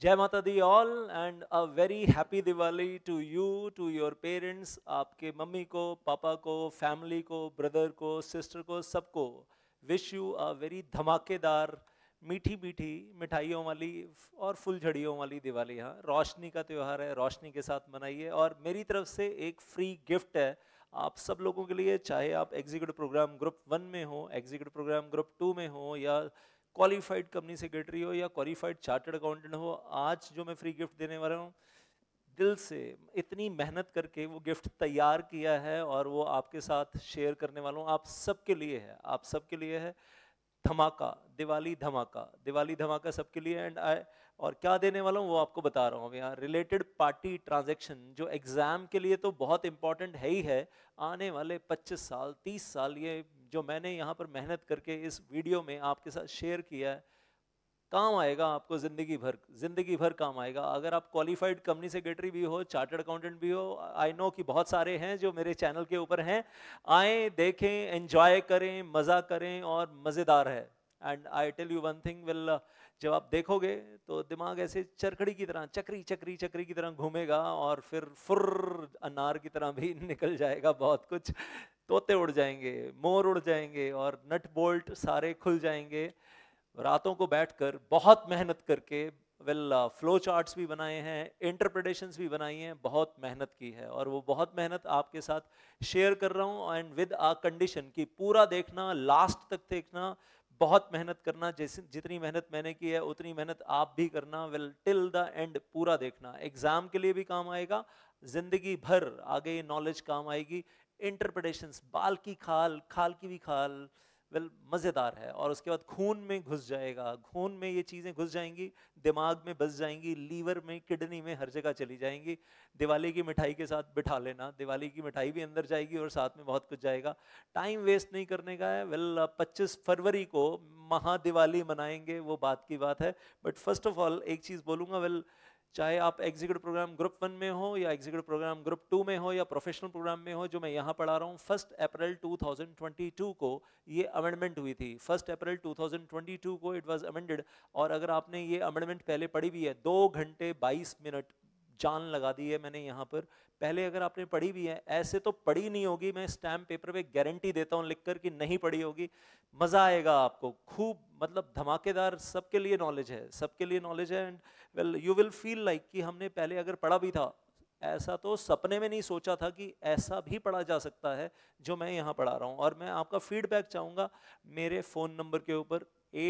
जय माता दी all and a very happy Diwali to you, to your parents, आपके मम्मी को, पापा को, फैमिली को, ब्रदर को, सिस्टर को, सबको विश यू अ वेरी धमाकेदार, मीठी मीठी मिठाइयों वाली और फुलझड़ियों वाली दिवाली। हाँ, रोशनी का त्यौहार है, रोशनी के साथ मनाइए। और मेरी तरफ से एक फ्री गिफ्ट है आप सब लोगों के लिए, चाहे आप एग्जीक्यूटिव प्रोग्राम ग्रुप 1 में हो, एग्जीक्यूटिव प्रोग्राम ग्रुप 2 में हो, या क्वालिफाइड कंपनी सेक्रेटरी हो, या क्वालिफाइड चार्टर्ड अकाउंटेंट हो। आज जो मैं फ्री गिफ्ट देने वाला हूँ, दिल से इतनी मेहनत करके वो गिफ्ट तैयार किया है और वो आपके साथ शेयर करने वाला हूँ। आप सबके लिए है, आप सबके लिए है। धमाका, दिवाली धमाका, दिवाली धमाका सबके लिए। एंड आई और क्या देने वाला हूँ वो आपको बता रहा हूँ। यहाँ रिलेटेड पार्टी ट्रांजैक्शन जो एग्जाम के लिए तो बहुत इंपॉर्टेंट है ही है, आने वाले 25 साल 30 साल ये जो मैंने यहाँ पर मेहनत करके इस वीडियो में आपके साथ शेयर किया है, काम आएगा आपको जिंदगी भर, जिंदगी भर काम आएगा। अगर आप क्वालिफाइड कंपनी सेक्रेटरी भी हो, चार्टर्ड अकाउंटेंट भी हो, आई नो कि बहुत सारे हैं जो मेरे चैनल के ऊपर हैं, आए देखें, एंजॉय करें, मज़ा करें और मज़ेदार है। And I tell you one thing, will जब आप देखोगे तो दिमाग ऐसे चरखड़ी की तरह, चक्री चक्री चक्री की तरह घूमेगा और फिर फुर्र अनार की तरह भी निकल जाएगा बहुत कुछ। तोते उड़ जाएंगे, मोर उड़ जाएंगे और नट बोल्ट सारे खुल जाएंगे। रातों को बैठकर बहुत मेहनत करके फ्लो चार्ट्स भी बनाए हैं, इंटरप्रिटेशंस भी बनाई हैं, बहुत मेहनत की है और वो बहुत मेहनत आपके साथ शेयर कर रहा हूँ। एंड विद आ कंडीशन कि पूरा देखना, लास्ट तक देखना, बहुत मेहनत करना। जैसे जितनी मेहनत मैंने की है उतनी मेहनत आप भी करना। टिल द एंड पूरा देखना। एग्जाम के लिए भी काम आएगा, जिंदगी भर आगे ये नॉलेज काम आएगी। इंटरप्रिटेशंस, बाल की खाल, खाल की भी खाल, मज़ेदार है। और उसके बाद खून में घुस जाएगा, खून में ये चीज़ें घुस जाएंगी, दिमाग में बस जाएंगी, लीवर में, किडनी में, हर जगह चली जाएंगी। दिवाली की मिठाई के साथ बिठा लेना, दिवाली की मिठाई भी अंदर जाएगी और साथ में बहुत कुछ जाएगा। टाइम वेस्ट नहीं करने का है। 25 फरवरी को महादिवाली मनाएंगे, वो बात की बात है। बट फर्स्ट ऑफ ऑल एक चीज़ बोलूँगा, चाहे आप एग्जीक्यूटिव प्रोग्राम ग्रुप 1 में हो, या एग्जीक्यूटिव प्रोग्राम ग्रुप 2 में हो, या प्रोफेशनल प्रोग्राम में हो, जो मैं यहाँ पढ़ा रहा हूँ, 1 अप्रैल 2022 को ये अमेंडमेंट हुई थी। 1 अप्रैल 2022 को इट वाज अमेंडेड। और अगर आपने ये अमेंडमेंट पहले पढ़ी भी है, 2 घंटे 22 मिनट जान लगा दी है मैंने यहाँ पर। पहले अगर आपने पढ़ी भी है, ऐसे तो पढ़ी नहीं होगी, मैं स्टैम्प पेपर पे गारंटी देता हूँ लिखकर कि नहीं पढ़ी होगी। मज़ा आएगा आपको खूब, मतलब धमाकेदार। सबके लिए नॉलेज है, सबके लिए नॉलेज है। And you will feel like कि हमने पहले अगर पढ़ा भी था, ऐसा तो सपने में नहीं सोचा था कि ऐसा भी पढ़ा जा सकता है जो मैं यहाँ पढ़ा रहा हूँ। और मैं आपका फीडबैक चाहूँगा मेरे फ़ोन नंबर के ऊपर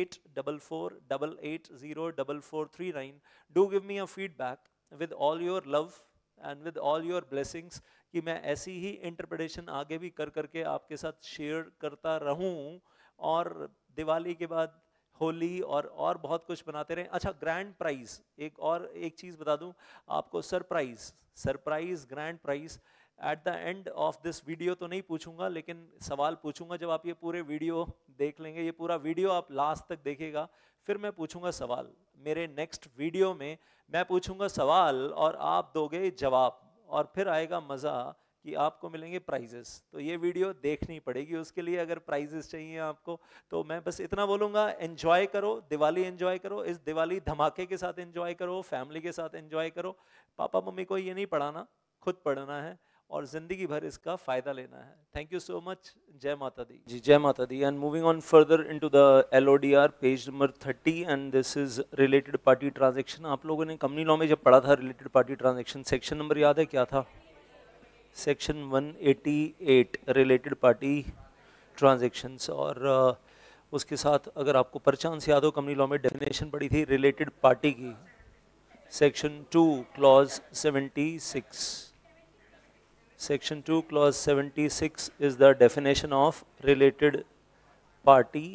8448804439। Do give me a feedback with all your love and with all your blessings, कि मैं ऐसी ही इंटरप्रिटेशन आगे भी कर करके आपके साथ शेयर करता रहूं। और दिवाली के बाद होली और बहुत कुछ बनाते रहें। अच्छा, ग्रैंड प्राइज, एक चीज़ बता दूं आपको, surprise, surprise grand prize at the end of this video तो नहीं पूछूंगा, लेकिन सवाल पूछूंगा जब आप ये पूरे वीडियो देख लेंगे। ये पूरा वीडियो आप लास्ट तक देखिएगा, फिर मैं पूछूंगा सवाल। मेरे नेक्स्ट वीडियो में मैं पूछूंगा सवाल और आप दोगे जवाब, और फिर आएगा मज़ा कि आपको मिलेंगे प्राइजेस। तो ये वीडियो देखनी पड़ेगी उसके लिए, अगर प्राइजेस चाहिए आपको। तो मैं बस इतना बोलूँगा, एंजॉय करो दिवाली, एंजॉय करो, इस दिवाली धमाके के साथ एंजॉय करो, फैमिली के साथ एंजॉय करो। पापा मम्मी को ये नहीं पढ़ाना, खुद पढ़ना है और जिंदगी भर इसका फायदा लेना है। Thank you so much. जय माता दी जी, जय माता दी। And moving on further into the LODR page number 30, and this is related party transaction. आप लोगों ने कंपनी लॉ में जब पढ़ा था related party transaction, section number याद है क्या था? Section 188, related party transactions. और उसके साथ अगर आपको परचांस याद हो, कंपनी लॉ में डेफिनेशन पड़ी थी रिलेटेड पार्टी की, section 2 clause 76। Section 2 clause 76 is the definition of related party,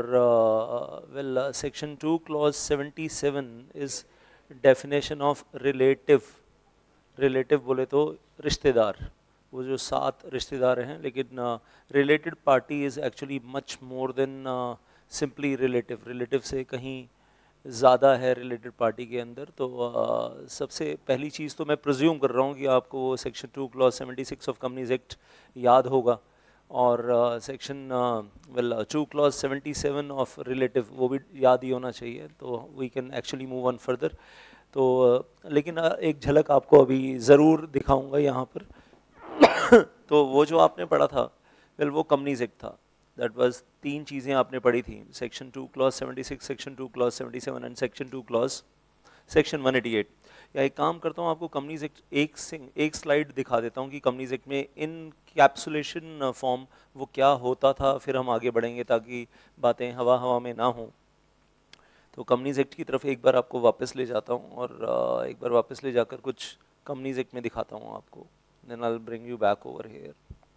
or section 2 clause 77 is definition of relative। relative बोले तो रिश्तेदार, वो जो 7 रिश्तेदार हैं, लेकिन related party is actually much more than simply relative। relative से कहीं ज़्यादा है रिलेटेड पार्टी के अंदर। तो सबसे पहली चीज़ तो मैं प्रिज्यूम कर रहा हूँ कि आपको section 2 clause 76 of companies act याद होगा, और सेक्शन 2 क्लॉज 77 ऑफ रिलेटिव वो भी याद ही होना चाहिए। तो we can actually move on further. तो लेकिन एक झलक आपको अभी ज़रूर दिखाऊंगा यहाँ पर। तो वो जो आपने पढ़ा था, वेल वो कंपनीज एक्ट था। दैट वाज 3 चीज़ें आपने पढ़ी थी, section 2 clause 76, section 2 clause 77 and section 2 clause section 188। या एक काम करता हूँ, आपको कंपनीज एक्ट एक स्लाइड दिखा देता हूँ कि कंपनीज एक्ट में इन कैप्सुलेशन फॉर्म वो क्या होता था, फिर हम आगे बढ़ेंगे ताकि बातें हवा हवा में ना हो। तो कंपनीज एक्ट की तरफ एक बार आपको वापस ले जाता हूँ और एक बार वापस ले जाकर कुछ कंपनीज एक्ट में दिखाता हूँ आपको। Then I will bring you back over here.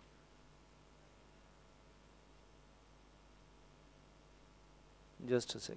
Just a sec.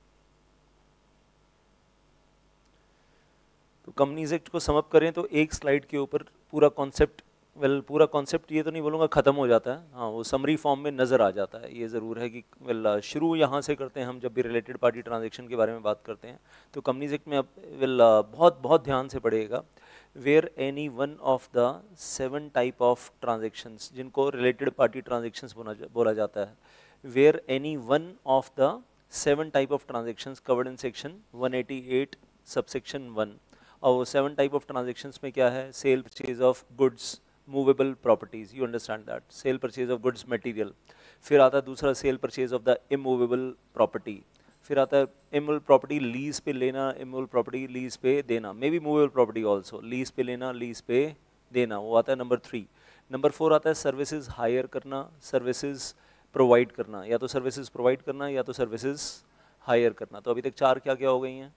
तो कंपनीज एक्ट को समअप करें तो एक स्लाइड के ऊपर पूरा कॉन्सेप्ट, पूरा कॉन्सेप्ट ये तो नहीं बोलूँगा ख़त्म हो जाता है, हाँ वो समरी फॉर्म में नज़र आ जाता है। ये ज़रूर है कि शुरू यहाँ से करते हैं हम, जब भी रिलेटेड पार्टी ट्रांजेक्शन के बारे में बात करते हैं। तो कंपनीज एक्ट में अब बहुत बहुत ध्यान से पढ़िएगा। Where any one of the 7 type of transactions, जिनको रिलेटेड पार्टी ट्रांजेक्शन्स बोला जाता है, where any one of the 7 type of transactions covered in section 188 subsection 1। और वो 7 टाइप ऑफ ट्रांजेक्शन्स में क्या है, sale purchase of goods, movable properties, you understand that, sale purchase of goods material. फिर आता है दूसरा sale purchase of the immovable property. फिर आता है इमूवेबल प्रॉपर्टी लीज पे लेना, इमूवेबल प्रॉपर्टी लीज पे देना, may be movable property also, lease पे लेना, लीज पे देना, वो आता है नंबर 3। नंबर 4 आता है सर्विसेज हायर करना, सर्विसेज प्रोवाइड करना, या तो सर्विसेज प्रोवाइड करना या तो सर्विसेज हायर करना। तो अभी तक 4 क्या क्या हो गई हैं,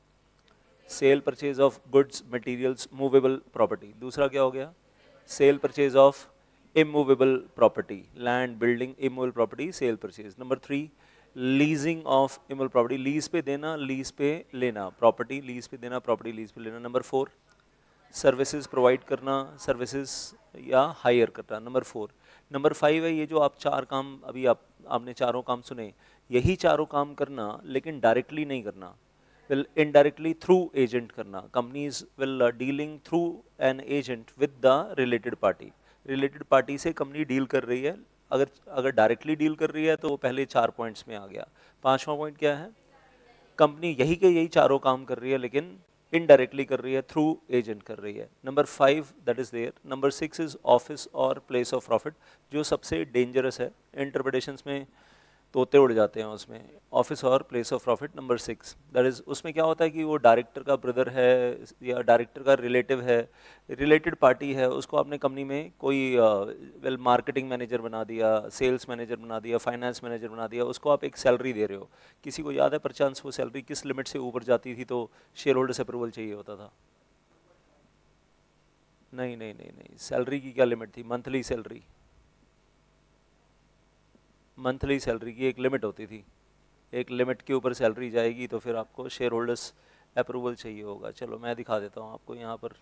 sale purchase of goods materials movable property. दूसरा क्या हो गया, sale purchase of immovable property, land building immovable property, sale purchase. Number 3 leasing of immovable property, lease पे देना, लीज पे लेना, प्रॉपर्टी लीज पे देना, प्रॉपर्टी लीज पे लेना। नंबर 4 सर्विसेज प्रोवाइड करना, सर्विसेज या हायर करना, नंबर 4। नंबर 5 है ये जो आप 4 काम अभी आपने चारों काम सुने, यही चारों काम करना लेकिन डायरेक्टली नहीं करना, will indirectly through agent करना। companies will dealing through an agent with the related party, related party से कंपनी डील कर रही है। अगर डायरेक्टली डील कर रही है तो वो पहले 4 पॉइंट्स में आ गया। 5वां पॉइंट क्या है, कंपनी यही के यही चारों काम कर रही है लेकिन इनडायरेक्टली कर रही है, थ्रू एजेंट कर रही है। Number 5 that is there. Number 6 is office और प्लेस ऑफ प्रॉफिट, जो सबसे डेंजरस है, इंटरप्रिटेशंस में तोते उड़ जाते हैं उसमें। ऑफिस और place of profit number 6 that is, उसमें क्या होता है कि वो डायरेक्टर का ब्रदर है या डायरेक्टर का रिलेटिव है, रिलेटेड पार्टी है, उसको आपने कंपनी में कोई मार्केटिंग मैनेजर बना दिया, सेल्स मैनेजर बना दिया, फाइनेंस मैनेजर बना दिया, उसको आप एक सैलरी दे रहे हो। किसी को याद है परचांस वो सैलरी किस लिमिट से ऊपर जाती थी तो शेयर होल्डर्स अप्रूवल चाहिए होता था? नहीं नहीं नहीं नहीं, सैलरी की क्या लिमिट थी, मंथली सैलरी, मंथली सैलरी की एक लिमिट होती थी। एक लिमिट के ऊपर सैलरी जाएगी तो फिर आपको शेयर होल्डर्स अप्रूवल चाहिए होगा। चलो मैं दिखा देता हूँ आपको, यहाँ पर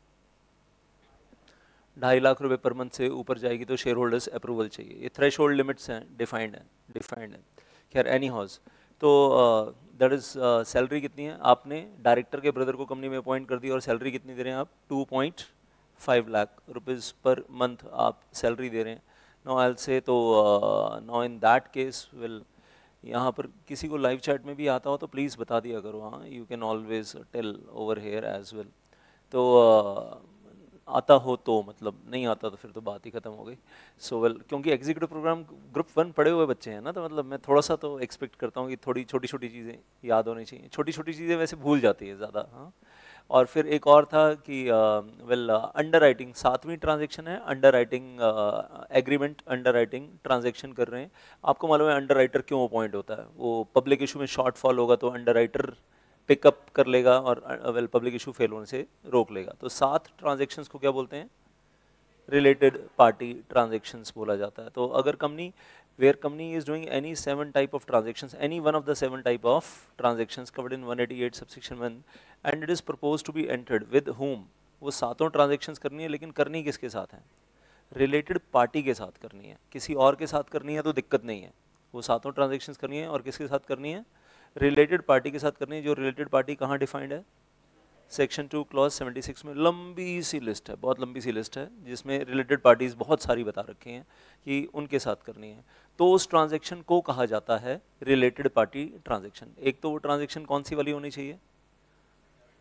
2.5 लाख रुपए पर मंथ से ऊपर जाएगी तो शेयर होल्डर्स अप्रूवल चाहिए। ये थ्रेश होल्ड लिमिट्स हैं, डिफाइंड है। खैर एनी हाउस, तो दैट इज सैलरी कितनी है, आपने डायरेक्टर के ब्रदर को कंपनी में अपॉइंट कर दिया और सैलरी कितनी दे रहे हैं आप, 2.5 लाख रुपीज़ पर मंथ आप सैलरी दे रहे हैं। नो आई से, तो no in that case will, यहाँ पर किसी को लाइव चैट में भी आता हो तो प्लीज़ बता दिया करो, हाँ you can always tell over here as well. तो आता हो तो, मतलब नहीं आता तो फिर तो बात ही खत्म हो गई। सो वेल, क्योंकि एग्जीक्यूटिव प्रोग्राम ग्रुप 1 पढ़े हुए बच्चे हैं ना, तो मतलब मैं थोड़ा सा तो एक्सपेक्ट करता हूँ कि थोड़ी छोटी छोटी चीज़ें याद होनी चाहिए। छोटी छोटी चीज़ें वैसे भूल जाती है ज़्यादा, हाँ। और फिर एक और था कि अंडर राइटिंग, 7वीं ट्रांजेक्शन है, underwriting agreement, underwriting transaction कर रहे हैं। आपको मालूम है अंडर राइटर क्यों अपॉइंट होता है, वो पब्लिक इशू में शॉर्टफॉल होगा तो अंडर राइटर पिकअप कर लेगा और पब्लिक इशू फेल होने से रोक लेगा। तो 7 ट्रांजेक्शन्स को क्या बोलते हैं, रिलेटेड पार्टी ट्रांजेक्शन्स बोला जाता है। तो अगर company, where company is doing any 7 type of transactions, any one of the 7 type of transactions covered in 188 subsection 1 and it is proposed to be entered with whom, वो सातों transactions करनी है, लेकिन करनी किसके साथ है, रिलेटेड पार्टी के साथ करनी है। किसी और के साथ करनी है तो दिक्कत नहीं है, वो सातों ट्रांजेक्शन्स करनी है और किसके साथ करनी है, रिलेटेड पार्टी के साथ करनी है। जो रिलेटेड पार्टी कहाँ डिफाइंड है, सेक्शन 2 क्लॉज 76 में लंबी सी लिस्ट है, बहुत लंबी सी लिस्ट है, जिसमें रिलेटेड पार्टीज बहुत सारी बता रखी हैं कि उनके साथ करनी है। तो उस ट्रांजैक्शन को कहा जाता है रिलेटेड पार्टी ट्रांजैक्शन। एक तो वो ट्रांजैक्शन कौन सी वाली होनी चाहिए,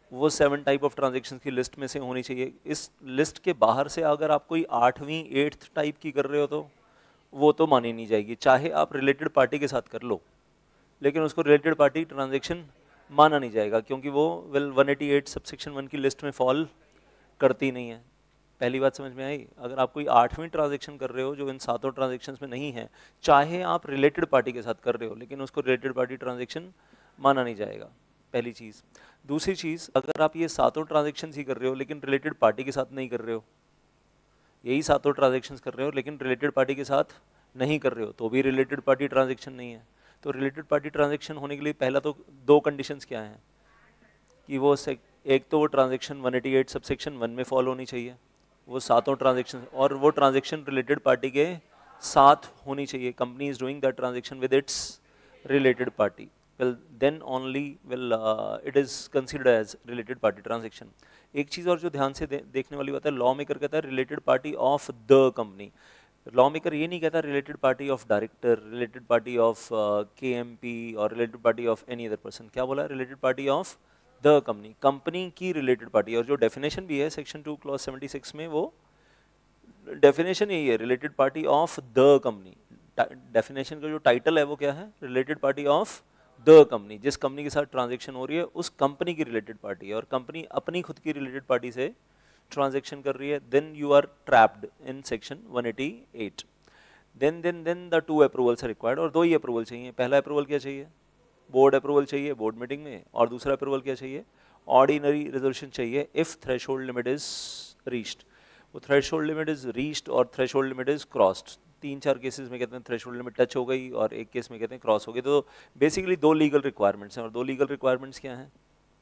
वो 7 टाइप ऑफ ट्रांजेक्शन की लिस्ट में से होनी चाहिए। इस लिस्ट के बाहर से अगर आप कोई 8वीं 8th टाइप की कर रहे हो तो वो तो मानी नहीं जाएगी, चाहे आप रिलेटेड पार्टी के साथ कर लो, लेकिन उसको रिलेटेड पार्टी ट्रांजेक्शन माना नहीं जाएगा, क्योंकि वो 188 सबसेक्शन 1 की लिस्ट में फॉल करती नहीं है। पहली बात समझ में आई? अगर आप कोई 8वीं ट्रांजेक्शन कर रहे हो जो इन 7 ट्रांजेक्शन्स में नहीं है, चाहे आप रिलेटेड पार्टी के साथ कर रहे हो, लेकिन उसको रिलेटेड पार्टी ट्रांजेक्शन माना नहीं जाएगा, पहली चीज़। दूसरी चीज़, अगर आप ये 7 ट्रांजेक्शन ही कर रहे हो लेकिन रिलेटेड पार्टी के साथ नहीं कर रहे हो, यही 7 ट्रांजेक्शन्स कर रहे हो लेकिन रिलेटेड पार्टी के साथ नहीं कर रहे हो, तो भी रिलेटेड पार्टी ट्रांजेक्शन नहीं है। तो रिलेटेड पार्टी ट्रांजेक्शन होने के लिए पहला तो 2 कंडीशंस क्या हैं कि वो एक तो वो ट्रांजेक्शन 188 सबसेक्शन 1 में फॉलो होनी चाहिए, वो 7 ट्रांजेक्शन, और वो ट्रांजेक्शन रिलेटेड पार्टी के साथ होनी चाहिए। Company is doing that transaction with its related party, well then only will it is considered as related party transaction. एक चीज़ और जो ध्यान से देखने वाली बात है, लॉ मेकर कहता है related party of the company. Law maker ये नहीं कहता related party of director, related party of KMP और related party of any other person. क्या बोला? Related party of the company, company की रिलेटेड पार्टी। और जो डेफिनेशन भी है सेक्शन 2 क्लॉज 76 में, वो डेफिनेशन यही है, related party of the company. Definition का जो टाइटल है वो क्या है? Related party of the company. जिस कंपनी के साथ ट्रांजेक्शन हो रही है उस कंपनी की रिलेटेड पार्टी है, और कंपनी अपनी खुद की रिलेटेड पार्टी से ट्रांजेक्शन कर रही है, then you are trapped in section 188। Then the 2 approvals are required, और 2 ही अप्रूवल चाहिए। पहला अप्रूवल क्या चाहिए? बोर्ड अप्रूवल चाहिए बोर्ड मीटिंग में, और दूसरा अप्रूवल क्या चाहिए? ऑर्डिनरी रेजोल्यूशन चाहिए if threshold limit is reached. वो थ्रेशोल्ड लिमिट इज रीच्ड और threshold limit is crossed. 3-4 cases में कहते हैं थ्रेशोल्ड लिमिट टच हो गई, और एक केस में कहते हैं क्रॉस हो गई। तो बेसिकली 2 लीगल रिक्वायरमेंट्स हैं, और 2 लीगल रिक्वायरमेंट्स क्या हैं?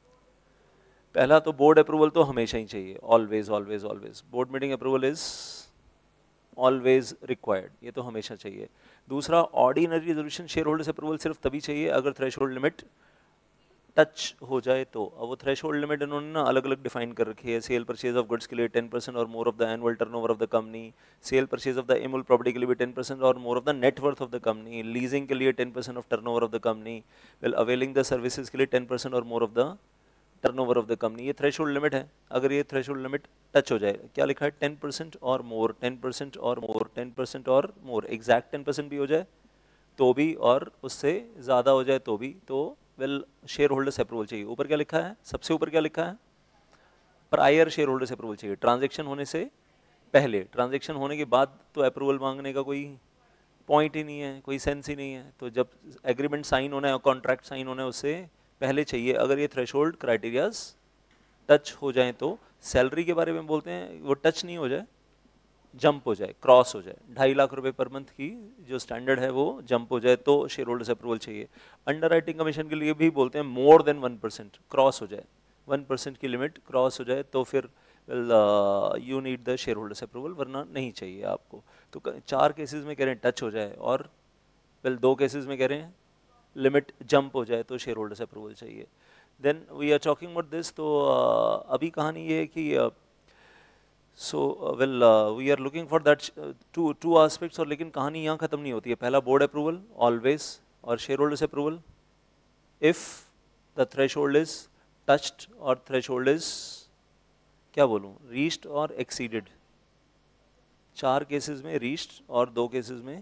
पहला तो बोर्ड अप्रूवल तो हमेशा ही चाहिए, always always always. Board meeting approval is always required, ये तो हमेशा चाहिए। दूसरा, ordinary resolution share holders approval सिर्फ तभी चाहिए अगर थ्रेशोल्ड लिमिट टच हो जाए तो। अब वो थ्रेशोल्ड लिमिट इन्होंने ना अलग अलग डिफाइन कर रखी है। सेल परचेज ऑफ गुड्स के लिए 10% or more of the annual turnover of the company, sale purchase of the immovable property के लिए भी 10% or more of the net worth of the company, leasing के लिए 10% of turnover of the company, well availing the services के लिए 10% or more of the turnover of the company. ये threshold limit है। अगर ये थ्रेशोल्ड लिमिट टच हो जाए, क्या लिखा है? 10% or more, 10% or more, 10% or more, exact 10% भी हो जाए तो भी, और उससे ज़्यादा हो जाए तो भी, तो वेल शेयर होल्डर्स अप्रूवल चाहिए। ऊपर क्या लिखा है? सबसे ऊपर क्या लिखा है? प्रायर शेयर होल्डर्स अप्रूवल चाहिए, ट्रांजेक्शन होने से पहले। ट्रांजेक्शन होने के बाद तो अप्रूवल मांगने का कोई पॉइंट ही नहीं है, कोई सेंस ही नहीं है। तो जब एग्रीमेंट साइन होना है और कॉन्ट्रैक्ट साइन होना है उससे पहले चाहिए। अगर ये थ्रेशोल्ड क्राइटेरियाज टच हो जाए तो, सैलरी के बारे में बोलते हैं, वो टच नहीं हो जाए, जंप हो जाए, क्रॉस हो जाए, 2.5 लाख रुपए पर मंथ की जो स्टैंडर्ड है वो जंप हो जाए तो शेयर होल्डर्स अप्रूवल चाहिए। अंडर राइटिंग कमीशन के लिए भी बोलते हैं मोर देन 1%, क्रॉस हो जाए, 1% की लिमिट क्रॉस हो जाए तो फिर you need the share holders approval, वरना नहीं चाहिए आपको। तो 4 केसेस में कह रहे हैं टच हो जाए, और 2 केसेस में कह रहे हैं लिमिट जंप हो जाए तो शेयर होल्डर्स अप्रूवल चाहिए। Then we are talking about this. तो अभी कहानी ये है कि we are looking for that two aspects, और लेकिन कहानी यहाँ खत्म नहीं होती है। पहला बोर्ड अप्रूवल ऑलवेज, और share holders approval if the threshold is touched और थ्रेशोल्ड इज, क्या बोलूँ, रीच्ड और एक्सीडेड। 4 केसेस में रीच्ड और 2 केसेस में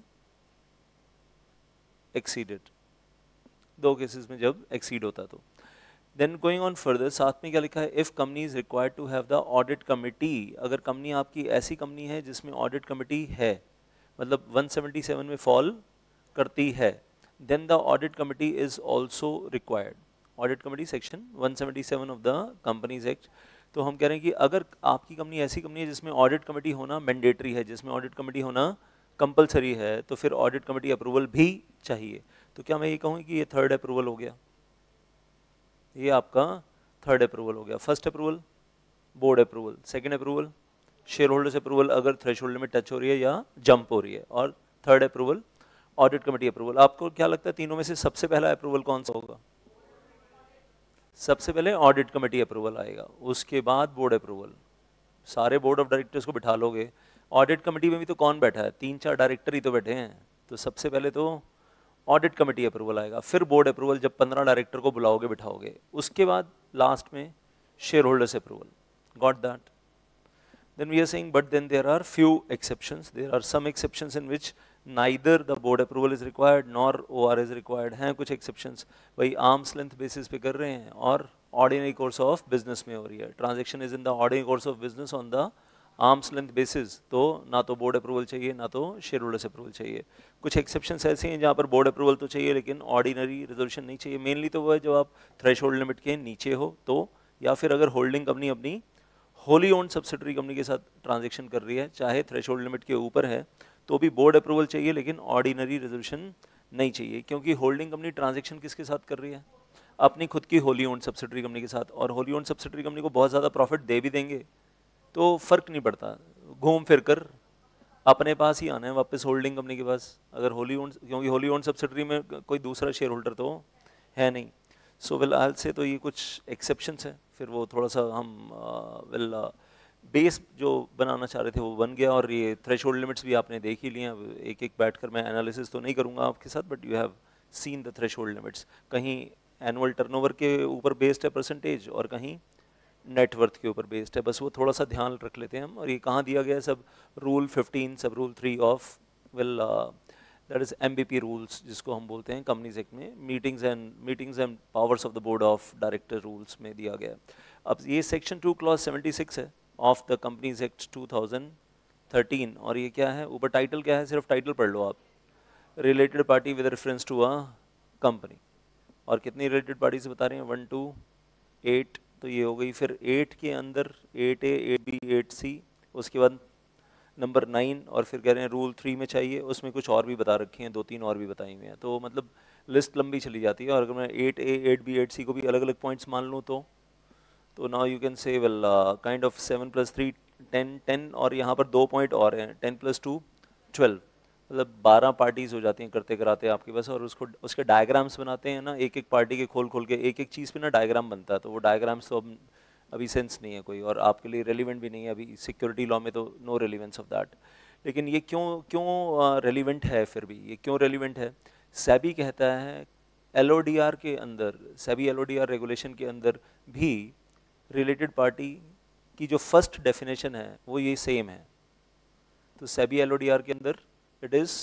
एक्सीडेड, 2 केसेस में जब एक्सीड होता तो। देन गोइंग ऑन फर्दर, साथ में क्या लिखा है? If company is required to have the audit committee, अगर कंपनी आपकी ऐसी कंपनी है जिसमें ऑडिट कमिटी है, मतलब 177 में फॉल करती है, then the audit committee is also required. Audit committee section 177 of the companies act. तो हम कह रहे हैं कि अगर आपकी कंपनी ऐसी कंपनी है जिसमें ऑडिट कमिटी होना मैंडेटरी है, जिसमें ऑडिट कमिटी होना कंपलसरी है, तो फिर ऑडिट कमिटी अप्रूवल भी चाहिए। तो क्या मैं ये कहूँ कि ये 3rd अप्रूवल हो गया? ये आपका 3rd अप्रूवल हो गया। First approval board approval, second approval share holders approval अगर थ्रेशोल्ड में टच हो रही है या जंप हो रही है, और 3rd approval audit committee approval. आपको क्या लगता है तीनों में से सबसे पहला अप्रूवल कौन सा होगा? सबसे पहले ऑडिट कमेटी अप्रूवल आएगा, उसके बाद बोर्ड अप्रूवल। सारे बोर्ड ऑफ डायरेक्टर्स को बिठा लोगे, ऑडिट कमेटी में भी तो कौन बैठा है? 3-4 डायरेक्टर ही तो बैठे हैं। तो सबसे पहले तो ऑडिट कमेटी अप्रूवल आएगा, फिर बोर्ड अप्रूवल जब 15 डायरेक्टर को बुलाओगे बिठाओगे, उसके बाद लास्ट में shareholders approval. Got that? Then we are saying, but then there are few exceptions. There are some exceptions in which neither the board approval is required nor OR is required. हैं कुछ exceptions, भाई arm's length basis पे कर रहे हैं और ordinary course of business में हो रही है. Transaction is in the ordinary course of business on the arm's length basis, तो ना तो बोर्ड अप्रूवल चाहिए ना तो शेयर होल्डर्स अप्रूवल चाहिए. कुछ एक्सेप्शंस ऐसे हैं जहाँ पर बोर्ड अप्रूवल तो चाहिए लेकिन ऑर्डिनरी रेजोल्यूशन नहीं चाहिए. मेनली तो वो है जब आप थ्रेशोल्ड लिमिट के नीचे हो तो, या फिर अगर होल्डिंग कंपनी अपनी होली ओन्ड सब्सिडरी कंपनी के साथ ट्रांजेक्शन कर रही है, चाहे थ्रेशोल्ड लिमिट के ऊपर है, तो भी बोर्ड अप्रूवल चाहिए लेकिन ऑर्डिनरी रेजोल्यूशन नहीं चाहिए. क्योंकि होल्डिंग कंपनी ट्रांजेक्शन किसके साथ कर रही है? अपनी खुद की होली ओन्ड सब्सिडरी कंपनी के साथ. और होली ओन्ड सब्सिडरी कंपनी को बहुत ज़्यादा प्रॉफिट दे भी देंगे तो फर्क नहीं पड़ता, घूम फिर कर अपने पास ही आना है वापस होल्डिंग कंपनी के पास. अगर होली ओन, क्योंकि होली ओन सब्सिडरी में कोई दूसरा शेयर होल्डर तो है नहीं. सो विल आल से तो ये कुछ एक्सेप्शंस है. फिर वो थोड़ा सा हम विल बेस जो बनाना चाह रहे थे वो बन गया. और ये थ्रेशोल्ड लिमिट्स भी आपने देख ही लिए. एक एक बैठ कर मैं एनालिसिस तो नहीं करूँगा आपके साथ, but you have seen the threshold limits. कहीं एनुअल टर्नओवर के ऊपर बेस्ड है परसेंटेज और कहीं नेटवर्थ के ऊपर बेस्ड है. बस वो थोड़ा सा ध्यान रख लेते हैं हम. और ये कहाँ दिया गया है? सब rule 15 sub rule 3 of will that is MBP rules जिसको हम बोलते हैं कंपनीज एक्ट में, meetings and powers of the board of director rules में दिया गया है. अब ये सेक्शन 2 क्लॉज 76 है ऑफ द कंपनीज एक्ट 2013. और ये क्या है? ऊपर टाइटल क्या है? सिर्फ टाइटल पढ़ लो आप, related party with reference to a company. और कितनी रिलेटेड पार्टी से बता रहे हैं? 1 2 8, तो ये हो गई. फिर 8 के अंदर 8A 8B 8C, उसके बाद नंबर 9, और फिर कह रहे हैं रूल 3 में चाहिए. उसमें कुछ और भी बता रखे हैं, 2-3 और भी बताई हुई हैं. तो मतलब लिस्ट लंबी चली जाती है. और अगर मैं 8A 8B 8C को भी अलग अलग पॉइंट्स मान लूँ तो now you can say well kind of 7 + 3 10, और यहाँ पर 2 पॉइंट और हैं, 10 + 2 12, मतलब 12 पार्टीज हो जाती हैं करते कराते आपके पास. और उसको उसके डायग्राम्स बनाते हैं ना, एक एक पार्टी के खोल के एक एक चीज़ पे ना डायग्राम बनता है. तो वो डायग्राम्स तो अभी सेंस नहीं है कोई, और आपके लिए रेलिवेंट भी नहीं है अभी सिक्योरिटी लॉ में, तो नो रेलिवेंस ऑफ दैट. लेकिन ये क्यों रेलिवेंट है? फिर भी ये क्यों रेलिवेंट है? सेबी कहता है LODR के अंदर, सेबी LODR रेगुलेशन के अंदर भी रिलेटेड पार्टी की जो फर्स्ट डेफिनेशन है वो ये सेम है. तो सेबी LODR के अंदर it is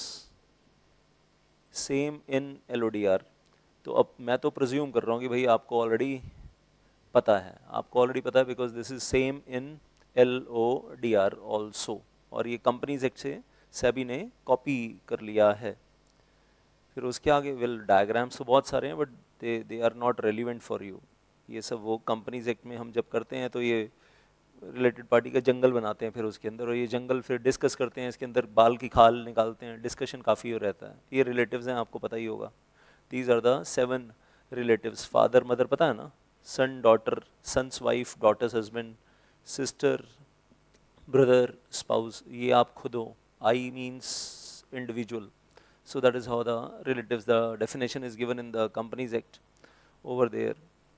same in LODR. तो अब मैं तो प्रिज्यूम कर रहा हूँ कि भाई आपको ऑलरेडी पता है, because this is same in LODR also. और ये कंपनीज एक्ट से सेबी ने कॉपी कर लिया है. फिर उसके आगे वेल डायग्राम्स तो बहुत सारे हैं, but they are not relevant for you. ये सब वो कंपनीज एक्ट में हम जब करते हैं तो ये रिलेटेड पार्टी का जंगल बनाते हैं फिर उसके अंदर, और ये जंगल फिर डिस्कस करते हैं, इसके अंदर बाल की खाल निकालते हैं, डिस्कशन काफ़ी हो रहता है. ये रिलेटिव्स हैं, आपको पता ही होगा. These are the 7 relatives. Father mother पता है ना, son daughter, sons wife, daughters husband, sister brother spouse. ये आप खुद हो. I means individual. So that is how the relatives, the definition is given in the Companies Act over there.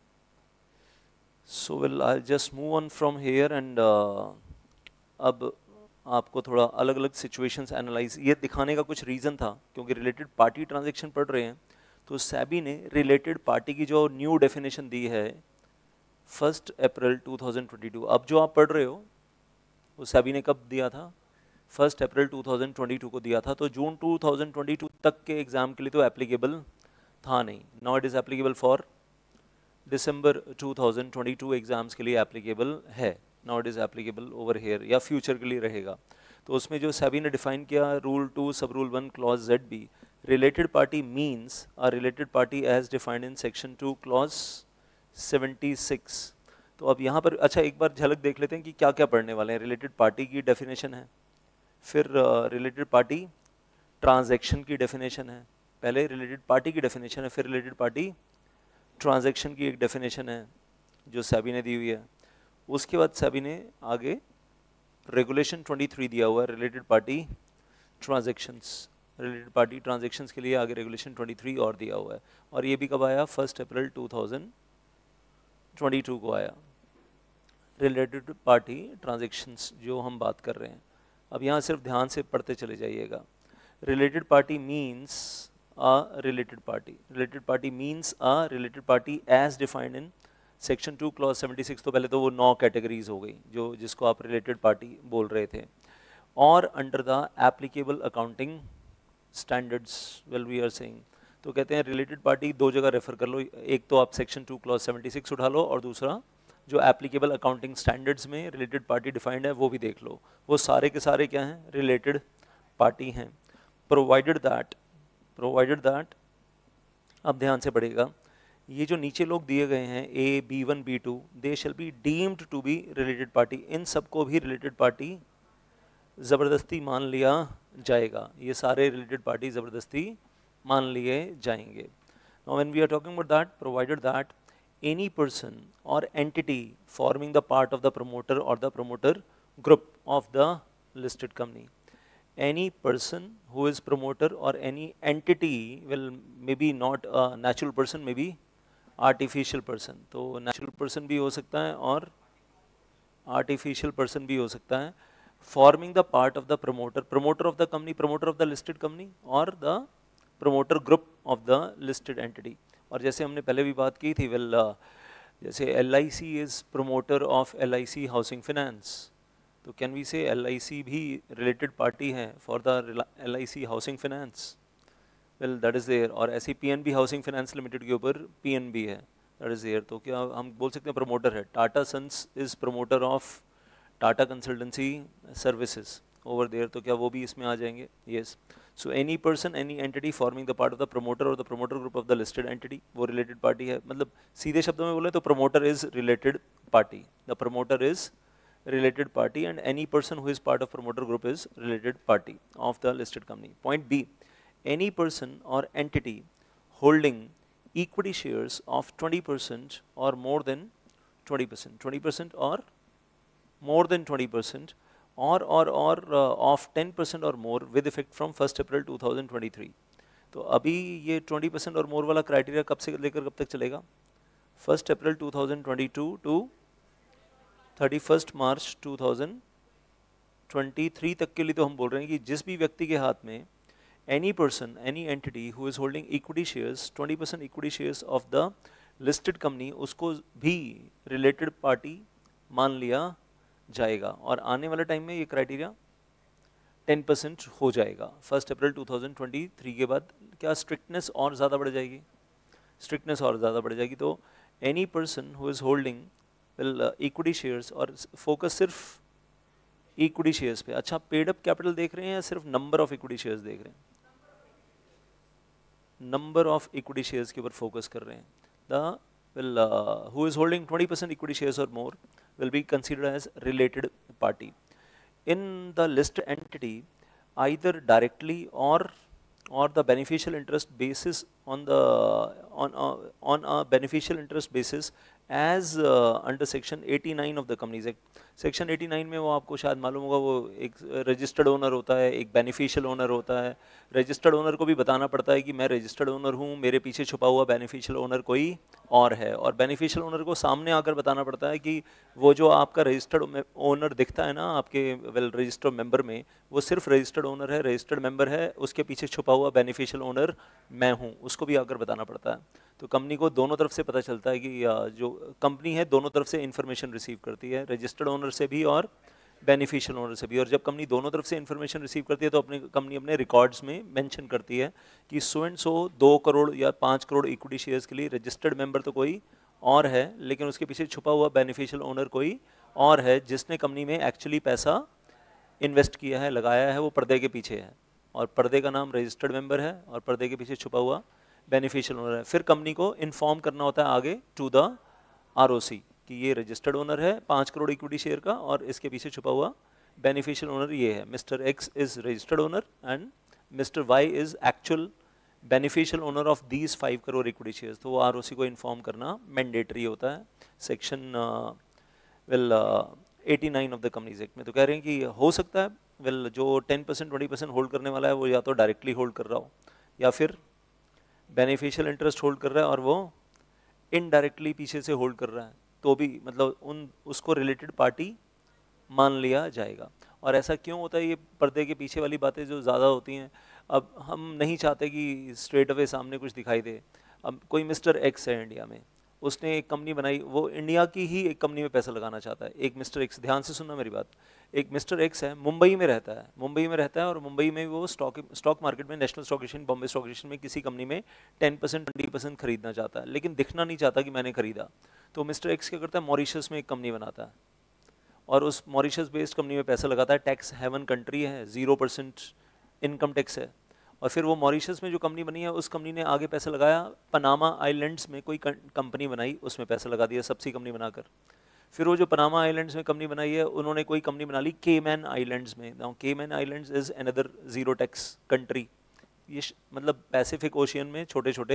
So well, I'll just move on from here and अब आपको थोड़ा अलग अलग situations analyse, ये दिखाने का कुछ रीज़न था क्योंकि रिलेटेड पार्टी ट्रांजेक्शन पढ़ रहे हैं. तो सेबी ने रिलेटेड पार्टी की जो न्यू डेफिनेशन दी है 1 अप्रैल 2022, अब जो आप पढ़ रहे हो वो सेबी ने कब दिया था? 1 अप्रैल 2022 को दिया था. तो जून 2022 तक के एग्जाम के लिए तो एप्लीकेबल था नहीं. Now it is applicable for December 2022 exams के लिए एप्लीकेबल है. Now it is applicable over here, या फ्यूचर के लिए रहेगा. तो उसमें जो सेबी ने डिफाइन किया rule 2 sub rule 1 clause ZB, related party means a related party as defined in section 2 clause 76. तो अब यहाँ पर अच्छा एक बार झलक देख लेते हैं कि क्या क्या पढ़ने वाले हैं. रिलेटेड पार्टी की डेफिनेशन है, फिर रिलेटेड पार्टी ट्रांजैक्शन की डेफिनेशन है, पहले रिलेटेड पार्टी की डेफिनेशन है, फिर रिलेटेड पार्टी ट्रांजैक्शन की एक डेफिनेशन है जो सेबी ने दी हुई है. उसके बाद सेबी ने आगे रेगुलेशन 23 दिया हुआ है related party transactions. Related party transactions के लिए आगे रेगुलेशन 23 और दिया हुआ है. और ये भी कब आया? 1 अप्रैल 2022 को आया. रिलेटेड पार्टी ट्रांजैक्शंस जो हम बात कर रहे हैं, अब यहाँ सिर्फ ध्यान से पढ़ते चले जाइएगा. Related party means a related party. Related party means a related party as defined in section 2 clause 76 तो पहले तो वो 9 कैटेगरीज हो गई जो जिसको आप रिलेटेड पार्टी बोल रहे थे, और under the applicable accounting standards well we are saying, तो कहते हैं रिलेटेड पार्टी दो जगह रेफर कर लो, एक तो आप सेक्शन 2 क्लॉज 76 उठा लो और दूसरा जो एप्लीकेबल अकाउंटिंग स्टैंडर्ड्स में रिलेटेड पार्टी डिफाइंड है वो भी देख लो, वो सारे के सारे क्या हैं, रिलेटेड पार्टी हैं। प्रोवाइडेड दैट अब ध्यान से पढ़ेगा, ये जो नीचे लोग दिए गए हैं A, B1, B2, they shall be deemed to be related party, इन सबको भी रिलेटेड पार्टी ज़बरदस्ती मान लिया जाएगा, ये सारे रिलेटेड पार्टी ज़बरदस्ती मान लिए जाएंगे। Now when we are talking about that, provided that any person or entity forming the part of the promoter or the promoter group of the listed company, any person who is promoter or any entity will maybe not a natural person, maybe artificial person, तो natural person भी हो सकता है और artificial person भी हो सकता है, forming the part of the promoter of the company, promoter of the listed company or the promoter group of the listed entity। और जैसे हमने पहले भी बात की थी, जैसे LIC is promoter of LIC housing finance, तो कैन वी से LIC भी रिलेटेड पार्टी है for the LIC housing finance, well that is there. और ऐसे PNB हाउसिंग फाइनेंस लिमिटेड के ऊपर PNB है, दैट इज़ देयर, तो क्या हम बोल सकते हैं प्रमोटर है। Tata sons is promoter of Tata consultancy services over there, तो क्या वो भी इसमें आ जाएंगे? Yes. So any person any entity forming the part of the promoter or the promoter group of the listed entity, वो रिलेटेड पार्टी है। मतलब सीधे शब्दों में बोले तो promoter is related party, the promoter is related party and any person who is part of promoter group is related party of the listed company. Point B, any person or entity holding equity shares of 20% or more than 20%, 20% or more than 20% or of 10% or more with effect from 1st April 2023। तो अभी ये 20% और more वाला criteria कब से लेकर कब तक चलेगा? 1st April 2022 to 31st मार्च 2023 तक के लिए तो हम बोल रहे हैं कि जिस भी व्यक्ति के हाथ में any person any entity who is holding equity shares 20% equity shares of the listed company, उसको भी रिलेटेड पार्टी मान लिया जाएगा। और आने वाले टाइम में ये क्राइटेरिया 10% हो जाएगा। 1 अप्रैल 2023 के बाद क्या स्ट्रिक्टनेस और ज़्यादा बढ़ जाएगी? स्ट्रिक्टनेस और ज़्यादा बढ़ जाएगी। तो any person who is holding equity shares, और फोकस सिर्फ इक्विटी शेयर्स पे। अच्छा, पेड अप कैपिटल देख रहे हैं या सिर्फ नंबर ऑफ इक्विटी शेयर्स देख रहे हैं? नंबर ऑफ इक्विटी शेयर्स के ऊपर फोकस कर रहे हैं। The who is holding 20% equity shares or more will be considered as related party in the list entity either directly or the beneficial interest basis on a beneficial interest basis as under section 89 of the Companies Act। Section 89 में वो आपको शायद मालूम होगा, वो एक registered owner होता है, एक बेनिफिशियल ओनर होता है। रजिस्टर्ड ओनर को भी बताना पड़ता है कि मैं रजिस्टर्ड ओनर हूँ, मेरे पीछे छुपा हुआ बेनिफिशियल ओनर कोई और है, और बेनिफिशियल ओनर को सामने आकर बताना पड़ता है कि वो जो आपका रजिस्टर्ड ओनर दिखता है ना आपके रजिस्टर्ड मेंबर में, वो सिर्फ रजिस्टर्ड ओनर है, रजिस्टर्ड मेंबर है, उसके पीछे छुपा हुआ बेनिफिशियल ओनर मैं हूँ, उसको भी आकर बताना पड़ता है। तो कंपनी को दोनों तरफ से पता चलता है कि जो कंपनी है दोनों तरफ से इन्फॉर्मेशन रिसीव करती है, रजिस्टर्ड ओनर से भी और बेनिफिशियल ओनर से भी। और जब कंपनी दोनों तरफ से इन्फॉर्मेशन रिसीव करती है तो कंपनी अपने रिकॉर्ड्स में मेंशन करती है कि सो एंड सो 2 करोड़ या 5 करोड़ इक्विटी शेयर्स के लिए रजिस्टर्ड मेंबर तो कोई और है, लेकिन उसके पीछे छुपा हुआ बेनिफिशियल ओनर कोई और है, जिसने कंपनी में एक्चुअली पैसा इन्वेस्ट किया है, लगाया है, वो पर्दे के पीछे है, और पर्दे का नाम रजिस्टर्ड मेंबर है और पर्दे के पीछे छुपा हुआ बेनिफिशियल ओनर है। फिर कंपनी को इन्फॉर्म करना होता है आगे टू द ROC कि ये रजिस्टर्ड ओनर है 5 करोड़ इक्विटी शेयर का, और इसके पीछे छुपा हुआ बेनिफिशियल ओनर ये है, mister X is registered owner and mister Y is actual beneficial owner of these 5 crore equity shares. तो वो ROC को इन्फॉर्म करना मैंडेटरी होता है section 89 of the companies act में। तो कह रहे हैं कि हो सकता है जो 10% 20% होल्ड करने वाला है वो या तो डायरेक्टली होल्ड कर रहा हो या फिर बेनिफिशियल इंटरेस्ट होल्ड कर रहा है और वो इनडायरेक्टली पीछे से होल्ड कर रहा है, तो भी मतलब उसको रिलेटेड पार्टी मान लिया जाएगा। और ऐसा क्यों होता है? ये पर्दे के पीछे वाली बातें जो ज़्यादा होती हैं, अब हम नहीं चाहते कि स्ट्रेट अवे सामने कुछ दिखाई दे। अब कोई मिस्टर X है इंडिया में उसने एक कंपनी बनाई, वो इंडिया की ही एक कंपनी में पैसा लगाना चाहता है। एक मिस्टर एक्स, ध्यान से सुनना मेरी बात, एक मिस्टर एक्स है, मुंबई में रहता है, मुंबई में रहता है, और मुंबई में वो स्टॉक मार्केट में, national stock exchange, Bombay stock exchange में किसी कंपनी में 10% 20% खरीदना चाहता है, लेकिन दिखना नहीं चाहता कि मैंने खरीदा। तो मिस्टर एक्स क्या करता है, मॉरिशस में एक कंपनी बनाता है और उस मॉरिशस बेस्ड कंपनी में पैसा लगाता है। टैक्स हेवन कंट्री है, 0% इनकम टैक्स है। और फिर वो मॉरिशस में जो कंपनी बनी है, उस कंपनी ने आगे पैसा लगाया, पनामा आइलैंड्स में कोई कंपनी बनाई, उसमें पैसा लगा दिया सब्सिडी कंपनी बनाकर। फिर वो जो पनामा आइलैंड्स में कंपनी बनाई है, उन्होंने कोई कंपनी बना ली केमैन आइलैंड्स में। Now Cayman islands is another zero tax country. ये मतलब पैसिफिक ओशियन में छोटे छोटे,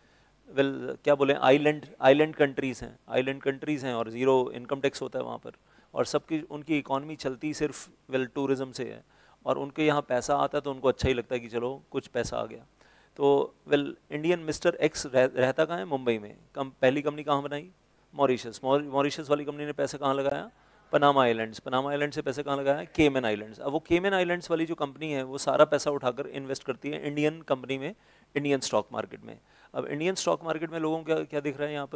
वेल क्या बोले, आइलैंड कंट्रीज़ हैं, आइलैंड कंट्रीज़ हैं, और ज़ीरो इनकम टैक्स होता है वहाँ पर, और सबकी उनकी इकॉनमी चलती सिर्फ वेल टूरिज़्म से है, और उनके यहाँ पैसा आता है तो उनको अच्छा ही लगता है कि चलो कुछ पैसा आ गया। तो वेल इंडियन मिस्टर एक्स रहता कहाँ है, मुंबई में। पहली कंपनी कहाँ बनाई, मॉरिशस। मॉरिशस वाली कंपनी ने पैसा कहाँ लगाया, पनामा आइलैंड्स। पनामा आइलैंड से पैसा कहाँ लगाया, केमन आइलैंड्स। अब वो केमन आइलैंड्स वाली जो कंपनी है, वो सारा पैसा उठाकर इन्वेस्ट करती है इंडियन कंपनी में, इंडियन स्टॉक मार्केट में। अब इंडियन स्टॉक मार्केट में लोगों को क्या क्या दिख रहा है यहाँ पर,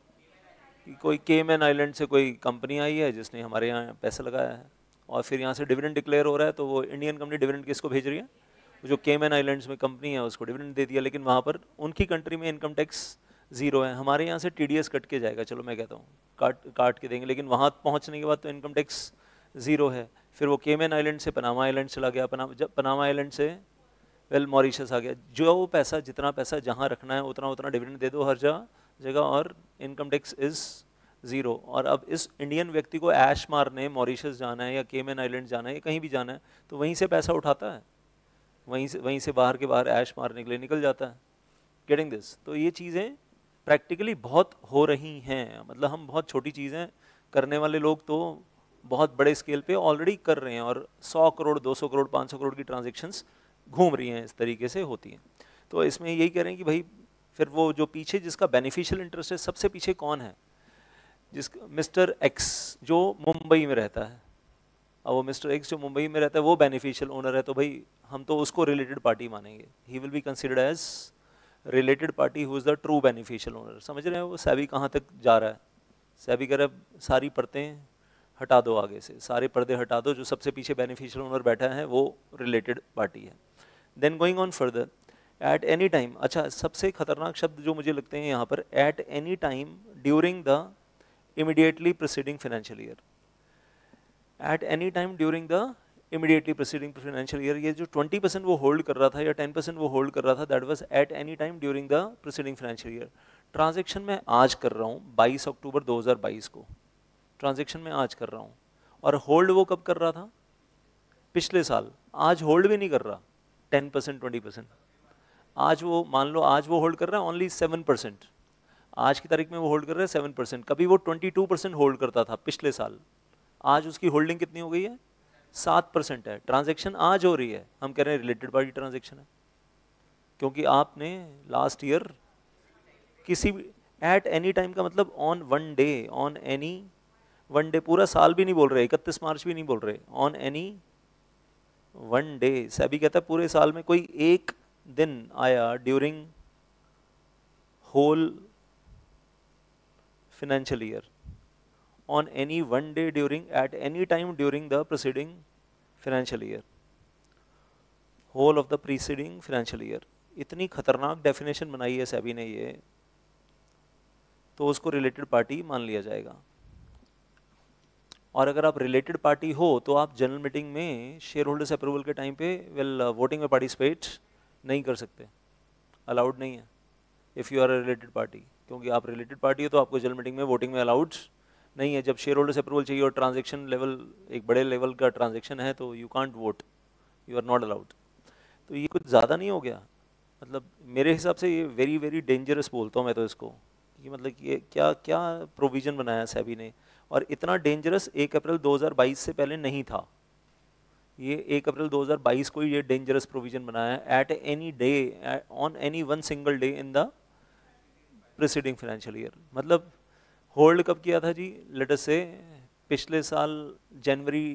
कि कोई केमन आइलैंड से कोई कंपनी आई है जिसने हमारे यहाँ पैसा लगाया है, और फिर यहाँ से डिविडेंड डिक्लेयर हो रहा है, तो वो इंडियन कंपनी डिविडेंड किसको भेज रही है, जो केमन आइलैंड्स में कंपनी है उसको डिविडेंड दे दिया, लेकिन वहाँ पर उनकी कंट्री में इनकम टैक्स ज़ीरो है। हमारे यहाँ से TDS कट के जाएगा, चलो मैं कहता हूँ काट के देंगे, लेकिन वहाँ पहुँचने के बाद तो इनकम टैक्स ज़ीरो है। फिर वो केमन आइलैंड से पनामा आइलैंड चला गया, जब पनामा आइलैंड से वेल मॉरिशस आ गया। जो पैसा, जितना पैसा जहाँ रखना है उतना उतना डिविडेंड दे दो हर जगह, और इनकम टैक्स इज़ ज़ीरो। और अब इस इंडियन व्यक्ति को ऐश मारने मॉरिशस जाना है या केमन आइलैंड जाना है या कहीं भी जाना है, तो वहीं से पैसा उठाता है, वहीं से बाहर के बाहर ऐश मारने के लिए निकल जाता है। Getting this? तो ये चीज़ें प्रैक्टिकली बहुत हो रही हैं, मतलब हम बहुत छोटी चीज़ें करने वाले लोग तो बहुत बड़े स्केल पे ऑलरेडी कर रहे हैं, और 100 करोड़ 200 करोड़ 500 करोड़ की ट्रांजेक्शन्स घूम रही हैं, इस तरीके से होती हैं। तो इसमें यही कह रहे हैं कि भाई फिर वो जो पीछे जिसका बेनिफिशियल इंटरेस्ट है, सबसे पीछे कौन है, जिसका मिस्टर एक्स जो मुंबई में रहता है। अब वो मिस्टर एक्स जो मुंबई में रहता है वो बेनिफिशियल ओनर है, तो भाई हम तो उसको रिलेटेड पार्टी मानेंगे। He will be considered as related party who is the true beneficial owner. समझ रहे हैं वो सेबी कहाँ तक जा रहा है? सेबी कह रहा है सारी परतें हटा दो, आगे से सारे पर्दे हटा दो, जो सबसे पीछे बेनिफिशियल ओनर बैठा है वो रिलेटेड पार्टी है। Then going on further, at any time. अच्छा, सबसे खतरनाक शब्द जो मुझे लगते हैं यहाँ पर, at any time during the immediately preceding financial year. At any time during the immediately preceding financial year, ये जो 20% वो होल्ड कर रहा था या 10% वो होल्ड कर रहा था, that was at any time during the preceding financial year. Transaction मैं आज कर रहा हूँ 22 अक्टूबर 2022 को, ट्रांजेक्शन मैं आज कर रहा हूँ, और होल्ड वो कब कर रहा था, पिछले साल। आज होल्ड भी नहीं कर रहा 10% 20%, आज वो मान लो आज वो होल्ड कर रहा है ओनली 7%, आज की तारीख में वो होल्ड कर रहा है 7%। कभी वो 22% होल्ड करता था पिछले साल, आज उसकी होल्डिंग कितनी हो गई है, 7% है। ट्रांजेक्शन आज हो रही है, हम कह रहे हैं रिलेटेड पार्टी ट्रांजेक्शन है, क्योंकि आपने लास्ट ईयर किसी भी एट एनी टाइम का मतलब on one day, on any one day, पूरा साल भी नहीं बोल रहे, 31 मार्च भी नहीं बोल रहे, on any one day. SEBI कहता है पूरे साल में कोई एक दिन आया during whole financial year, on any one day during, at any time during the preceding financial year, whole of the preceding financial year। इतनी खतरनाक डेफिनेशन बनाई है सेबी ने ये, तो उसको रिलेटेड पार्टी मान लिया जाएगा। और अगर आप रिलेटेड पार्टी हो तो आप जनरल मीटिंग में शेयर होल्डर्स अप्रूवल के टाइम पे वोटिंग में पार्टिसिपेट नहीं कर सकते, अलाउड नहीं है if you are a related party, क्योंकि आप रिलेटेड पार्टी हो तो आपको जनरल मीटिंग में वोटिंग में अलाउड नहीं है। जब शेयर होल्डर्स अप्रूवल चाहिए और ट्रांजेक्शन लेवल एक बड़े लेवल का ट्रांजेक्शन है तो you can't vote, you are not allowed. तो ये कुछ ज़्यादा नहीं हो गया? मतलब मेरे हिसाब से ये वेरी वेरी डेंजरस बोलता हूँ मैं तो इसको, कि मतलब ये क्या क्या प्रोविज़न बनाया सेबी ने, और इतना डेंजरस 1 अप्रैल 2022 से पहले नहीं था। ये 1 अप्रैल 2022 को ही ये डेंजरस प्रोविज़न बनाया है, at any day, on any one single day in the preceding financial year. मतलब होल्ड कब किया था जी, लेट अस से पिछले साल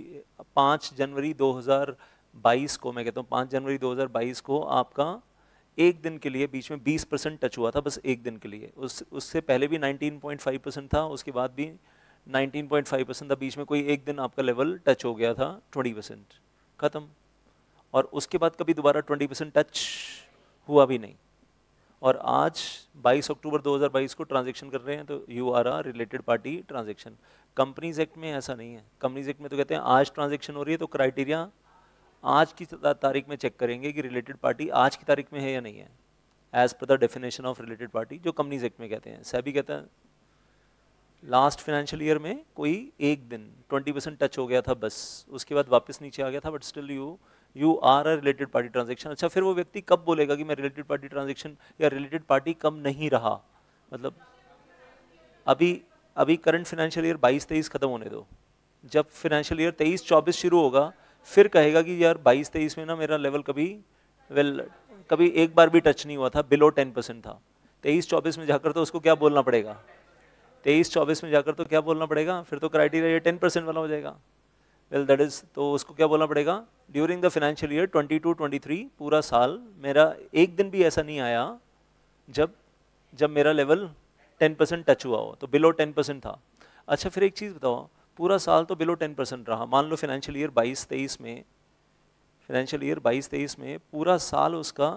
5 जनवरी 2022 को, मैं कहता हूँ 5 जनवरी 2022 को आपका एक दिन के लिए बीच में 20% टच हुआ था, बस एक दिन के लिए। उससे पहले भी 19.5% था, उसके बाद भी 19.5% था, बीच में कोई एक दिन आपका लेवल टच हो गया था 20%, खत्म। और उसके बाद कभी दोबारा 20% टच हुआ भी नहीं। और आज 22 अक्टूबर 2022 को ट्रांजैक्शन कर रहे हैं, तो you are a related party transaction. Companies act में ऐसा नहीं है। कंपनीज एक्ट में तो कहते हैं आज ट्रांजैक्शन हो रही है तो क्राइटेरिया आज की तारीख में चेक करेंगे कि रिलेटेड पार्टी आज की तारीख में है या नहीं है, as per the definition of related party, जो कंपनीज एक्ट में कहते हैं। सेबी कहता है लास्ट फाइनेंशियल ईयर में कोई एक दिन 20% टच हो गया था बस, उसके बाद वापस नीचे आ गया था, but still you are a related party transaction. अच्छा, फिर वो व्यक्ति कब बोलेगा कि मैं रिलेटेड पार्टी ट्रांजेक्शन या रिलेटेड पार्टी कब नहीं रहा? मतलब अभी अभी करंट फाइनेंशियल ईयर 22-23 खत्म होने दो, जब फाइनेंशियल ईयर 23-24 शुरू होगा फिर कहेगा कि यार 22-23 में ना मेरा लेवल कभी एक बार भी टच नहीं हुआ था, बिलो 10% था। 23-24 में जाकर तो उसको क्या बोलना पड़ेगा? 23-24 में जाकर तो क्या बोलना पड़ेगा? फिर तो क्राइटेरिया 10% वाला हो जाएगा। वेल दैट इज, तो उसको क्या बोलना पड़ेगा? ड्यूरिंग द फाइनेंशियल ईयर 22-23 पूरा साल मेरा एक दिन भी ऐसा नहीं आया जब मेरा लेवल 10% टच हुआ हो, तो बिलो 10% था। अच्छा, फिर एक चीज़ बताओ, पूरा साल तो बिलो 10% रहा, मान लो फाइनेंशियल ईयर 22-23 में पूरा साल उसका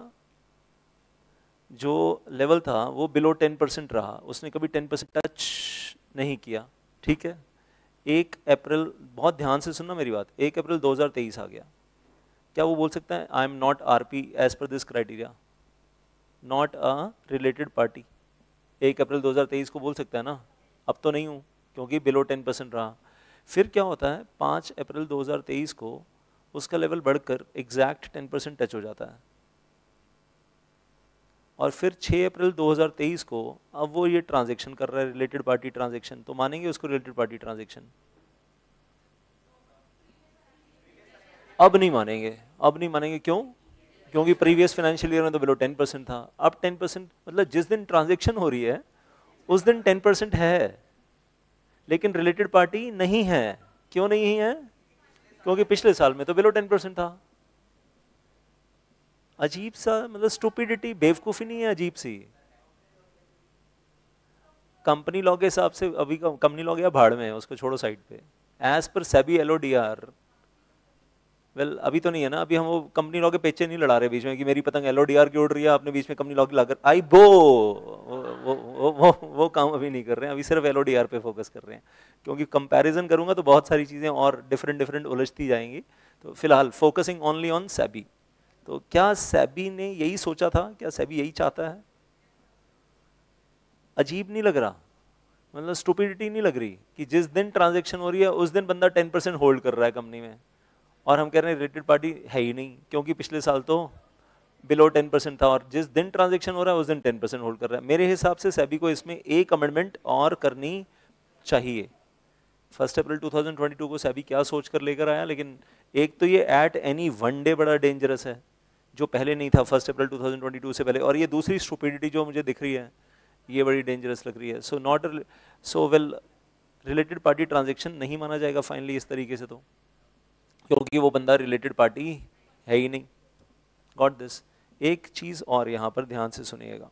जो लेवल था वो बिलो 10% रहा, उसने कभी 10% टच नहीं किया, ठीक है। 1 अप्रैल, बहुत ध्यान से सुनना मेरी बात, 1 अप्रैल 2023 आ गया, क्या वो बोल सकता है I am not RP as per this criteria, not a related party? 1 April 2023 को बोल सकता है ना? अब तो नहीं हूँ क्योंकि बिलो 10% रहा। फिर क्या होता है, 5 अप्रैल 2023 को उसका लेवल बढ़कर एग्जैक्ट 10% टच हो जाता है, और फिर 6 अप्रैल 2023 को अब वो ये ट्रांजैक्शन कर रहा है रिलेटेड पार्टी ट्रांजैक्शन, तो मानेंगे उसको रिलेटेड पार्टी ट्रांजैक्शन? अब नहीं मानेंगे, अब नहीं मानेंगे। क्यों? क्योंकि प्रीवियस फाइनेंशियल ईयर में तो बिलो 10% था, अब 10%, मतलब जिस दिन ट्रांजैक्शन हो रही है उस दिन 10% है, लेकिन रिलेटेड पार्टी नहीं है। क्यों नहीं है? क्योंकि पिछले साल में तो बिलो 10% था। अजीब सा, मतलब स्टूपिडिटी, बेवकूफी नहीं है, अजीब सी। कंपनी लॉ के हिसाब से अभी कंपनी लॉ गया भाड़ में है, उसको छोड़ो साइड पे। As per SEBI LODR, well अभी तो नहीं है ना, अभी हम वो कंपनी लॉ के पेचे नहीं लड़ा रहे बीच में कि मेरी पतंग एलओडीआर की उड़ रही है, आपने बीच में कंपनी लॉ की लाकर आई बो, वो काम अभी नहीं कर रहे हैं, अभी सिर्फ एलओडीआर पे फोकस कर रहे हैं। क्योंकि कंपैरिजन करूंगा तो बहुत सारी चीजें और डिफरेंट उलझती जाएंगी, तो फिलहाल फोकसिंग ओनली ऑन सेबी। तो क्या सेबी ने यही सोचा था? क्या सेबी यही चाहता है? अजीब नहीं लग रहा? मतलब स्टूपिडिटी नहीं लग रही कि जिस दिन ट्रांजैक्शन हो रही है उस दिन बंदा 10% होल्ड कर रहा है कंपनी में, और हम कह रहे हैं रिलेटेड पार्टी है ही नहीं क्योंकि पिछले साल तो बिलो 10% था, और जिस दिन ट्रांजैक्शन हो रहा है उस दिन 10% होल्ड कर रहा है। मेरे हिसाब से सेबी को इसमें एक अमेंडमेंट और करनी चाहिए। 1 अप्रैल 2022 को सेबी क्या सोच कर लेकर आया, लेकिन एक तो ये एट एनी वन डे बड़ा डेंजरस है, जो पहले नहीं था 1 अप्रैल 2022 से पहले, और ये दूसरी स्टूपिडिटी जो मुझे दिख रही है ये बड़ी डेंजरस लग रही है। So well related party transaction नहीं माना जाएगा फाइनली इस तरीके से, तो क्योंकि वो बंदा रिलेटेड पार्टी है ही नहीं। Got this? एक चीज और यहां पर ध्यान से सुनिएगा,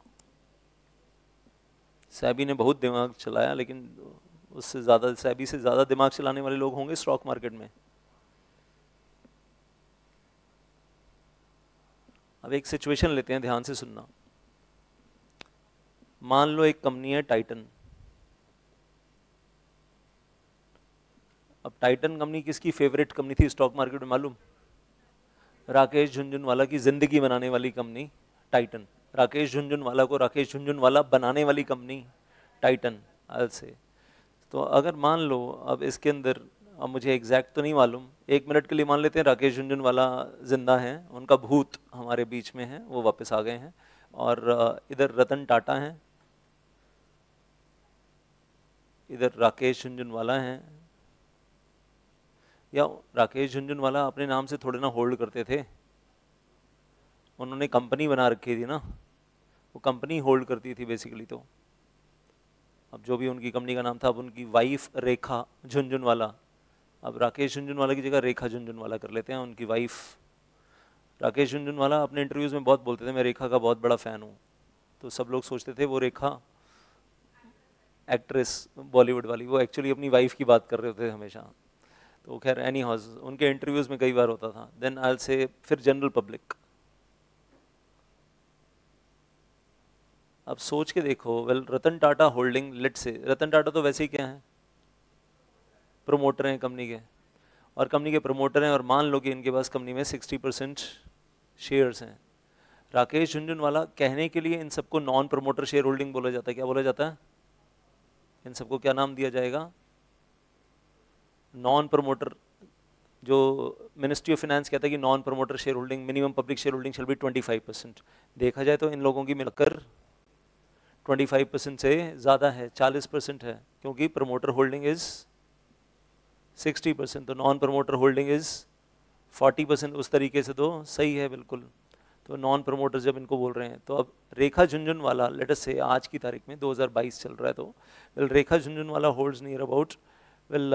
सेबी ने बहुत दिमाग चलाया, लेकिन उससे ज्यादा, सेबी से ज्यादा दिमाग चलाने वाले लोग होंगे स्टॉक मार्केट में। अब एक सिचुएशन लेते हैं, ध्यान से सुनना। मान लो एक कंपनी है टाइटन। अब टाइटन कंपनी किसकी फेवरेट कंपनी थी स्टॉक मार्केट में मालूम? राकेश झुनझुनवाला की जिंदगी बनाने वाली कंपनी टाइटन। राकेश झुनझुनवाला को राकेश झुनझुनवाला बनाने वाली कंपनी टाइटन आज से। तो अगर मान लो अब इसके अंदर, अब मुझे एग्जैक्ट तो नहीं मालूम, 1 मिनट के लिए मान लेते हैं राकेश झुनझुनवाला जिंदा हैं, उनका भूत हमारे बीच में है, वो वापस आ गए हैं, और इधर रतन टाटा हैं, इधर राकेश झुनझुनवाला हैं। या राकेश झुनझुनवाला अपने नाम से थोड़े ना होल्ड करते थे, उन्होंने कंपनी बना रखी थी ना, वो कंपनी होल्ड करती थी बेसिकली। तो अब जो भी उनकी कंपनी का नाम था, अब उनकी वाइफ रेखा झुनझुनवाला, अब राकेश झुनझुनवाला की जगह रेखा झुनझुनवाला कर लेते हैं, उनकी वाइफ राकेश झुनझुनवाला अपने इंटरव्यूज़ में बहुत बोलते थे मैं रेखा का बहुत बड़ा फ़ैन हूँ, तो सब लोग सोचते थे वो रेखा एक्ट्रेस बॉलीवुड वाली, वो एक्चुअली अपनी वाइफ की बात कर रहे होते हमेशा। तो खैर एनी हाउस उनके इंटरव्यूज़ में कई बार होता था। देन आई से फिर जनरल पब्लिक, अब सोच के देखो, well Ratan Tata holding, late से रतन टाटा तो वैसे ही क्या है, प्रोमोटर हैं कंपनी के, और कंपनी के प्रोमोटर हैं, और मान लो कि इनके पास कंपनी में 60% शेयर्स हैं। राकेश झुनझुनवाला, कहने के लिए इन सबको नॉन प्रोमोटर शेयर होल्डिंग बोला जाता है। क्या बोला जाता है? इन सबको क्या नाम दिया जाएगा? Non promoter. जो मिनिस्ट्री ऑफ फाइनेंस कहता है कि non promoter share holding, minimum public share holding shall be 25%। देखा जाए तो इन लोगों की मिलकर 25% से ज़्यादा है, 40% है, क्योंकि प्रमोटर होल्डिंग इज़ 60%, तो नॉन प्रमोटर होल्डिंग इज़ 40%। उस तरीके से तो सही है बिल्कुल। तो नॉन प्रमोटर जब इनको बोल रहे हैं, तो अब रेखा झुनझुनवाला, लेट अस से आज की तारीख में 2022 चल रहा है, तो well Rekha Jhunjhunwala holds near about well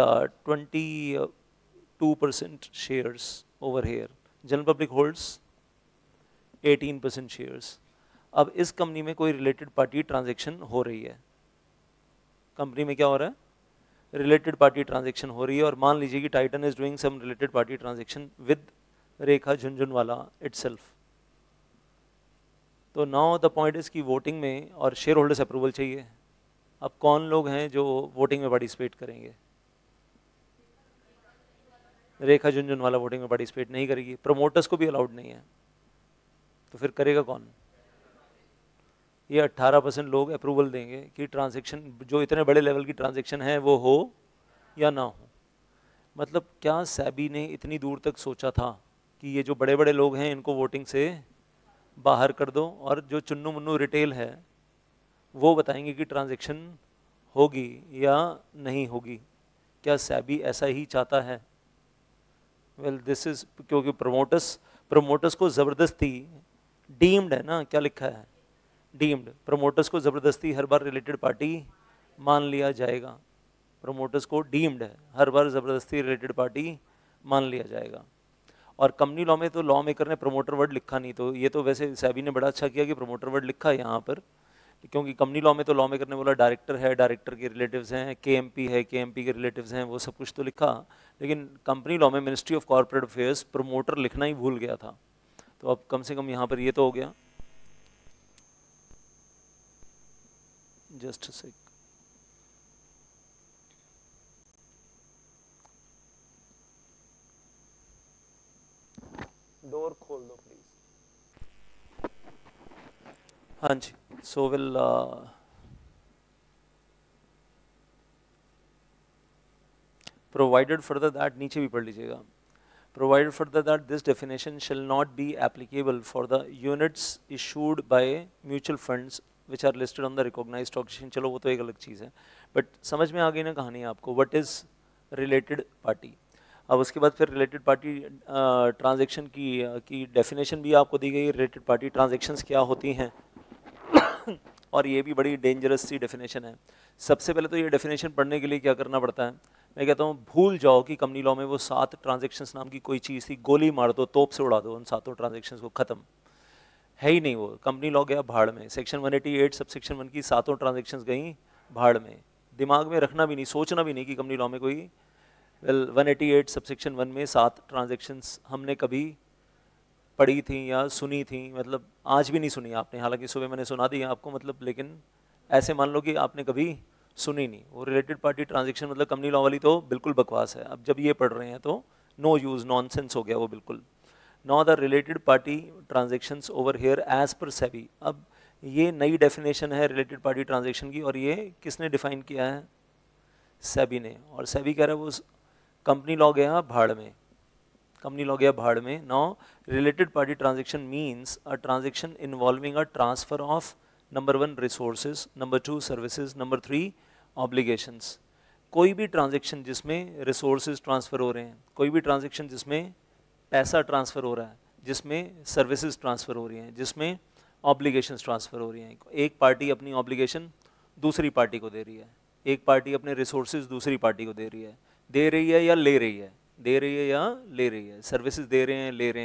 22% shares over here, general public holds 18% shares. अब इस कंपनी में कोई रिलेटेड पार्टी ट्रांजैक्शन हो रही है, कंपनी में क्या हो रहा है, रिलेटेड पार्टी ट्रांजैक्शन हो रही है, और मान लीजिए कि Titan is doing some related party transaction with Rekha Jhunjhunwala itself. तो नाउ द पॉइंट इज की वोटिंग में और शेयर होल्डर्स अप्रूवल चाहिए। अब कौन लोग हैं जो वोटिंग में पार्टिसिपेट करेंगे? रेखा झुनझुनवाला वोटिंग में पार्टिसिपेट नहीं करेगी, प्रमोटर्स को भी अलाउड नहीं है, तो फिर करेगा कौन? ये 18% लोग अप्रूवल देंगे कि ट्रांजैक्शन, जो इतने बड़े लेवल की ट्रांजैक्शन है, वो हो या ना हो। मतलब क्या सेबी ने इतनी दूर तक सोचा था कि ये जो बड़े बड़े लोग हैं इनको वोटिंग से बाहर कर दो, और जो चुन्नू मुन्नू रिटेल है वो बताएंगे कि ट्रांजैक्शन होगी या नहीं होगी? क्या सेबी ऐसा ही चाहता है? वेल दिस इज, क्योंकि प्रमोटर्स को ज़बरदस्ती डीम्ड है ना, क्या लिखा है, डीम्ड, प्रमोटर्स को ज़बरदस्ती हर बार रिलेटेड पार्टी मान लिया जाएगा। प्रमोटर्स को डीम्ड है, हर बार ज़बरदस्ती रिलेटेड पार्टी मान लिया जाएगा। और कंपनी लॉ में तो लॉ मेकर ने प्रमोटर वर्ड लिखा नहीं, तो ये तो वैसे सेबी ने बड़ा अच्छा किया कि प्रमोटर वर्ड लिखा है यहाँ पर, क्योंकि कंपनी लॉ में तो लॉ मेकर ने बोला डायरेक्टर है, डायरेक्टर के रिलेटिव्स हैं, केएमपी है, केएमपी के रिलेटिव्स हैं, वो सब कुछ तो लिखा। लेकिन कंपनी लॉ में ministry of corporate affairs promoter लिखना ही भूल गया था। तो अब कम से कम यहाँ पर ये तो हो गया। जस्ट से डोर खोल दो प्लीज। हाँ जी, so will provided further that, नीचे भी पढ़ लीजिएगा, provided further that this definition shall not be applicable for the units issued by mutual funds which are listed on the recognized stock exchange। चलो वो तो एक अलग चीज़ है, बट समझ में आ गई ना कहानी आपको, व्हाट इज़ रिलेटेड पार्टी। अब उसके बाद फिर रिलेटेड पार्टी ट्रांजैक्शन की डेफिनेशन भी आपको दी गई, रिलेटेड पार्टी ट्रांजैक्शंस क्या होती हैं और ये भी बड़ी डेंजरस सी डेफिनेशन है। सबसे पहले तो ये डेफिनेशन पढ़ने के लिए क्या करना पड़ता है, मैं कहता हूँ भूल जाओ कि कंपनी लॉ में वो 7 ट्रांजैक्शंस नाम की कोई चीज़ थी, गोली मार दो, तोप से उड़ा दो उन 7 ट्रांजैक्शंस को, खत्म, है ही नहीं वो। कंपनी लॉ गया भाड़ में, सेक्शन 188 सब सेक्शन 1 की 7 ट्रांजैक्शंस गई भाड़ में। दिमाग में रखना भी नहीं, सोचना भी नहीं कि कंपनी लॉ में कोई 188 सब सेक्शन 1 में 7 ट्रांजैक्शंस हमने कभी पढ़ी थी या सुनी थी, मतलब आज भी नहीं सुनी आपने, हालांकि सुबह मैंने सुना दी आपको, मतलब लेकिन ऐसे मान लो कि आपने कभी सुनी नहीं। वो रिलेटेड पार्टी ट्रांजैक्शन मतलब कंपनी लॉ वाली तो बिल्कुल बकवास है। अब जब ये पढ़ रहे हैं तो नो यूज़, नॉनसेंस हो गया वो बिल्कुल। Now the related party transactions over here as per SEBI. अब ये नई डेफिनेशन है रिलेटेड पार्टी ट्रांजैक्शन की, और ये किसने डिफाइन किया है? सेबी ने। और सेबी कह रहा है वो कंपनी लॉ गया भाड़ में, कंपनी लॉ गया भाड़ में। Now related party transaction means a transaction involving a transfer of number 1 resources, number 2 services, number 3 obligations. कोई भी ट्रांजैक्शन जिसमें रिसोर्सेज ट्रांसफ़र हो रहे हैं, कोई भी ट्रांजैक्शन जिसमें पैसा ट्रांसफ़र हो रहा है, जिसमें सर्विसेज ट्रांसफ़र हो रही हैं, जिसमें ऑब्लिगेशंस ट्रांसफ़र हो रही हैं। एक पार्टी अपनी ऑब्लिगेशन दूसरी पार्टी को दे रही है, एक पार्टी अपने रिसोर्सेज दूसरी पार्टी को दे रही है या ले रही है, दे रही है या ले रही है, सर्विसेज दे रहे हैं, ले रहे हैं।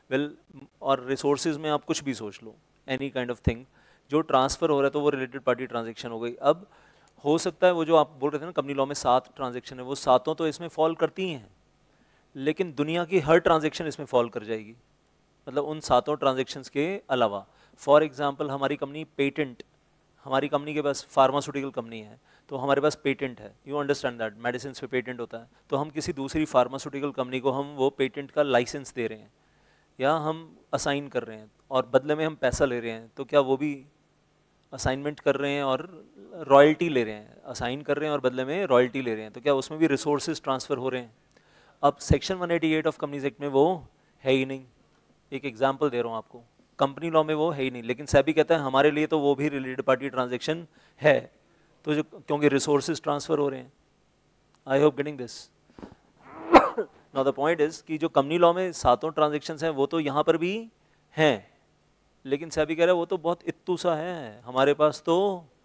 वेल और रिसोर्सेज में आप कुछ भी सोच लो, एनी काइंड ऑफ थिंग जो ट्रांसफर हो रहा है तो वो रिलेटेड पार्टी ट्रांजेक्शन हो गई। अब हो सकता है वो जो आप बोल रहे थे ना कंपनी लॉ में 7 ट्रांजेक्शन है, वो सातों तो इसमें फॉल करती ही हैं, लेकिन दुनिया की हर ट्रांजेक्शन इसमें फॉल कर जाएगी, मतलब उन सातों ट्रांजेक्शन्स के अलावा। फॉर एग्जांपल हमारी कंपनी पेटेंट, हमारी कंपनी के पास फार्मास्यूटिकल कंपनी है तो हमारे पास पेटेंट है, यू अंडरस्टैंड दैट, मेडिसिन पे पेटेंट होता है, तो हम किसी दूसरी फार्मास्यूटिकल कंपनी को हम वो पेटेंट का लाइसेंस दे रहे हैं या हम असाइन कर रहे हैं और बदले में हम पैसा ले रहे हैं, तो क्या वो भी असाइनमेंट कर रहे हैं और रॉयल्टी ले रहे हैं, असाइन कर रहे हैं और बदले में रॉयल्टी ले रहे हैं, तो क्या उसमें भी रिसोर्सेज ट्रांसफ़र हो रहे हैं? अब सेक्शन 188 ऑफ कंपनीज एक्ट में वो है ही नहीं। एक एग्जांपल दे रहा हूँ आपको, कंपनी लॉ में वो है ही नहीं, लेकिन सेबी कहता है हमारे लिए तो वो भी रिलेटेड पार्टी ट्रांजेक्शन है, तो जो क्योंकि रिसोर्सेज ट्रांसफ़र हो रहे हैं। I hope getting this. Now the point is कि जो कंपनी लॉ में सातों ट्रांजेक्शन्स हैं वो तो यहाँ पर भी हैं, लेकिन सेबी कह रहा है वो तो बहुत इत्तू सा है, हमारे पास तो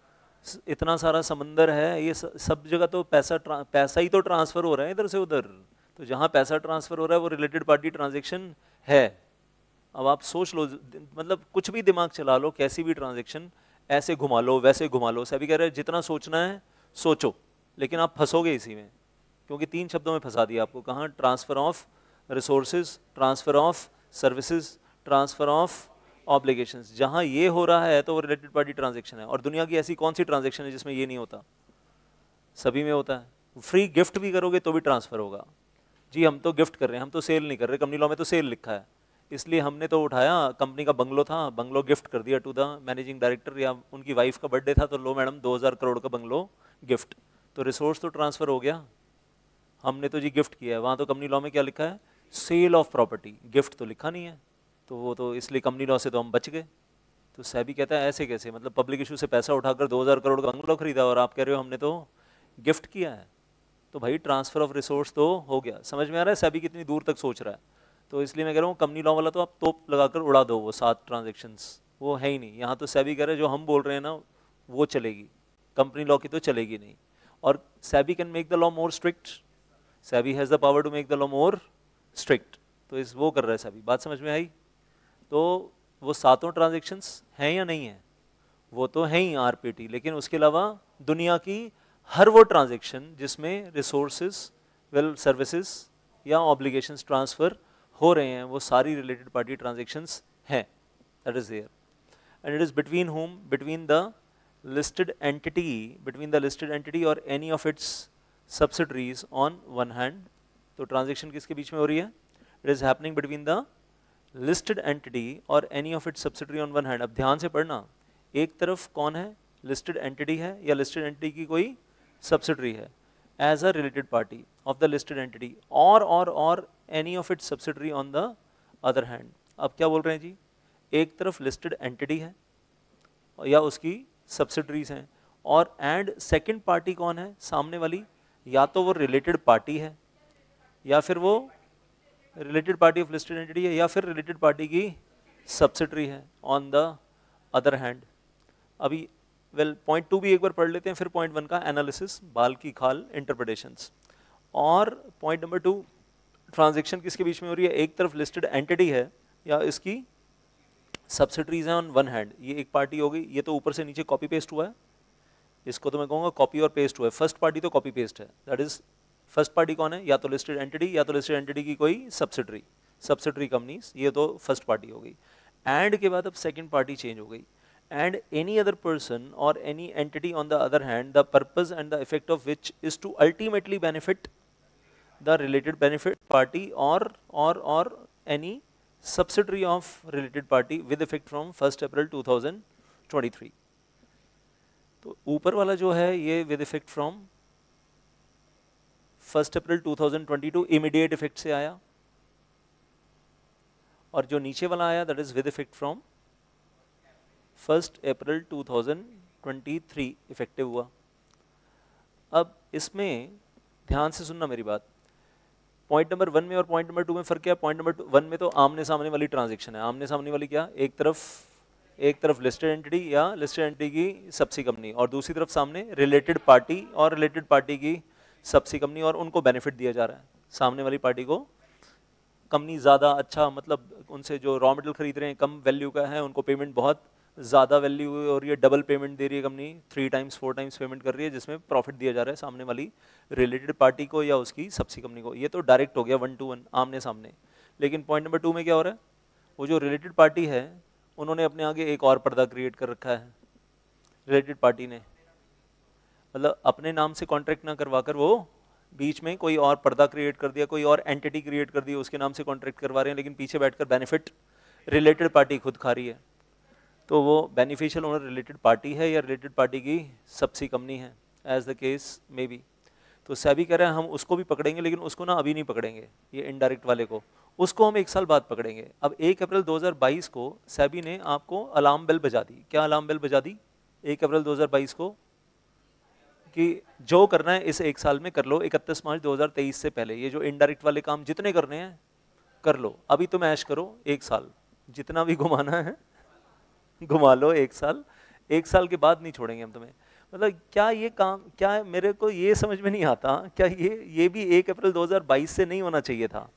इतना सारा समंदर है, ये सब जगह तो पैसा ही तो ट्रांसफ़र हो रहा है इधर से उधर, तो जहाँ पैसा ट्रांसफ़र हो रहा है वो रिलेटेड पार्टी ट्रांजेक्शन है। अब आप सोच लो, मतलब कुछ भी दिमाग चला लो, कैसी भी ट्रांजेक्शन ऐसे घुमा लो वैसे घुमा लो, सेबी कह रहे हैं जितना सोचना है सोचो, लेकिन आप फंसोगे इसी में, क्योंकि 3 शब्दों में फंसा दिया आपको। कहाँ? Transfer of resources, transfer of services, transfer of obligations. जहाँ ये हो रहा है तो वो रिलेटेड पार्टी ट्रांजेक्शन है। और दुनिया की ऐसी कौन सी ट्रांजेक्शन है जिसमें ये नहीं होता? सभी में होता है। फ्री गिफ्ट भी करोगे तो भी ट्रांसफ़र होगा। जी हम तो गिफ्ट कर रहे हैं, हम तो सेल नहीं कर रहे, कंपनी लॉ में तो सेल लिखा है, इसलिए हमने तो उठाया, कंपनी का बंगलो था, बंगलो गिफ्ट कर दिया टू द मैनेजिंग डायरेक्टर, या उनकी वाइफ का बर्थडे था तो लो मैडम 2000 करोड़ का बंगलो गिफ्ट, तो रिसोर्स तो ट्रांसफ़र हो गया, हमने तो जी गिफ्ट किया है। वहाँ तो कंपनी लॉ में क्या लिखा है? सेल ऑफ प्रॉपर्टी, गिफ्ट तो लिखा नहीं है, तो वो तो इसलिए कंपनी लॉ से तो हम बच गए। तो सेबी कहता है ऐसे कैसे, मतलब पब्लिक इशू से पैसा उठाकर 2000 करोड़ का बंगलो खरीदा और आप कह रहे हो हमने तो गिफ्ट किया है, तो भाई ट्रांसफ़र ऑफ रिसोर्स तो हो गया। समझ में आ रहा है सेबी कितनी दूर तक सोच रहा है? तो इसलिए मैं कह रहा हूँ कंपनी लॉ वाला तो आप तोप लगाकर उड़ा दो, वो 7 ट्रांजेक्शन्स वो है ही नहीं। यहाँ तो सेबी कह रहे हैं जो हम बोल रहे हैं ना वो चलेगी, कंपनी लॉ की तो चलेगी नहीं। और SEBI can make the law more strict, SEBI has the power to make the law more strict, तो इस वो कर रहा है सेबी। बात समझ में आई? तो वो सातों ट्रांजेक्शन्स हैं या नहीं है? वो तो हैं ही आरपीटी, लेकिन उसके अलावा दुनिया की हर वो ट्रांजेक्शन जिसमें रिसोर्सेज, वेल सर्विसेज या ऑब्लिगेशंस ट्रांसफ़र हो रहे हैं, वो सारी रिलेटेड पार्टी ट्रांजेक्शन्स हैं, that is there. And it is between whom? Between the listed entity, between the listed entity or any of its subsidiaries on one hand। तो transaction किसके बीच में हो रही है? It is happening between the listed entity और any of its subsidiary on one hand. अब ध्यान से पढ़ना, एक तरफ कौन है? लिस्टेड एंटिटी है या लिस्टेड एंटिटी की कोई सब्सिडरी है, as a related party of the listed entity और any of its subsidiary on the other hand. अब क्या बोल रहे हैं जी? एक तरफ लिस्टेड एंटिटी है या उसकी सब्सिडरीज हैं, और एंड सेकंड पार्टी कौन है? सामने वाली, या तो वो रिलेटेड पार्टी है या फिर वो related party of listed entity है या फिर रिलेटेड पार्टी की सब्सिडरी है ऑन द अदर हैंड। अभी वेल पॉइंट 2 भी एक बार पढ़ लेते हैं, फिर पॉइंट 1 का एनालिसिस, बाल की खाल इंटरप्रिटेशंस। और पॉइंट नंबर 2, ट्रांजेक्शन किसके बीच में हो रही है? एक तरफ लिस्टेड एंटिटी है या इसकी सब्सिडरीज हैं ऑन वन हैंड, ये एक पार्टी हो गई। ये तो ऊपर से नीचे कॉपी पेस्ट हुआ है, इसको तो मैं कहूँगा कॉपी और पेस्ट हुआ है। फर्स्ट पार्टी तो कॉपी पेस्ट है, दैट इज फर्स्ट पार्टी कौन है? या तो लिस्टेड एंटिटी या तो लिस्टेड एंटिटी की कोई सब्सिडरी, सब्सिडरी कंपनीज, ये तो फर्स्ट पार्टी हो गई। एंड के बाद अब सेकंड पार्टी चेंज हो गई, एंड एनी अदर पर्सन और any entity on the other hand, the purpose and the effect of which is to ultimately benefit the related benefit party और any subsidiary of related party with effect from 1st April 2023। तो ऊपर वाला जो है ये with effect from 1st April 2022 immediate effect से आया, और जो नीचे वाला आया that is with effect from 1st April 2023 effective हुआ। अब इसमें ध्यान से सुनना मेरी बात, पॉइंट नंबर 1 में और पॉइंट नंबर 2 में फर्क क्या है? पॉइंट नंबर 1 में तो आमने सामने वाली ट्रांजेक्शन है। आमने सामने वाली क्या? एक तरफ लिस्टेड एंटिटी या लिस्टेड एंटिटी की सबसी कंपनी, और दूसरी तरफ सामने रिलेटेड पार्टी और रिलेटेड पार्टी की सबसी कंपनी, और उनको बेनिफिट दिया जा रहा है, सामने वाली पार्टी को कंपनी ज़्यादा अच्छा, मतलब उनसे जो रॉ मटेरियल खरीद रहे हैं कम वैल्यू का है, उनको पेमेंट बहुत ज़्यादा वैल्यू और ये डबल पेमेंट दे रही है कंपनी, 3 टाइम्स 4 टाइम्स पेमेंट कर रही है, जिसमें प्रॉफिट दिया जा रहा है सामने वाली रिलेटेड पार्टी को या उसकी सबसी कंपनी को। ये तो डायरेक्ट हो गया 1 to 1 आमने सामने। लेकिन पॉइंट नंबर 2 में क्या हो रहा है, वो जो रिलेटेड पार्टी है उन्होंने अपने आगे एक और पर्दा क्रिएट कर रखा है, रिलेटेड पार्टी ने, मतलब अपने नाम से कॉन्ट्रैक्ट ना करवा कर वो बीच में कोई और पर्दा क्रिएट कर दिया, कोई और एंटिटी क्रिएट कर दी, उसके नाम से कॉन्ट्रैक्ट करवा रहे हैं, लेकिन पीछे बैठकर बेनिफिट रिलेटेड पार्टी खुद खा रही है। तो वो बेनिफिशियल ओनर रिलेटेड पार्टी है या रिलेटेड पार्टी की सबसी कंपनी है, as the case may be. तो सेबी कह रहे हैं हम उसको भी पकड़ेंगे, लेकिन उसको ना अभी नहीं पकड़ेंगे, ये इनडायरेक्ट वाले को, उसको हम 1 साल बाद पकड़ेंगे। अब 1 अप्रैल 2022 को सेबी ने आपको अलार्म बेल बजा दी। क्या अलार्म बेल बजा दी 1 अप्रैल 2022 को, कि जो करना है इस 1 साल में कर लो, 31 मार्च 2023 से पहले ये जो इनडायरेक्ट वाले काम जितने करने हैं कर लो, अभी तुम ऐश करो 1 साल, जितना भी घुमाना है घुमा लो 1 साल, 1 साल के बाद नहीं छोड़ेंगे हम तुम्हें। मतलब क्या ये काम, क्या मेरे को ये समझ में नहीं आता, क्या ये भी 1 अप्रैल 2022 से नहीं होना चाहिए था?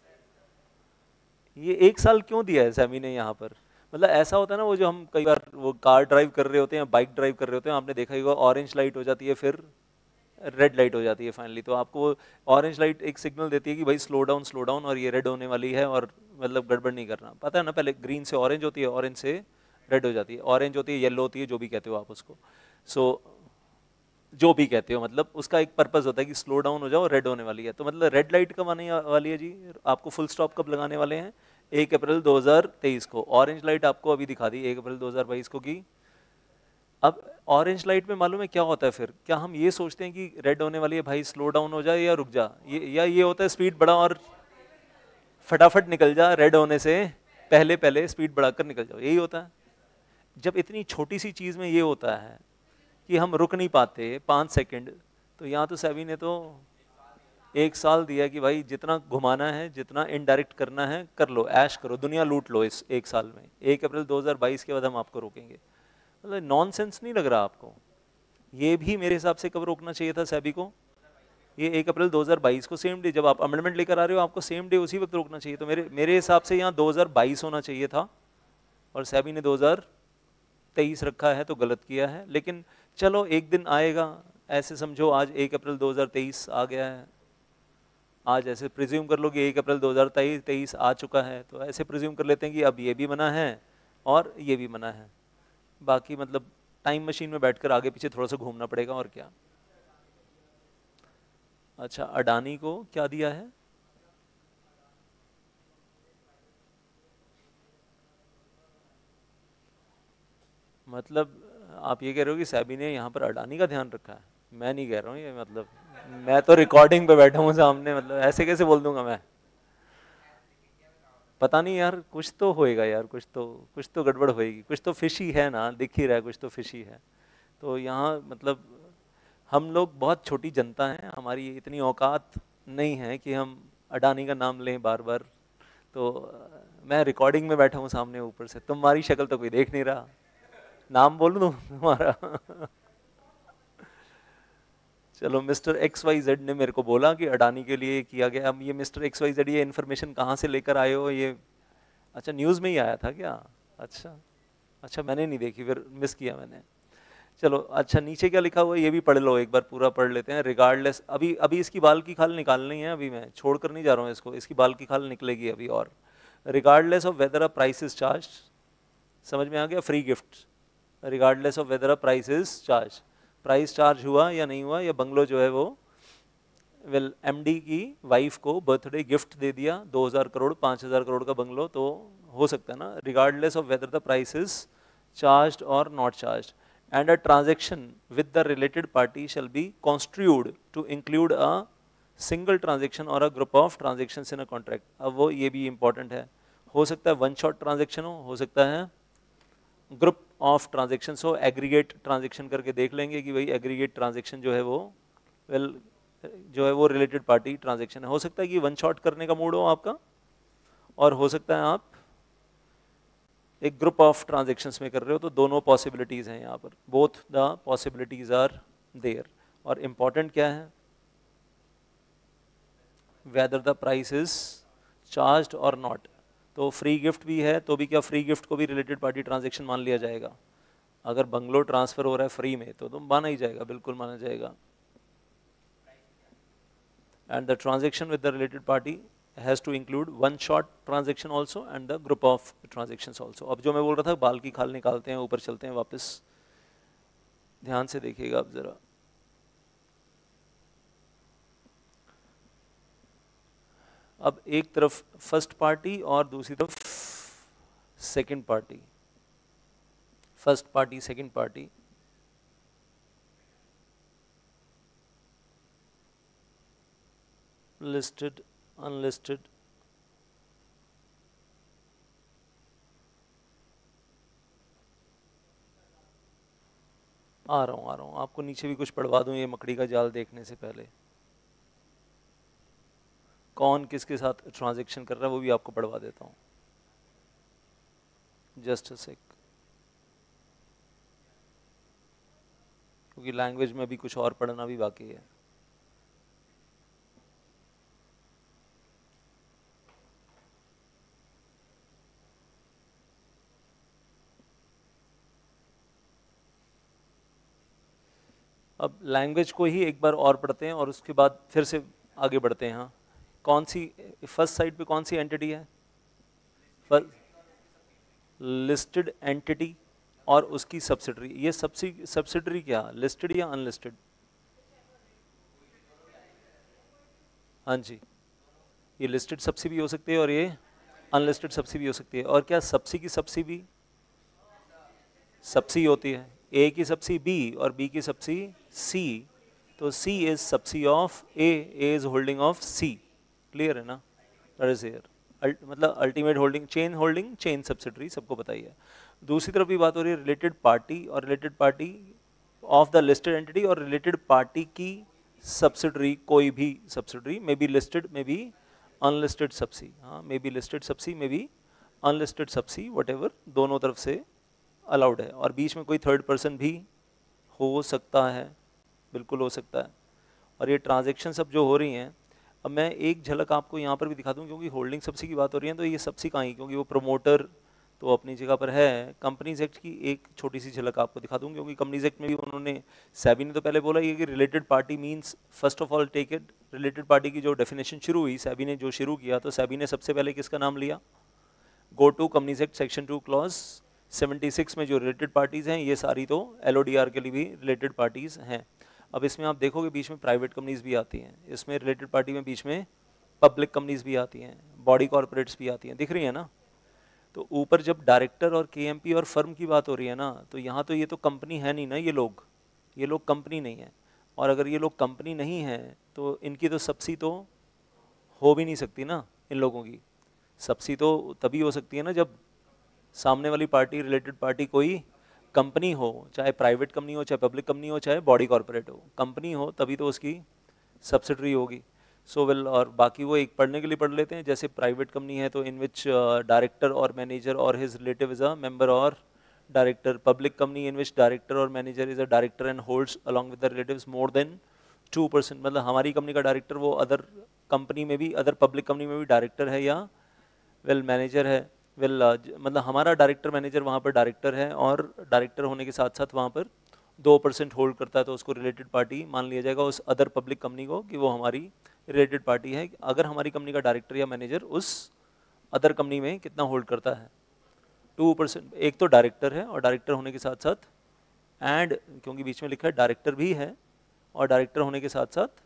ये 1 साल क्यों दिया है सेबी ने यहाँ पर? मतलब ऐसा होता है ना, वो जो हम कई बार वो कार ड्राइव कर रहे होते हैं, बाइक ड्राइव कर रहे होते हैं, आपने देखा ही होगा, ऑरेंज लाइट हो जाती है, फिर रेड लाइट हो जाती है फाइनली, तो आपको ऑरेंज लाइट एक सिग्नल देती है कि भाई स्लो डाउन, और ये रेड होने वाली है, और मतलब गड़बड़ नहीं करना, पता है ना, पहले ग्रीन से ऑरेंज होती है, ऑरेंज से रेड हो जाती है, ऑरेंज होती है, येलो होती है, जो भी कहते हो आप उसको। सो जो भी कहते हो, मतलब उसका एक पर्पस होता है कि स्लो डाउन हो जाओ, रेड होने वाली है। तो मतलब रेड लाइट कब आने वाली है जी, आपको फुल स्टॉप कब लगाने वाले हैं? 1 अप्रैल 2023 को। ऑरेंज लाइट आपको अभी दिखा दी 1 अप्रैल 2022 को की। अब ऑरेंज लाइट में मालूम है क्या होता है फिर? क्या हम ये सोचते हैं कि रेड होने वाली है भाई स्लो डाउन हो जाए या रुक जा, ये होता है स्पीड बढ़ा और फटाफट निकल जा, रेड होने से पहले पहले स्पीड बढ़ाकर निकल जाओ, यही होता है। जब इतनी छोटी सी चीज में ये होता है कि हम रुक नहीं पाते 5 सेकंड, तो यहाँ तो सेबी ने तो 1 साल दिया कि भाई जितना घुमाना है, जितना इनडायरेक्ट करना है कर लो, ऐश करो, दुनिया लूट लो इस 1 साल में। 1 अप्रैल 2022 के बाद हम आपको रोकेंगे। मतलब नॉनसेंस नहीं लग रहा आपको? ये भी मेरे हिसाब से कब रोकना चाहिए था सेबी को? ये 1 अप्रैल 2022 को, सेम डे जब आप अमेंडमेंट लेकर आ रहे हो, आपको सेम डे उसी वक्त रोकना चाहिए। तो मेरे हिसाब से यहाँ 2022 होना चाहिए था, और सेबी ने 2023 रखा है, तो गलत किया है। लेकिन चलो एक दिन आएगा, ऐसे समझो आज 1 अप्रैल 2023 आ गया है, आज ऐसे प्रिज्यूम कर लो कि 1 अप्रैल 2023 आ चुका है, तो ऐसे प्रिज्यूम कर लेते हैं कि अब ये भी मना है और ये भी मना है। बाकी मतलब टाइम मशीन में बैठकर आगे पीछे थोड़ा सा घूमना पड़ेगा, और क्या। अच्छा, अडानी को क्या दिया है? मतलब आप ये कह रहे हो कि सेबी ने यहाँ पर अडानी का ध्यान रखा है? मैं नहीं कह रहा हूँ ये, मतलब मैं तो रिकॉर्डिंग पे बैठा हूँ सामने, मतलब ऐसे कैसे बोल दूंगा मैं? पता नहीं यार, कुछ तो होएगा यार, कुछ तो गड़बड़ होएगी, कुछ तो फिशी है ना, दिख ही रहा है कुछ तो फिशी है। तो यहाँ मतलब हम लोग बहुत छोटी जनता हैं, हमारी इतनी औकात नहीं है कि हम अडानी का नाम लें बार बार। तो मैं रिकॉर्डिंग में बैठा हूँ सामने, ऊपर से तुम्हारी शक्ल तो कोई देख नहीं रहा, नाम बोल दूँ तुम्हारा? चलो, मिस्टर XYZ ने मेरे को बोला कि अडानी के लिए किया गया। अब ये मिस्टर XYZ ये इन्फॉर्मेशन कहाँ से लेकर आए हो ये? अच्छा, न्यूज़ में ही आया था क्या? अच्छा मैंने नहीं देखी, फिर मिस किया मैंने। चलो अच्छा, नीचे क्या लिखा हुआ है ये भी पढ़ लो, एक बार पूरा पढ़ लेते हैं। रिगार्डलेस, अभी अभी इसकी बाल की खाल निकालनी है, अभी मैं छोड़ कर नहीं जा रहा हूँ इसको, इसकी बाल की खाल निकलेगी अभी। और regardless of whether a price is charge, समझ में आ गया? Free gift, regardless of whether a price is charge, price charge हुआ या नहीं हुआ, या बंगलो जो है वो वेल MD की वाइफ को बर्थडे गिफ्ट दे दिया 2000 करोड़ 5000 करोड़ का बंगलो, तो हो सकता है ना, regardless of whether the price is charge और not charge, and a transaction with the related party shall be construed to include a single transaction or a group of transactions in a contract। अब वो ये भी important है, हो सकता है one shot transaction हो सकता है ग्रुप ऑफ ट्रांजेक्शन हो, एग्रीगेट ट्रांजेक्शन करके देख लेंगे कि भाई एग्रीगेट ट्रांजेक्शन जो है वो वेल जो है वो रिलेटेड पार्टी ट्रांजेक्शन है। हो सकता है कि वन शॉट करने का मूड हो आपका, और हो सकता है आप एक ग्रुप ऑफ ट्रांजेक्शन्स में कर रहे हो, तो दोनों पॉसिबिलिटीज हैं यहाँ पर, both the possibilities are there. और इम्पॉर्टेंट क्या है? Whether the price is charged और नॉट, तो फ्री गिफ्ट भी है तो भी क्या फ्री गिफ्ट को भी रिलेटेड पार्टी ट्रांजेक्शन मान लिया जाएगा? अगर बंगलो ट्रांसफर हो रहा है फ्री में तो माना ही जाएगा, बिल्कुल माना जाएगा। And the transaction with the related party has to include one shot transaction also and the group of transactions also. अब जो मैं बोल रहा था बाल की खाल निकालते हैं, ऊपर चलते हैं वापस, ध्यान से देखिएगा आप जरा। अब एक तरफ फर्स्ट पार्टी और दूसरी तरफ second party, first party second party. Listed unlisted, आ रहा हूँ आपको नीचे भी कुछ पढ़वा दूँ ये मकड़ी का जाल देखने से पहले। कौन किसके साथ ट्रांजैक्शन कर रहा है वो भी आपको पढ़वा देता हूँ, जस्ट अ सेक, क्योंकि लैंग्वेज में भी कुछ और पढ़ना भी बाकी है। अब लैंग्वेज को ही एक बार और पढ़ते हैं और उसके बाद फिर से आगे बढ़ते हैं। हाँ, कौन सी फर्स्ट साइड पे कौन सी एंटिटी है? लिस्टेड एंटिटी और उसकी सब्सिडरी। ये सब्सिडरी क्या, लिस्टेड या अनलिस्टेड? हाँ जी, ये लिस्टेड सब्सिडी भी हो सकती है और ये अनलिस्टेड सब्सिडी भी हो सकती है। और क्या सब्सिडी की सब्सिडी भी सब्सिडी होती है? ए की सब्सिडी बी और बी की सब्सिडी सी, तो C is subsidy of A is holding of C. Clear है ना? दैट इज हियर, मतलब अल्टीमेट होल्डिंग, चेन सब्सिडरी, सबको पता ही है। दूसरी तरफ भी बात हो रही है रिलेटेड पार्टी और related party of the listed entity और रिलेटेड पार्टी की सब्सिडरी, कोई भी subsidiary may be listed may be unlisted subsidy. हाँ, may be listed subsidy may be unlisted subsidy, what दोनों तरफ से अलाउड है। और बीच में कोई थर्ड पर्सन भी हो सकता है, बिल्कुल हो सकता है। और ये ट्रांजैक्शन सब जो हो रही हैं, अब मैं एक झलक आपको यहाँ पर भी दिखा दूँ, क्योंकि होल्डिंग सब्सिडी की बात हो रही है तो ये सब्सिडी कहाँ है, क्योंकि वो प्रमोटर तो अपनी जगह पर है। कंपनीज एक्ट की एक छोटी सी झलक आपको दिखा दूँ, क्योंकि कंपनीज एक्ट में भी उन्होंने, सेबी ने तो पहले बोला ये कि related party means, first of all take it, related party की जो डेफिनेशन शुरू हुई सेबी ने जो शुरू किया, तो सेबी ने सबसे पहले किसका नाम लिया? Go to companies act section 2 clause 76 में जो रिलेटेड पार्टीज़ हैं ये सारी तो LODR के लिए भी रिलेटेड पार्टीज़ हैं। अब इसमें आप देखोगे बीच में प्राइवेट कंपनीज भी आती हैं, इसमें रिलेटेड पार्टी में बीच में पब्लिक कंपनीज भी आती हैं, बॉडी कॉर्पोरेट्स भी आती हैं, दिख रही है ना? तो ऊपर जब डायरेक्टर और KMP और फर्म की बात हो रही है ना, तो यहाँ तो ये तो कंपनी है नहीं ना, ये लोग कंपनी नहीं है। और अगर ये लोग कंपनी नहीं है तो इनकी तो सब्सिडी तो हो भी नहीं सकती ना। इन लोगों की सब्सिडी तो तभी हो सकती है ना जब सामने वाली पार्टी, रिलेटेड पार्टी कोई कंपनी हो, चाहे प्राइवेट कंपनी हो, चाहे पब्लिक कंपनी हो, चाहे बॉडी कॉर्पोरेट हो, कंपनी हो तभी तो उसकी सब्सिडरी होगी। सो वेल, और बाकी वो एक पढ़ने के लिए पढ़ लेते हैं। जैसे प्राइवेट कंपनी है तो इन विच डायरेक्टर और मैनेजर और his relative is a member और director. Public company in which director और manager is a director and holds along with the relatives more than 2%। मतलब हमारी कंपनी का डायरेक्टर वो अदर कंपनी में भी, अदर पब्लिक कंपनी में भी डायरेक्टर है या वेल मैनेजर है। वेल मतलब हमारा डायरेक्टर मैनेजर वहाँ पर डायरेक्टर है और डायरेक्टर होने के साथ साथ वहाँ पर 2% होल्ड करता है, तो उसको रिलेटेड पार्टी मान लिया जाएगा उस अदर पब्लिक कंपनी को कि वो हमारी रिलेटेड पार्टी है, अगर हमारी कंपनी का डायरेक्टर या मैनेजर उस अदर कंपनी में कितना होल्ड करता है, 2%। एक तो डायरेक्टर है और डायरेक्टर होने के साथ साथ एंड, क्योंकि बीच में लिखा है डायरेक्टर भी है और डायरेक्टर होने के साथ साथ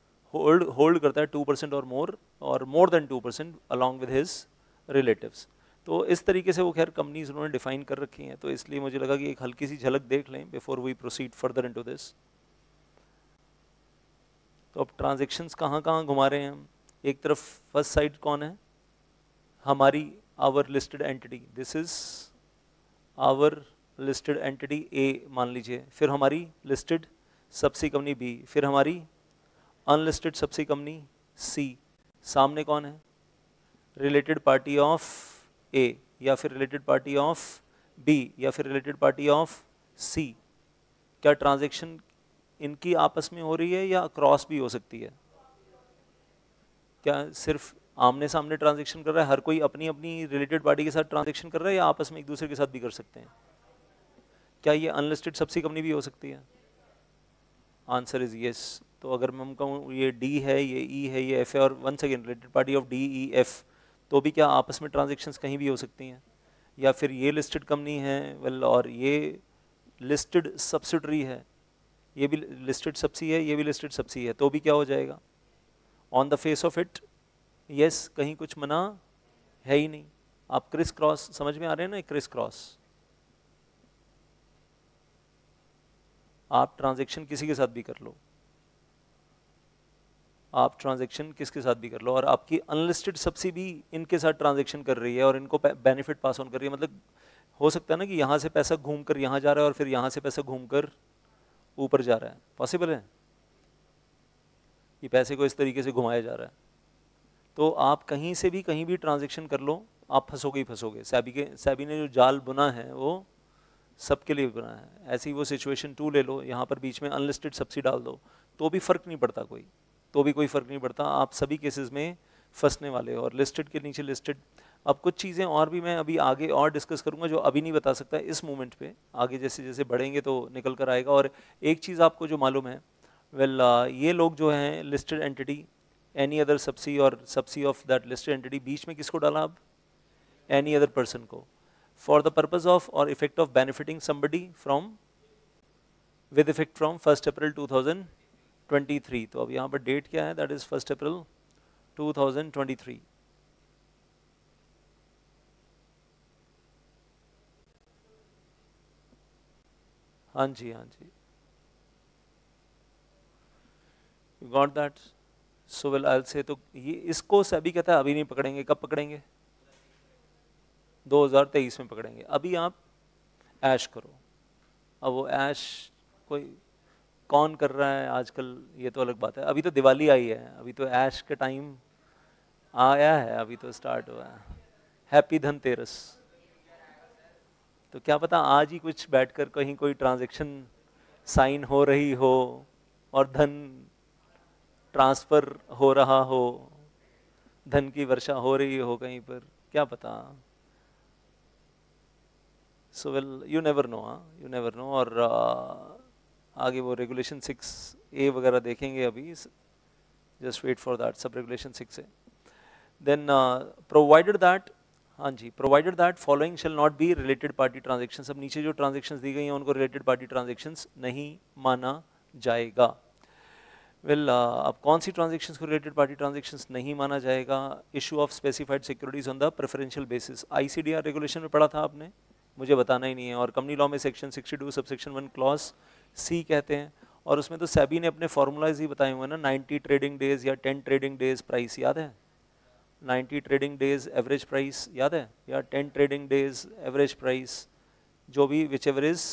होल्ड करता है 2% और more than 2% along with his relatives. तो इस तरीके से वो खैर कंपनीज उन्होंने डिफाइन कर रखी हैं, तो इसलिए मुझे लगा कि एक हल्की सी झलक देख लें before we proceed further into this. तो अब ट्रांजैक्शंस कहाँ कहाँ घुमा रहे हैं हम। एक तरफ फर्स्ट साइड कौन है, हमारी our listed entity, this is our listed entity A मान लीजिए, फिर हमारी लिस्टेड सबसी कंपनी बी, फिर हमारी अनलिस्टेड सबसी कंपनी सी। सामने कौन है, रिलेटेड पार्टी ऑफ ए या फिर रिलेटेड पार्टी ऑफ बी या फिर रिलेटेड पार्टी ऑफ सी। क्या ट्रांजैक्शन इनकी आपस में हो रही है या क्रॉस भी हो सकती है? क्या सिर्फ आमने सामने ट्रांजेक्शन कर रहा है, हर कोई अपनी अपनी रिलेटेड पार्टी के साथ ट्रांजेक्शन कर रहा है, या आपस में एक दूसरे के साथ भी कर सकते हैं? क्या ये अनलिस्टेड सबसी कंपनी भी हो सकती है? Answer is yes. तो अगर मैं कहूँ ये डी है, ये ई है, ये एफ है, और once again related party of D E F, तो भी क्या आपस में ट्रांजेक्शन्स कहीं भी हो सकती हैं? या फिर ये लिस्टेड कंपनी है वेल और ये लिस्टेड सब्सिडरी है, ये भी लिस्टेड सबसी है, ये भी लिस्टेड सबसी है, तो भी क्या हो जाएगा? On the face of it yes, कहीं कुछ मना है ही नहीं। आप क्रिस क्रॉस समझ में आ रहे हैं ना? क्रिस क्रॉस, आप ट्रांजैक्शन किसी के साथ भी कर लो, आप ट्रांजैक्शन किसके साथ भी कर लो, और आपकी अनलिस्टेड सबसी भी इनके साथ ट्रांजैक्शन कर रही है और इनको बेनिफिट पास ऑन कर रही है। मतलब हो सकता है ना कि यहाँ से पैसा घूमकर यहाँ जा रहा है और फिर यहाँ से पैसा घूमकर ऊपर जा रहा है, पॉसिबल है कि पैसे को इस तरीके से घुमाया जा रहा है। तो आप कहीं से भी कहीं भी ट्रांजैक्शन कर लो, आप फंसोगे ही फंसोगे। सैबी ने जो जाल बुना है वो सबके लिए बुना है। ऐसी वो सिचुएशन 2 ले लो, यहाँ पर बीच में अनलिस्टेड सब्सिडी डाल दो, तो भी फर्क नहीं पड़ता कोई, तो भी कोई फर्क नहीं पड़ता, आप सभी केसेस में फंसने वाले हो। और लिस्टेड के नीचे लिस्टेड। अब कुछ चीज़ें और भी मैं अभी आगे और डिस्कस करूंगा जो अभी नहीं बता सकता इस मोमेंट पे, आगे जैसे जैसे बढ़ेंगे तो निकल कर आएगा। और एक चीज़ आपको जो मालूम है, वेल ये लोग जो हैं listed entity, any other subsi और subsi of that listed entity, बीच में किसको डाला अब? एनी अदर पर्सन को, फॉर द पर्पज ऑफ और effect of benefiting somebody from with effect from 1 April 2023। तो अब यहाँ पर डेट क्या है? That is 1 April 2023। हाँ जी, हाँ जी, you got that. So well I say, तो ये इसको सभी कहता है अभी नहीं पकड़ेंगे, कब पकड़ेंगे? 2023 में पकड़ेंगे। अभी आप ऐश करो। अब वो ऐश कोई कौन कर रहा है आजकल ये तो अलग बात है, अभी तो दिवाली आई है, अभी तो ऐश का टाइम आया है, अभी तो स्टार्ट हुआ है। हैप्पी धनतेरस। तो क्या पता आज ही कुछ बैठकर कहीं कोई ट्रांजैक्शन साइन हो रही हो और धन ट्रांसफर हो रहा हो, धन की वर्षा हो रही हो कहीं पर, क्या पता। So well you never know, you never know. और आगे वो रेगुलेशन 6A वगैरह देखेंगे अभी, जस्ट वेट फॉर दैट, सब regulation 6A। Then provided that, हाँ जी, provided that following shall not be related party transactions. अब नीचे जो ट्रांजेक्शन्स दी गई हैं उनको रिलेटेड पार्टी ट्रांजेक्शन्स नहीं माना जाएगा। वेल अब कौन सी ट्रांजेक्शन्स को रिलेटेड पार्टी ट्रांजेक्शन्स नहीं माना जाएगा? Issue of specified securities on the preferential basis. ICDR regulation में पढ़ा था आपने, मुझे बताना ही नहीं है। और कंपनी लॉ में सेक्शन 62 सबसेक्शन 1 क्लॉज C कहते हैं, और उसमें तो सेबी ने अपने फॉर्मूलाज ही बताए हुए हैं ना, 90 ट्रेडिंग डेज या 10 ट्रेडिंग डेज प्राइस, याद है? 90 ट्रेडिंग डेज एवरेज प्राइस याद है, या 10 ट्रेडिंग डेज एवरेज प्राइस, जो भी whichever is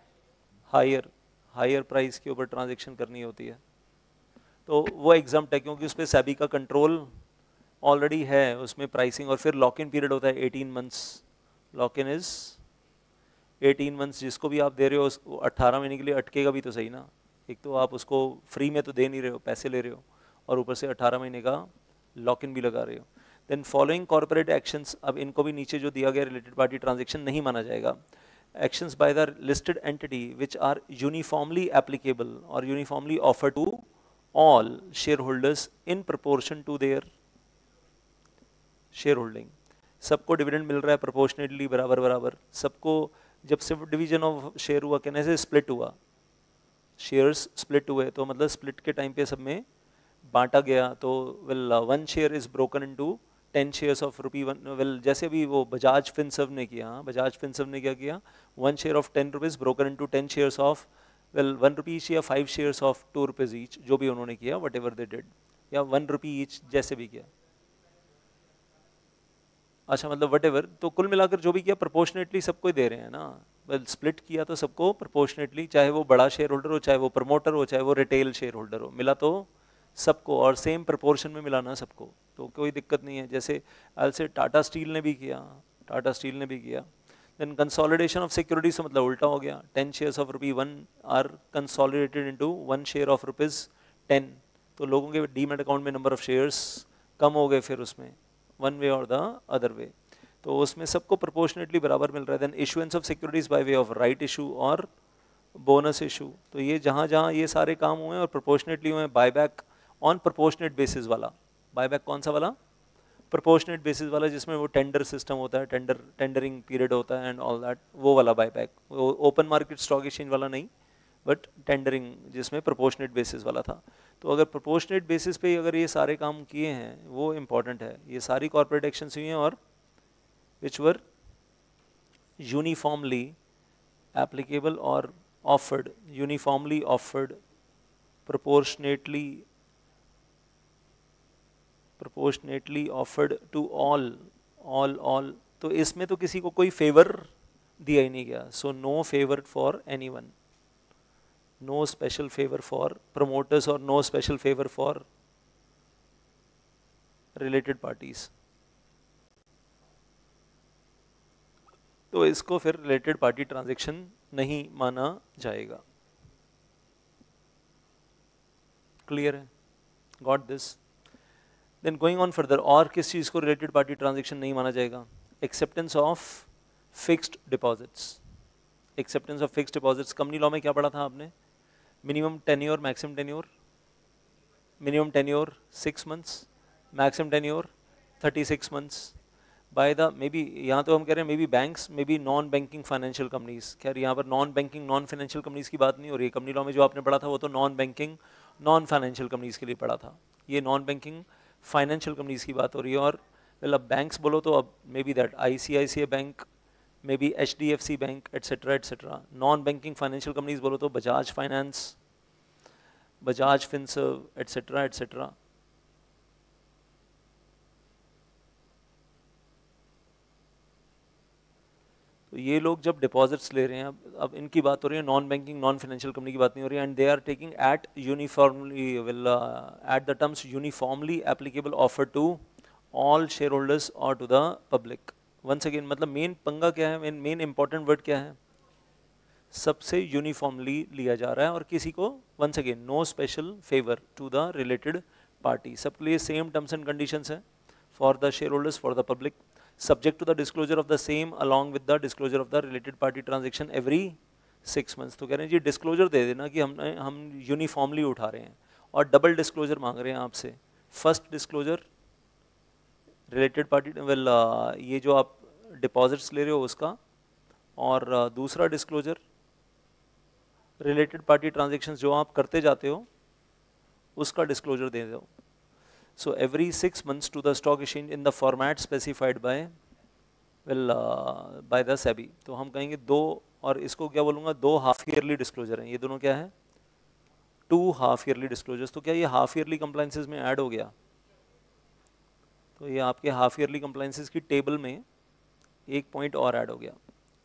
higher price के ऊपर ट्रांजेक्शन करनी होती है। तो वो एग्जाम्प्ट है क्योंकि उस पर सेबी का कंट्रोल ऑलरेडी है, उसमें प्राइसिंग। और फिर लॉक इन पीरियड होता है 18 months. Lock in is 18 months. जिसको भी आप दे रहे हो 18 महीने के लिए अटकेगा भी तो सही ना। एक तो आप उसको फ्री में तो दे नहीं रहे हो, पैसे ले रहे हो, और ऊपर से 18 महीने का लॉक इन भी लगा रहे हो। देन फॉलोइंग कॉर्पोरेट एक्शंस, अब इनको भी नीचे जो दिया गया रिलेटेड पार्टी ट्रांजेक्शन नहीं माना जाएगा। Actions by the listed entity which are uniformly applicable और uniformly offer to all share holders in proportion to their share holding. सबको डिविडेंड मिल रहा है प्रोपोर्शनेटली, बराबर बराबर सबको। जब सिर्फ डिवीजन ऑफ शेयर हुआ, कहने से स्प्लिट हुआ, शेयर्स स्प्लिट हुए, तो मतलब स्प्लिट के टाइम पे सब में बांटा गया। तो well 1 share is broken into 10 shares of ₹1। Well जैसे भी वो बजाज फिनसर्व ने किया, बजाज फिनसर्व ने क्या किया, 1 share of 10 rupees broken into 10 shares of well 1 rupee each, या 5 शेयर्स ऑफ 2 रुपीज ईच, जो भी उन्होंने किया, वट एवर दे डिड, या 1 रुपी ईच, जैसे भी किया। अच्छा, मतलब वट एवर, तो कुल मिलाकर जो भी किया प्रोपोर्शनेटली सबको ही दे रहे हैं ना। वेल स्प्लिट किया तो सबको प्रोपोर्शनेटली, चाहे वो बड़ा शेयर होल्डर हो, चाहे वो प्रमोटर हो, चाहे वो रिटेल शेयर होल्डर हो, मिला तो सबको, और सेम प्रोपोर्शन में मिलाना सबको, तो कोई दिक्कत नहीं है। जैसे से टाटा स्टील ने भी किया, टाटा स्टील ने भी किया। देन कंसोलिडेशन ऑफ सिक्योरिटी से मतलब उल्टा हो गया, 10 shares of ₹1 are consolidated into 1 share of ₹10। तो लोगों के डीमैट अकाउंट में नंबर ऑफ शेयर्स कम हो गए फिर उसमें, वन वे और द अदर वे, तो उसमें सबको प्रोपोर्शनेटली बराबर मिल रहा है। Then issuance of securities by way of right issue और बोनस इशू, तो ये जहाँ जहाँ ये सारे काम हुए हैं और प्रोपोर्शनेटली हुए हैं, बायबैक ऑन प्रोपोर्शनेट बेसिस वाला, बायबैक कौन सा वाला, प्रोपोर्शनेट बेसिस वाला, जिसमें वो टेंडर सिस्टम होता है, टेंडरिंग पीरियड होता है एंड ऑल दैट, वो वाला बायबैक, वो ओपन मार्केट स्टॉक एक्सचेंज वाला नहीं, बट टेंडरिंग जिसमें प्रोपोर्शनेट बेसिस वाला था। तो अगर प्रोपोर्शनेट बेसिस पे अगर ये सारे काम किए हैं, वो इंपॉर्टेंट है। ये सारी कॉर्पोरेट एक्शंस हुई हैं और विच वर यूनिफॉर्मली एप्लीकेबल और offered, uniformly offered, proportionately offered to all, तो इसमें तो किसी को कोई फेवर दिया ही नहीं गया, so no favor for anyone, no special favor for promoters or no special favor for related parties। तो इसको फिर रिलेटेड पार्टी ट्रांजैक्शन नहीं माना जाएगा। क्लियर है, got this. Then going on further, और किस चीज़ को रिलेटेड पार्टी ट्रांजैक्शन नहीं माना जाएगा, acceptance of fixed deposits. Acceptance of fixed deposits, company law में क्या पढ़ा था आपने, minimum tenure maximum tenure, minimum tenure 6 months, maximum tenure 36 months by the, may be यहाँ तो हम कह रहे हैं may be banks, may be non banking financial companies. खैर यहाँ पर non banking non financial companies की बात नहीं हो रही है, कंपनी लॉ में जो आपने पढ़ा था वो तो non banking non financial companies के लिए पढ़ा था, ये नॉन बैंकिंग फाइनेंशियल कंपनीज की बात हो रही है। और वेल अब बैंक्स बोलो तो अब may be that ICICI bank, may be HDFC bank etcetera etcetera. Non banking financial companies बोलो तो Bajaj finance, Bajaj Finserv etcetera etcetera. तो ये लोग जब डिपॉजिट्स ले रहे हैं, अब इनकी बात हो रही है, non banking non financial company की बात नहीं हो रही है, and they are taking at uniformly will at the terms uniformly applicable offer to all share holders और to the public. Once again मतलब मेन पंगा क्या है, मेन इंपॉर्टेंट वर्ड क्या है, सबसे यूनिफॉर्मली लिया जा रहा है और किसी को, once again no special favour to the related party, सबके लिए सेम टर्म्स एंड कंडीशंस हैं for the share holders for the public, subject to the disclosure of the same along with the disclosure of the related party transaction every 6 months। तो कह रहे हैं जी disclosure दे देना कि हम यूनिफॉर्मली उठा रहे हैं, और डबल डिस्क्लोजर मांग रहे हैं आपसे। First disclosure related party, well ये जो आप डिपॉजिट्स ले रहे हो उसका, और दूसरा डिस्क्लोजर रिलेटेड पार्टी ट्रांजेक्शन्स जो आप करते जाते हो उसका डिस्क्लोजर दे दो। So every 6 months to the stock exchange in the format specified by by the SEBI। तो हम कहेंगे दो, और इसको क्या बोलूँगा, 2 हाफ ईयरली डिस्क्लोजर हैं ये दोनों, क्या है 2 हाफ ईयरली डिस्क्लोजर्स। तो क्या ये हाफ ईयरली कंप्लाइंसेस में ऐड हो गया, तो ये आपके हाफ ईयरली कंप्लाइंसेस की टेबल में एक पॉइंट और ऐड हो गया,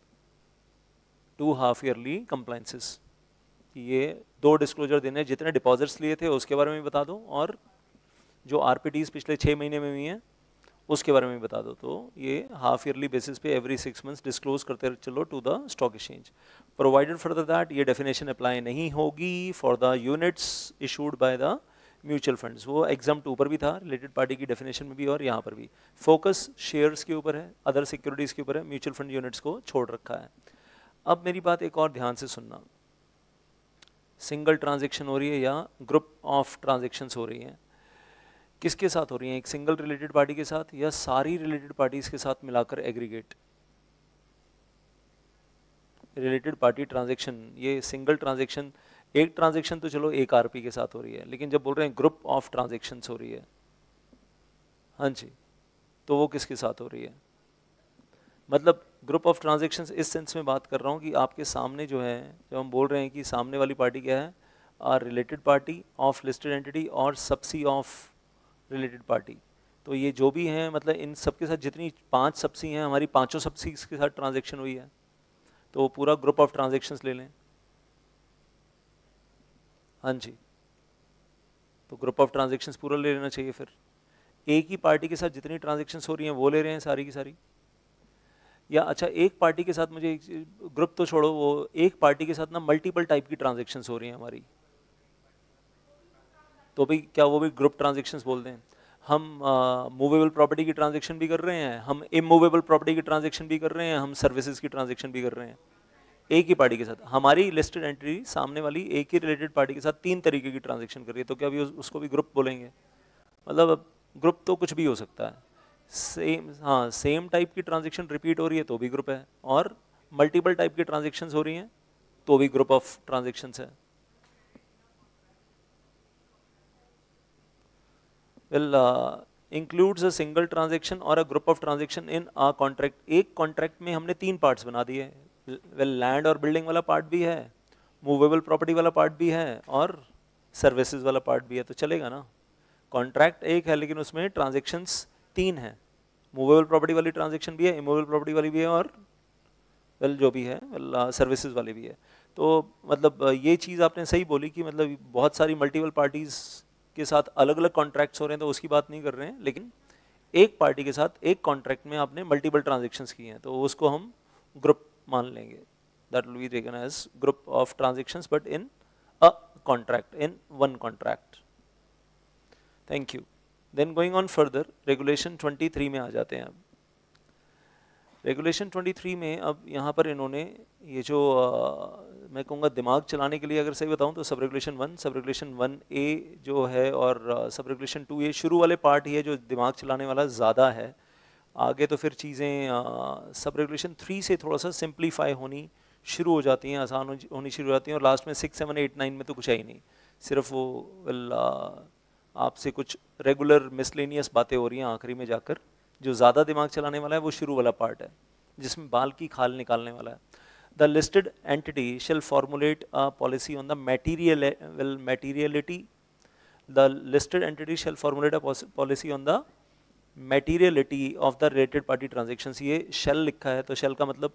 2 हाफ ईयरली कंप्लाइंसेस। ये 2 डिस्क्लोजर देने, जितने डिपॉजिट्स लिए थे उसके बारे में बता दो, और जो RPTs पिछले 6 महीने में हुई हैं उसके बारे में बता दो। तो ये हाफ ईयरली बेसिस पे एवरी 6 मंथ्स डिस्क्लोज करते चलो to the stock exchange. Provided for that ये डेफिनेशन अप्लाई नहीं होगी for the units issued by the mutual funds. वो एग्जाम 2 पर भी था, रिलेटेड पार्टी की डेफिनेशन में भी, और यहाँ पर भी फोकस शेयर्स के ऊपर है, अदर सिक्योरिटीज़ के ऊपर है, म्यूचुअल फंड यूनिट्स को छोड़ रखा है। अब मेरी बात एक और ध्यान से सुनना, सिंगल ट्रांजेक्शन हो रही है या ग्रुप ऑफ ट्रांजेक्शन्स हो रही हैं, किसके साथ हो रही हैं, एक सिंगल रिलेटेड पार्टी के साथ या सारी रिलेटेड पार्टीज के साथ मिलाकर एग्रीगेट। रिलेटेड पार्टी ट्रांजैक्शन, ये सिंगल ट्रांजैक्शन, एक ट्रांजैक्शन तो चलो एक RP के साथ हो रही है, लेकिन जब बोल रहे हैं ग्रुप ऑफ ट्रांजैक्शंस हो रही है, हाँ जी, तो वो किसके साथ हो रही है, मतलब ग्रुप ऑफ ट्रांजैक्शंस इस सेंस में बात कर रहा हूँ कि आपके सामने जो है, जब हम बोल रहे हैं कि सामने वाली पार्टी क्या है, related party of listed entity और सबसी ऑफ रिलेटेड पार्टी, तो ये जो भी हैं मतलब इन सब के साथ जितनी 5 सबसी हैं, हमारी 5 सबसीज के साथ ट्रांजैक्शन हुई है, तो वो पूरा ग्रुप ऑफ ट्रांजैक्शंस ले लें। हाँ जी, तो ग्रुप ऑफ ट्रांजैक्शंस पूरा ले लेना चाहिए। फिर एक ही पार्टी के साथ जितनी ट्रांजैक्शंस हो रही हैं वो ले रहे हैं सारी की सारी, या अच्छा एक पार्टी के साथ, मुझे ग्रुप तो छोड़ो, वो एक पार्टी के साथ ना मल्टीपल टाइप की ट्रांजैक्शंस हो रही हैं हमारी, तो भी क्या वो भी ग्रुप ट्रांजैक्शंस बोलते हैं। हम मूवेबल प्रॉपर्टी की ट्रांजेक्शन भी कर रहे हैं, हम इमूवेबल प्रॉपर्टी की ट्रांजेक्शन भी कर रहे हैं, हम सर्विसेज की ट्रांजेक्शन भी कर रहे हैं एक ही पार्टी के साथ। हमारी लिस्टेड एंटिटी सामने वाली एक ही रिलेटेड पार्टी के साथ 3 तरीके की ट्रांजेक्शन कर रही है, तो क्या अभी उसको भी ग्रुप बोलेंगे? मतलब ग्रुप तो कुछ भी हो सकता है। सेम, हाँ, सेम टाइप की ट्रांजेक्शन रिपीट हो रही है तो भी ग्रुप है, और मल्टीपल टाइप की ट्रांजेक्शन्स हो रही हैं तो भी ग्रुप ऑफ ट्रांजेक्शन्स है। Well, includes a single transaction और a group of transaction in a contract. एक कॉन्ट्रैक्ट में हमने 3 पार्ट्स बना दिए। वेल, लैंड और बिल्डिंग वाला पार्ट भी है, मूवेबल प्रॉपर्टी वाला पार्ट भी है, और सर्विसेज वाला पार्ट भी है, तो चलेगा ना। कॉन्ट्रैक्ट एक है लेकिन उसमें ट्रांजेक्शन्स 3 हैं। मूवेबल प्रॉपर्टी वाली ट्रांजेक्शन भी है, इमूवेबल प्रॉपर्टी वाली भी है, और वेल जो भी है वेल सर्विसेज वाली भी है। तो मतलब ये चीज़ आपने सही बोली कि मतलब बहुत सारी मल्टीपल पार्टीज़ के साथ अलग अलग कॉन्ट्रैक्ट्स हो रहे हैं, तो उसकी बात नहीं कर रहे हैं, लेकिन एक पार्टी के साथ एक कॉन्ट्रैक्ट में आपने मल्टीपल ट्रांजेक्शन्स की हैं तो उसको हम ग्रुप मान लेंगे। That will be taken as group of transactions but in a contract, in one contract. Thank you. Then going on further, regulation 23 में आ जाते हैं। अब रेगुलेशन 23 में अब यहाँ पर इन्होंने ये जो मैं कहूँगा दिमाग चलाने के लिए अगर सही बताऊँ तो sub regulation 1, sub regulation 1A जो है, और सब रेगुलेशन 2A शुरू वाले पार्ट ही है जो दिमाग चलाने वाला ज़्यादा है। आगे तो फिर चीज़ें सब रेगुलेशन 3 से थोड़ा सा सिंप्लीफाई होनी शुरू हो जाती हैं, आसान होनी शुरू हो जाती हैं, और लास्ट में 6, 7, 8, 9 में तो कुछ है ही नहीं, सिर्फ वो वेल आपसे कुछ रेगुलर मिसलेनियस बातें हो रही हैं आखिरी में जाकर। जो ज़्यादा दिमाग चलाने वाला है वो शुरू वाला पार्ट है जिसमें बाल की खाल निकालने वाला है। The listed entity shall formulate a policy on the materiality. The listed entity shall formulate a policy on the materiality of the related party transactions. ये shall लिखा है तो shall का मतलब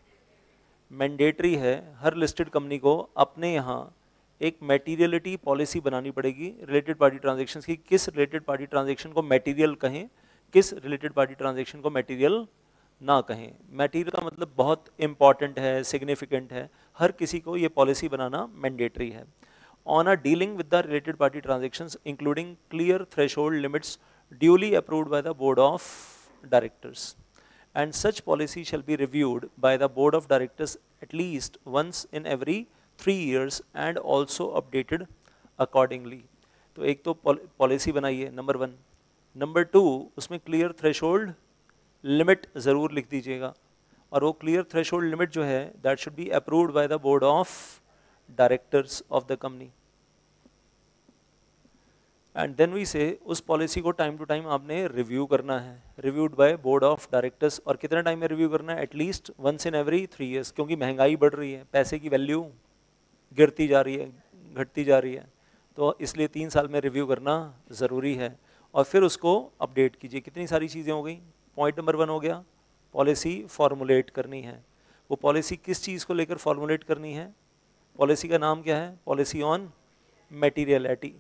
मैंडेटरी है, हर लिस्टेड कंपनी को अपने यहाँ एक मैटीरियलिटी पॉलिसी बनानी पड़ेगी रिलेटेड पार्टी ट्रांजेक्शन्स की। किस रिलेटेड पार्टी ट्रांजेक्शन को मैटीरियल कहें, किस रिलेटेड पार्टी ट्रांजेक्शन को मैटीरियल ना कहें। मैटीरियल का मतलब बहुत इंपॉर्टेंट है, सिग्निफिकेंट है, हर किसी को ये पॉलिसी बनाना मैंडेटरी है। On a dealing with the related party transactions including clear threshold limits duly approved by the board of directors, and such policy shall be reviewed by the board of directors at least once in every 3 years and also updated accordingly. तो एक तो policy बनाइए, number 1। Number 2, उसमें clear threshold limit ज़रूर लिख दीजिएगा, और वो क्लियर थ्रेशोल्ड लिमिट जो है that should be approved by the board of directors of the company. And then we say उस पॉलिसी को टाइम टू टाइम आपने रिव्यू करना है, reviewed by board of directors. और कितने टाइम में रिव्यू करना है? At least once in every 3 years, क्योंकि महंगाई बढ़ रही है, पैसे की वैल्यू गिरती जा रही है, घटती जा रही है, तो इसलिए 3 साल में रिव्यू करना ज़रूरी है। और फिर उसको अपडेट कीजिए। कितनी सारी चीज़ें हो गई। पॉइंट नंबर 1 हो गया, पॉलिसी फॉर्मुलेट करनी है। वो पॉलिसी किस चीज़ को लेकर फॉर्मुलेट करनी है? पॉलिसी का नाम क्या है? पॉलिसी ऑन मैटीरियलिटी,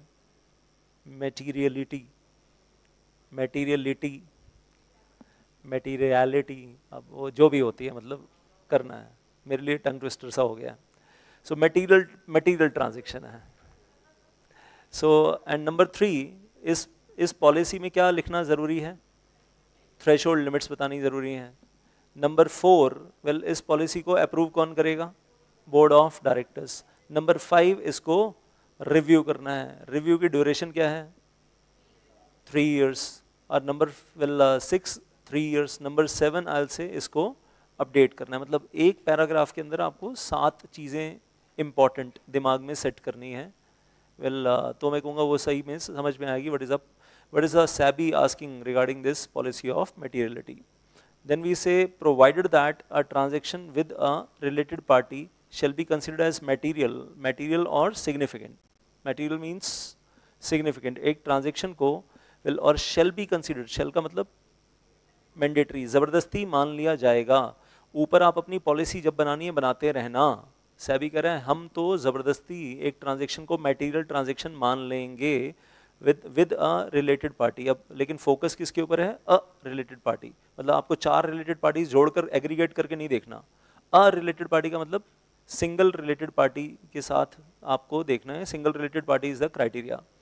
मैटीरियलिटी, अब वो जो भी होती है मतलब करना है, मेरे लिए टंग ट्विस्टर सा हो गया। सो मटीरियल ट्रांजेक्शन है। सो एंड नंबर 3, इस पॉलिसी में क्या लिखना ज़रूरी है? थ्रेशोल्ड लिमिट्स बतानी ज़रूरी है। नंबर 4, वेल इस पॉलिसी को अप्रूव कौन करेगा? Board of directors. नंबर 5, इसको रिव्यू करना है। रिव्यू की ड्यूरेशन क्या है? 3 years। और नंबर 6 3 years। नंबर 7 आयल से इसको अपडेट करना है। मतलब एक पैराग्राफ के अंदर आपको 7 चीज़ें इंपॉर्टेंट दिमाग में सेट करनी है। तो मैं कहूँगा वो सही में समझ में आएगी। what is a SEBI asking regarding this policy of materiality. Then we say provided that a transaction with a related party shall be considered as material or significant. Material means significant। एक transaction को और shall be considered, shall का मतलब mandatory, ज़बरदस्ती मान लिया जाएगा। ऊपर आप अपनी पॉलिसी जब बनानी है बनाते रहना। सेबी कह रहे हैं हम तो ज़बरदस्ती एक ट्रांजेक्शन को मैटीरियल ट्रांजेक्शन मान लेंगे विद अ रिलेटेड पार्टी। अब लेकिन फोकस किसके ऊपर है? A related party. मतलब आपको 4 रिलेटेड पार्टीज जोड़कर एग्रीगेट करके नहीं देखना। अ रिलेटेड पार्टी का मतलब सिंगल रिलेटेड पार्टी के साथ आपको देखना है। Single related party is the criteria.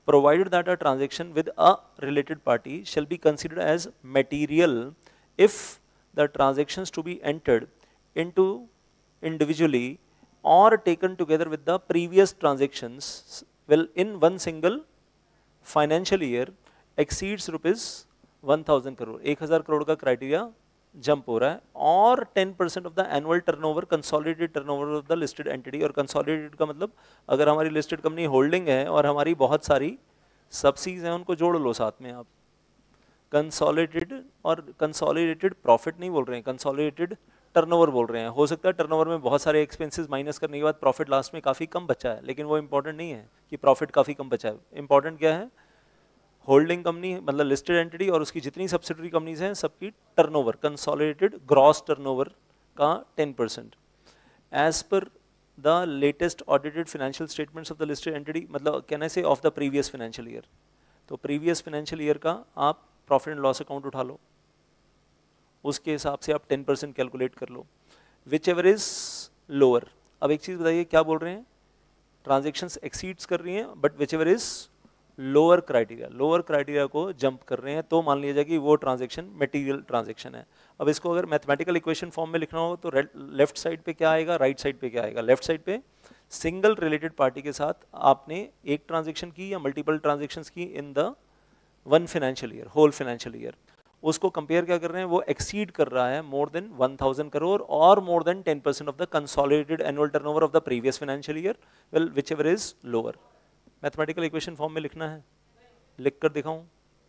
provided that a transaction with a related party shall be considered as material if the transactions to be entered into individually or taken together with the previous transactions will in one single financial year exceeds rupees 1000 crore, 1000 crore का criteria jump हो रहा है, और 10% of the annual turnover, consolidated turnover of the listed entity. और consolidated का मतलब अगर हमारी लिस्टेड कंपनी होल्डिंग है और हमारी बहुत सारी सब्सिडीज हैं, उनको जोड़ लो साथ में आप। कंसोलिडेटेड और कंसोलिडेटेड प्रॉफिट नहीं बोल रहे हैं, कंसोलिडेटेड टर्नओवर बोल रहे हैं। हो सकता है टर्नओवर में बहुत सारे एक्सपेंसेस माइनस करने के बाद प्रॉफिट लास्ट में काफ़ी कम बचा है, लेकिन वो इंपॉर्टेंट नहीं है कि प्रॉफिट काफ़ी कम बचा है। इंपॉर्टेंट क्या है, होल्डिंग कंपनी मतलब लिस्टेड एंटिटी और उसकी जितनी सब्सिडरी कंपनीज हैं सबकी टर्नओवर, कंसोलिडेटेड ग्रॉस टर्नओवर का 10%। As per the latest audited financial statements of the listed entity, मतलब can I say of the previous financial year, तो प्रीवियस फाइनेंशियल ईयर का आप प्रॉफिट एंड लॉस अकाउंट उठा लो, उसके हिसाब से आप 10% कैलकुलेट कर लो, विच एवर इज लोअर। अब एक चीज़ बताइए, क्या बोल रहे हैं, ट्रांजेक्शन्स एक्सीड्स कर रही हैं but whichever is lower criteria, lower criteria को जंप कर रहे हैं, तो मान लिया जाए कि वो ट्रांजेक्शन मटेरियल ट्रांजेक्शन है। अब इसको अगर मैथमेटिकल इक्वेशन फॉर्म में लिखना हो तो लेफ्ट साइड पे क्या आएगा, राइट साइड पे क्या आएगा। लेफ्ट साइड पे सिंगल रिलेटेड पार्टी के साथ आपने एक ट्रांजेक्शन की या मल्टीपल ट्रांजेक्शन्स की in the one financial year, whole financial year, उसको कंपेयर क्या कर रहे हैं, वो एक्सीड कर रहा है मोर देन 1000 करोड़ और more than 10% of the consolidated annual turnover of the previous financial year, well whichever is lower. Mathematical equation form में लिखना है, लिख कर दिखाऊं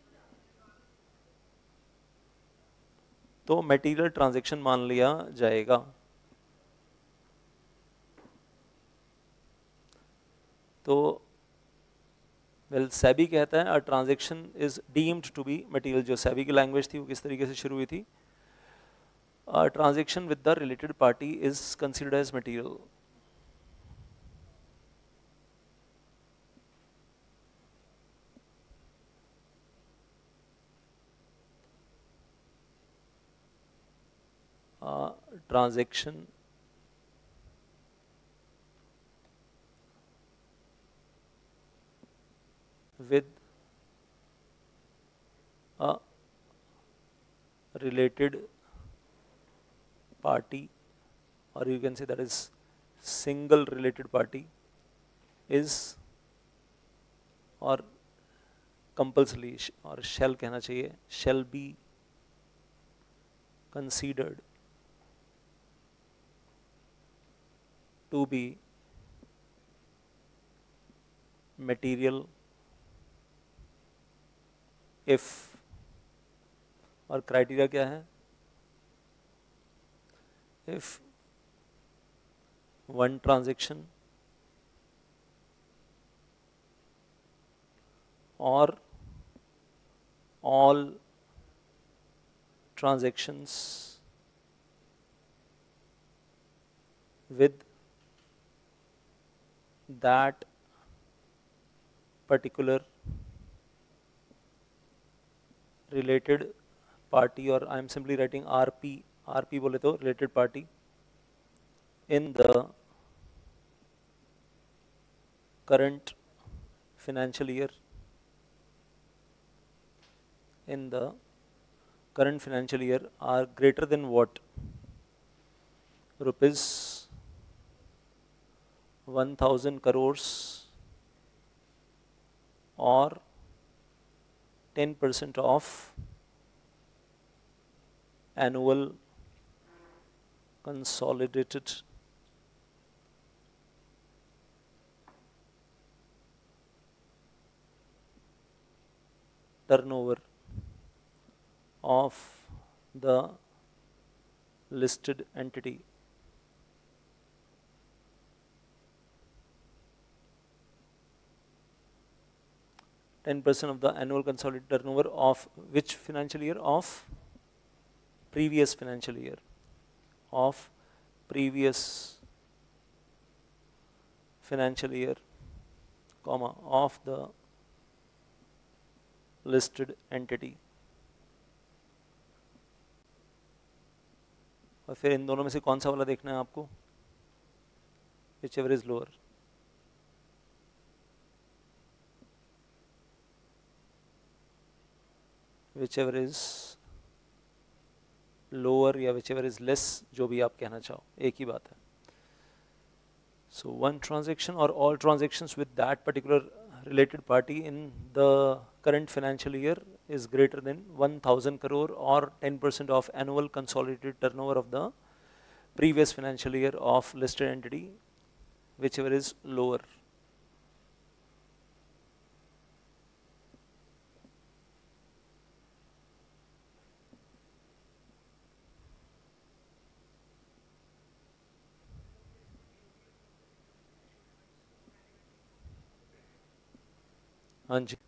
तो मटेरियल ट्रांजैक्शन मान लिया जाएगा। तो वेल सेबी कहता है a transaction is deemed to be material. जो सेबी की लैंग्वेज थी वो किस तरीके से शुरू हुई थी, a transaction with the related party is considered as material. Transaction with a related party, or you can say that is single related party, is or compulsory और shall कहना चाहिए, shall be considered to be material if, और criteria क्या है, if one transaction or all transactions with that particular related party, or I am simply writing RP, RP बोले तो related party, in the current financial year, in the current financial year are greater than what, rupees 1000 crores or 10% of annual consolidated turnover of the listed entity. %10 of the annual consolidated turnover of which financial year, of previous financial year, of previous financial year, comma, of the listed entity। और फिर इन दोनों में से कौन सा वाला देखना है आपको, whichever is lower। whichever is lower या whichever is less, जो भी आप कहना चाहो, एक ही बात है. So one transaction or all transactions with that particular related party in the current financial year is greater than 1000 crore or 10% of annual consolidated turnover of the previous financial year of listed entity, whichever is lower. हाँ जी.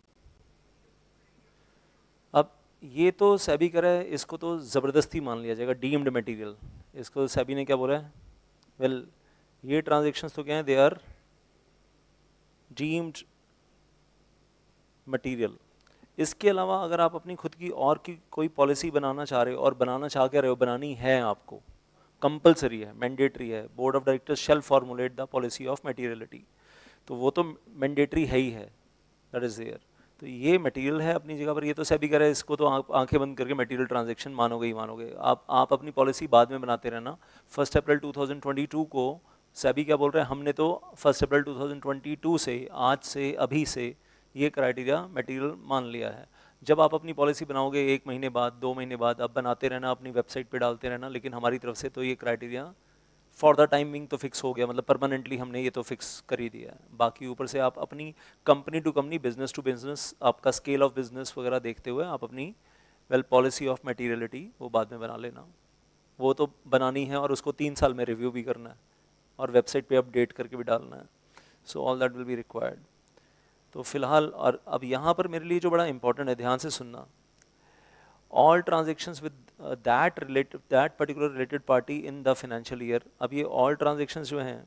अब ये तो सेबी करा है, इसको तो ज़बरदस्ती मान लिया जाएगा डीम्ड मटेरियल. इसको सेबी ने क्या बोला है? वेल ये ट्रांजेक्शन्स तो क्या है, दे आर डीम्ड मटेरियल. इसके अलावा अगर आप अपनी खुद की और की कोई पॉलिसी बनाना चाह रहे हो, और बनाना चाह के रहे हो, बनानी है आपको, कंपलसरी है, मैंडेटरी है, board of directors shall formulate the policy of materiality, तो वो तो मैंडेटरी है ही है, दैट इज देयर. तो ये मटेरियल है अपनी जगह पर. ये तो सेबी कह रहा है, इसको तो आंखें बंद करके मटेरियल ट्रांजैक्शन मानोगे ही मानोगे. आप अपनी पॉलिसी बाद में बनाते रहना. 1 अप्रैल 2022 को सेबी क्या बोल रहे हैं, हमने तो 1 अप्रैल 2022 से, आज से, अभी से ये क्राइटेरिया मटेरियल मान लिया है. जब आप अपनी पॉलिसी बनाओगे 1 महीने बाद, 2 महीने बाद, आप बनाते रहना, अपनी वेबसाइट पे डालते रहना, लेकिन हमारी तरफ से तो ये क्राइटेरिया फॉर द टाइमिंग तो फिक्स हो गया, मतलब परमानेंटली हमने ये तो फिक्स कर ही दिया है. बाकी ऊपर से आप अपनी company to company, business to business, आपका स्केल ऑफ बिजनेस वगैरह देखते हुए आप अपनी पॉलिसी ऑफ मटीरियलिटी वो बाद में बना लेना. वो तो बनानी है और उसको 3 साल में रिव्यू भी करना है और वेबसाइट पे अपडेट करके भी डालना है. So all that will be required. तो फिलहाल, और अब यहाँ पर मेरे लिए जो बड़ा इंपॉर्टेंट है, ध्यान से सुनना, all transactions with that particular related party in the financial year. अब ये all transactions जो हैं,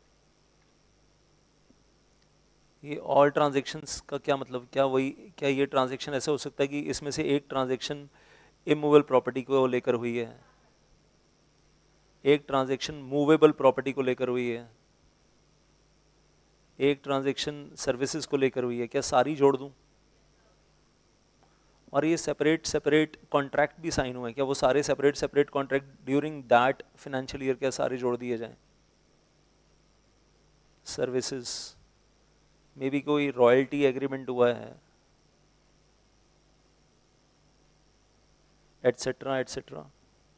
ये all transactions का क्या मतलब, क्या ये ट्रांजेक्शन ऐसा हो सकता है कि इसमें से एक ट्रांजेक्शन इमूवेबल प्रॉपर्टी को लेकर हुई है, एक ट्रांजेक्शन मूवेबल प्रॉपर्टी को लेकर हुई है, एक ट्रांजेक्शन सर्विसेज को लेकर हुई है? क्या सारी जोड़ दूं? और ये सेपरेट कॉन्ट्रैक्ट भी साइन हुए हैं, क्या वो सारे separate contract during that financial year क्या सारे जोड़ दिए जाएं? सर्विसेज में भी कोई रॉयल्टी एग्रीमेंट हुआ है, एटसेट्रा एटसेट्रा.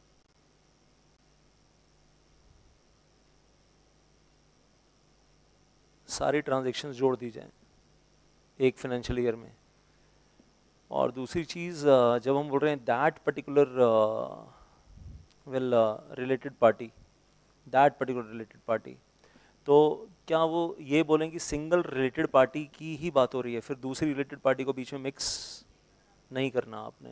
सारी ट्रांजेक्शन्स जोड़ दी जाएं एक फाइनेंशियल ईयर में. और दूसरी चीज़, जब हम बोल रहे हैं दैट पर्टिकुलर रिलेटेड पार्टी, तो क्या वो ये बोलें कि सिंगल रिलेटेड पार्टी की ही बात हो रही है, फिर दूसरी रिलेटेड पार्टी को बीच में मिक्स नहीं करना आपने.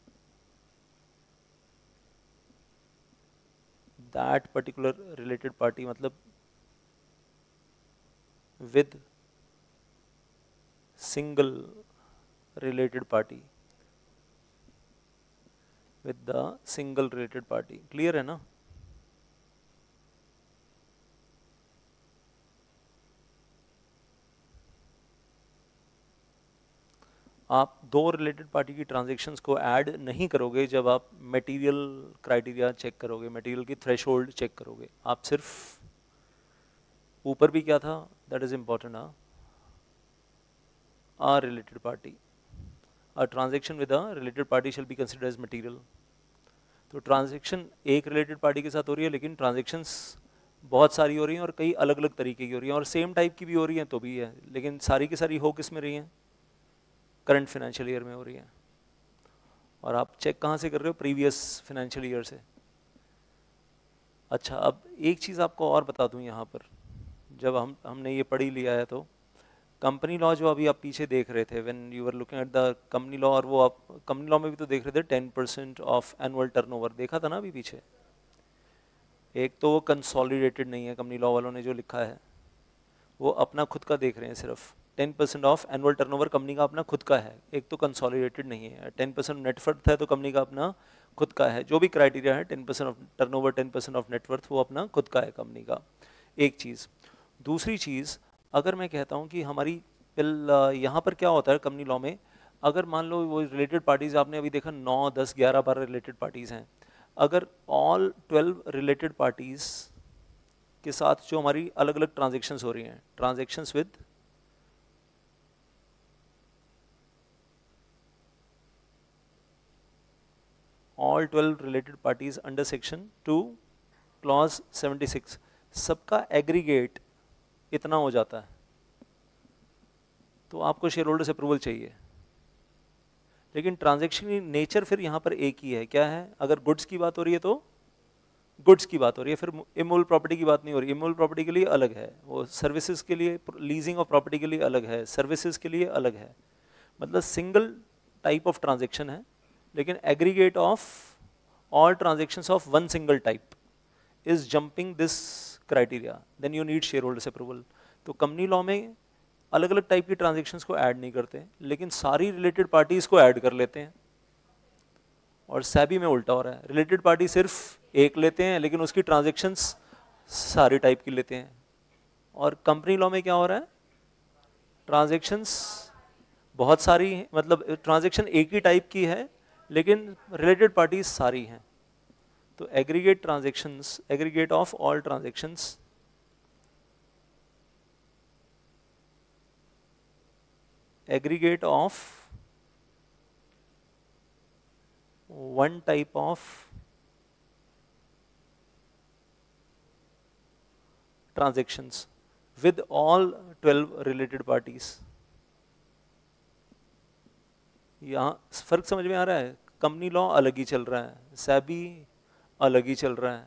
दैट पर्टिकुलर रिलेटेड पार्टी मतलब with single related party, with the single related party. Clear है ना? आप दो रिलेटेड पार्टी की ट्रांजेक्शन्स को ऐड नहीं करोगे जब आप मटेरियल क्राइटेरिया चेक करोगे, मटेरियल की थ्रेशोल्ड चेक करोगे. आप सिर्फ ऊपर भी क्या था, that is important. A related party, a transaction with a related party shall be considered as material. तो ट्रांजेक्शन एक रिलेटेड पार्टी के साथ हो रही है, लेकिन ट्रांजेक्शन्स बहुत सारी हो रही हैं और कई अलग अलग तरीके की हो रही हैं, और सेम टाइप की भी हो रही हैं तो भी है, लेकिन सारी की सारी हो किस में रही हैं? करंट फाइनेंशियल ईयर में हो रही हैं. और आप चेक कहाँ से कर रहे हो? प्रीवियस फाइनेंशियल ईयर से. अच्छा, अब एक चीज़ आपको और बता दूँ यहाँ पर, जब हमने ये पढ़ ही लिया है तो कंपनी लॉ जो अभी आप पीछे देख रहे थे, when you were looking at the company law, और वो आप कंपनी लॉ में भी तो देख रहे थे 10% ऑफ एनुअल टर्नओवर, देखा था ना अभी पीछे. एक तो वो कंसोलिडेटेड नहीं है, कंपनी लॉ वालों ने जो लिखा है वो अपना खुद का देख रहे हैं, सिर्फ 10% ऑफ एनुअल टर्नओवर कंपनी का अपना खुद का है. एक तो कंसोलिडेटेड नहीं है. 10% नेटवर्थ है तो कंपनी का अपना खुद का है. जो भी क्राइटेरिया है, 10% ऑफ टर्नओवर, 10% ऑफ नेटवर्थ, वो अपना खुद का है कंपनी का. एक चीज़. दूसरी चीज़, अगर मैं कहता हूँ कि हमारी यहाँ पर क्या होता है कंपनी लॉ में, अगर मान लो वो रिलेटेड पार्टीज आपने अभी देखा 9, 10, 11, 12 रिलेटेड पार्टीज हैं, अगर ऑल 12 रिलेटेड पार्टीज के साथ जो हमारी अलग अलग ट्रांजेक्शन्स हो रही हैं, transactions with all 12 related parties under section 2 clause 76, सबका एग्रीगेट इतना हो जाता है, तो आपको शेयर होल्डर्स अप्रूवल चाहिए। लेकिन ट्रांजैक्शन की नेचर फिर यहाँ पर एक ही है, क्या है? अगर गुड्स की बात हो रही है तो गुड्स की बात हो रही है, फिर इमूवेबल प्रॉपर्टी की बात नहीं हो रही। इमूवेबल प्रॉपर्टी के लिए अलग है, वो सर्विसेज के लिए, लीजिंग ऑफ प्रॉपर्टी के लिए अलग है, सर्विसेज के लिए अलग है। मतलब सिंगल टाइप ऑफ ट्रांजैक्शन है, लेकिन aggregate of all transactions of one single type is jumping this criteria, then you need share holders approval. तो कंपनी लॉ में अलग अलग टाइप की ट्रांजैक्शंस को ऐड नहीं करते, लेकिन सारी रिलेटेड पार्टीज को ऐड कर लेते हैं। और सैबी में उल्टा हो रहा है, रिलेटेड पार्टी सिर्फ एक लेते हैं, लेकिन उसकी ट्रांजैक्शंस सारी टाइप की लेते हैं। और कंपनी लॉ में क्या हो रहा है? ट्रांजैक्शंस बहुत सारी हैं, मतलब ट्रांजैक्शन एक ही टाइप की है, लेकिन रिलेटेड पार्टीज सारी हैं। तो aggregate transactions, aggregate of all transactions, aggregate of one type of transactions with all 12 related parties। यहाँ फर्क समझ में आ रहा है? कंपनी लॉ अलग ही चल रहा है, सैबी अलग ही चल रहा है।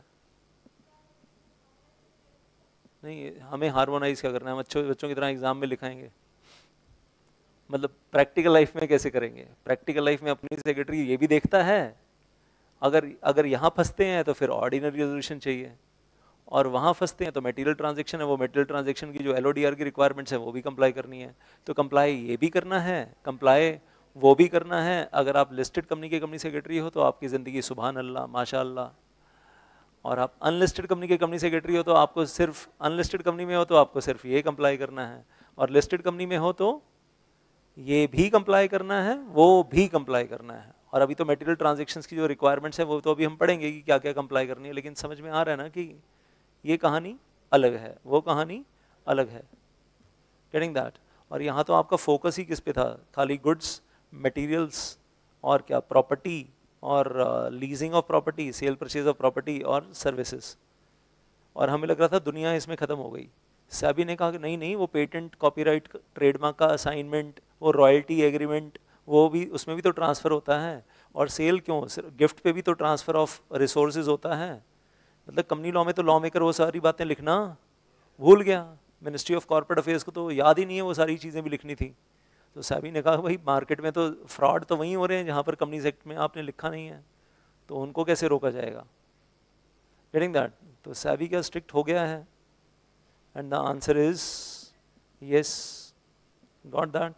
नहीं, हमें हार्मोनाइज क्या करना है? बच्चों की तरह एग्जाम में लिखाएंगे? मतलब प्रैक्टिकल लाइफ में कैसे करेंगे? प्रैक्टिकल लाइफ में अपनी सेक्रेटरी ये भी देखता है, अगर यहाँ फंसते हैं तो फिर ऑर्डिनरी रेजोल्यूशन चाहिए, और वहाँ फंसते हैं तो मटेरियल ट्रांजैक्शन है, वो मटेरियल ट्रांजैक्शन की जो LODR की रिक्वायरमेंट्स है वो भी कंप्लाई करनी है। तो कंप्लाई ये भी करना है, कंप्लाई वो भी करना है। अगर आप लिस्टेड कंपनी के कंपनी सेक्रेटरी हो तो आपकी ज़िंदगी सुभान अल्लाह माशाअल्लाह, और आप अनलिस्टेड कंपनी के कंपनी सेक्रेटरी हो तो आपको सिर्फ, अनलिस्टेड कंपनी में हो तो आपको सिर्फ ये कंप्लाई करना है, और लिस्टेड कंपनी में हो तो ये भी कंप्लाई करना है, वो भी कंप्लाई करना है। और अभी तो मटेरियल ट्रांजैक्शंस की जो रिक्वायरमेंट्स है वो तो अभी हम पढ़ेंगे कि क्या क्या कंप्लाई करनी है, लेकिन समझ में आ रहा है ना कि ये कहानी अलग है, वो कहानी अलग है। Getting that? और यहाँ तो आपका फोकस ही किस पे था? खाली गुड्स, मटेरियल्स, और क्या, प्रॉपर्टी, और leasing of property, sale purchase of property, और सर्विसेज। और हमें लग रहा था दुनिया इसमें ख़त्म हो गई। सैबी ने कहा कि नहीं नहीं, वो पेटेंट, कॉपीराइट, ट्रेडमार्क का असाइनमेंट, वो रॉयल्टी एग्रीमेंट, वो भी, उसमें भी तो ट्रांसफ़र होता है। और सेल क्यों, गिफ्ट पे भी तो ट्रांसफ़र ऑफ रिसोर्सेज होता है। मतलब कंपनी लॉ में तो लॉ मेकर वो सारी बातें लिखना भूल गया, मिनिस्ट्री ऑफ कॉर्पोरेट अफेयर्स को तो याद ही नहीं है वो सारी चीज़ें भी लिखनी थी। तो सैबी ने कहा भाई मार्केट में तो फ्रॉड तो वहीं हो रहे हैं जहाँ पर कंपनीज एक्ट में आपने लिखा नहीं है, तो उनको कैसे रोका जाएगा? Getting that? तो सैबी क्या स्ट्रिक्ट हो गया है? And the answer is yes. Got that?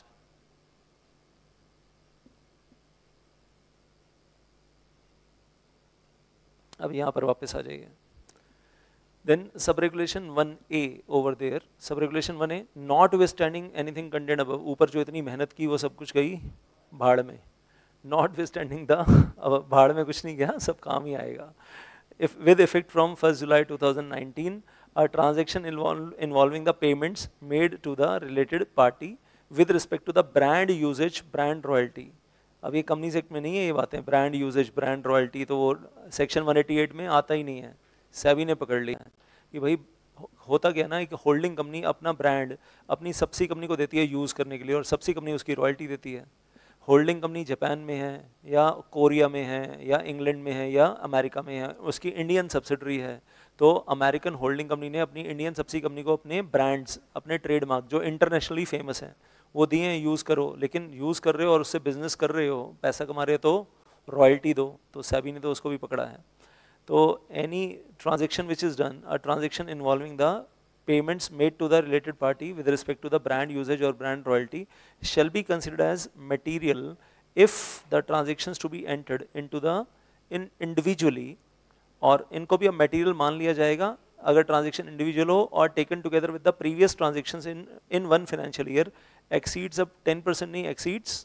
अब यहाँ पर वापस आ जाइए। Then sub regulation 1A over there, sub regulation 1A, notwithstanding anything contained above, ऊपर जो इतनी मेहनत की वो सब कुछ गई भाड़ में। Notwithstanding the, अब भाड़ में कुछ नहीं गया, सब काम ही आएगा। If with effect from 1st July 2019, a transaction involving the payments made to the related party with respect to the brand usage, brand royalty। अब ये कंपनीज एक्ट में नहीं है ये बातें, ब्रांड यूजेज, ब्रांड रॉयल्टी, तो वो सेक्शन 188 में आता ही नहीं है। सैबी ने पकड़ लिया है कि भाई होता क्या ना, कि होल्डिंग कंपनी अपना ब्रांड अपनी सबसी कंपनी को देती है यूज़ करने के लिए, और सबसी कंपनी उसकी रॉयल्टी देती है। होल्डिंग कंपनी जापान में है, या कोरिया में है, या इंग्लैंड में है, या अमेरिका में है, उसकी इंडियन सब्सिडरी है, तो अमेरिकन होल्डिंग कंपनी ने अपनी इंडियन सब्सिडी कंपनी को अपने ब्रांड्स, अपने ट्रेडमार्क जो इंटरनेशनली फेमस हैं वो दिए हैं, यूज़ करो। लेकिन यूज़ कर रहे हो और उससे बिजनेस कर रहे हो, पैसा कमा रहे हो, तो रॉयल्टी दो। तो सैबी ने तो उसको भी पकड़ा है। तो any transaction which is done, a transaction involving the payments made to the related party with respect to the brand usage or brand royalty shall be considered as material if the transactions to be entered into the individually, और इनको भी अब material मान लिया जाएगा अगर transaction individual हो और taken together with the previous transactions in one financial year exceeds अब 10% नहीं, exceeds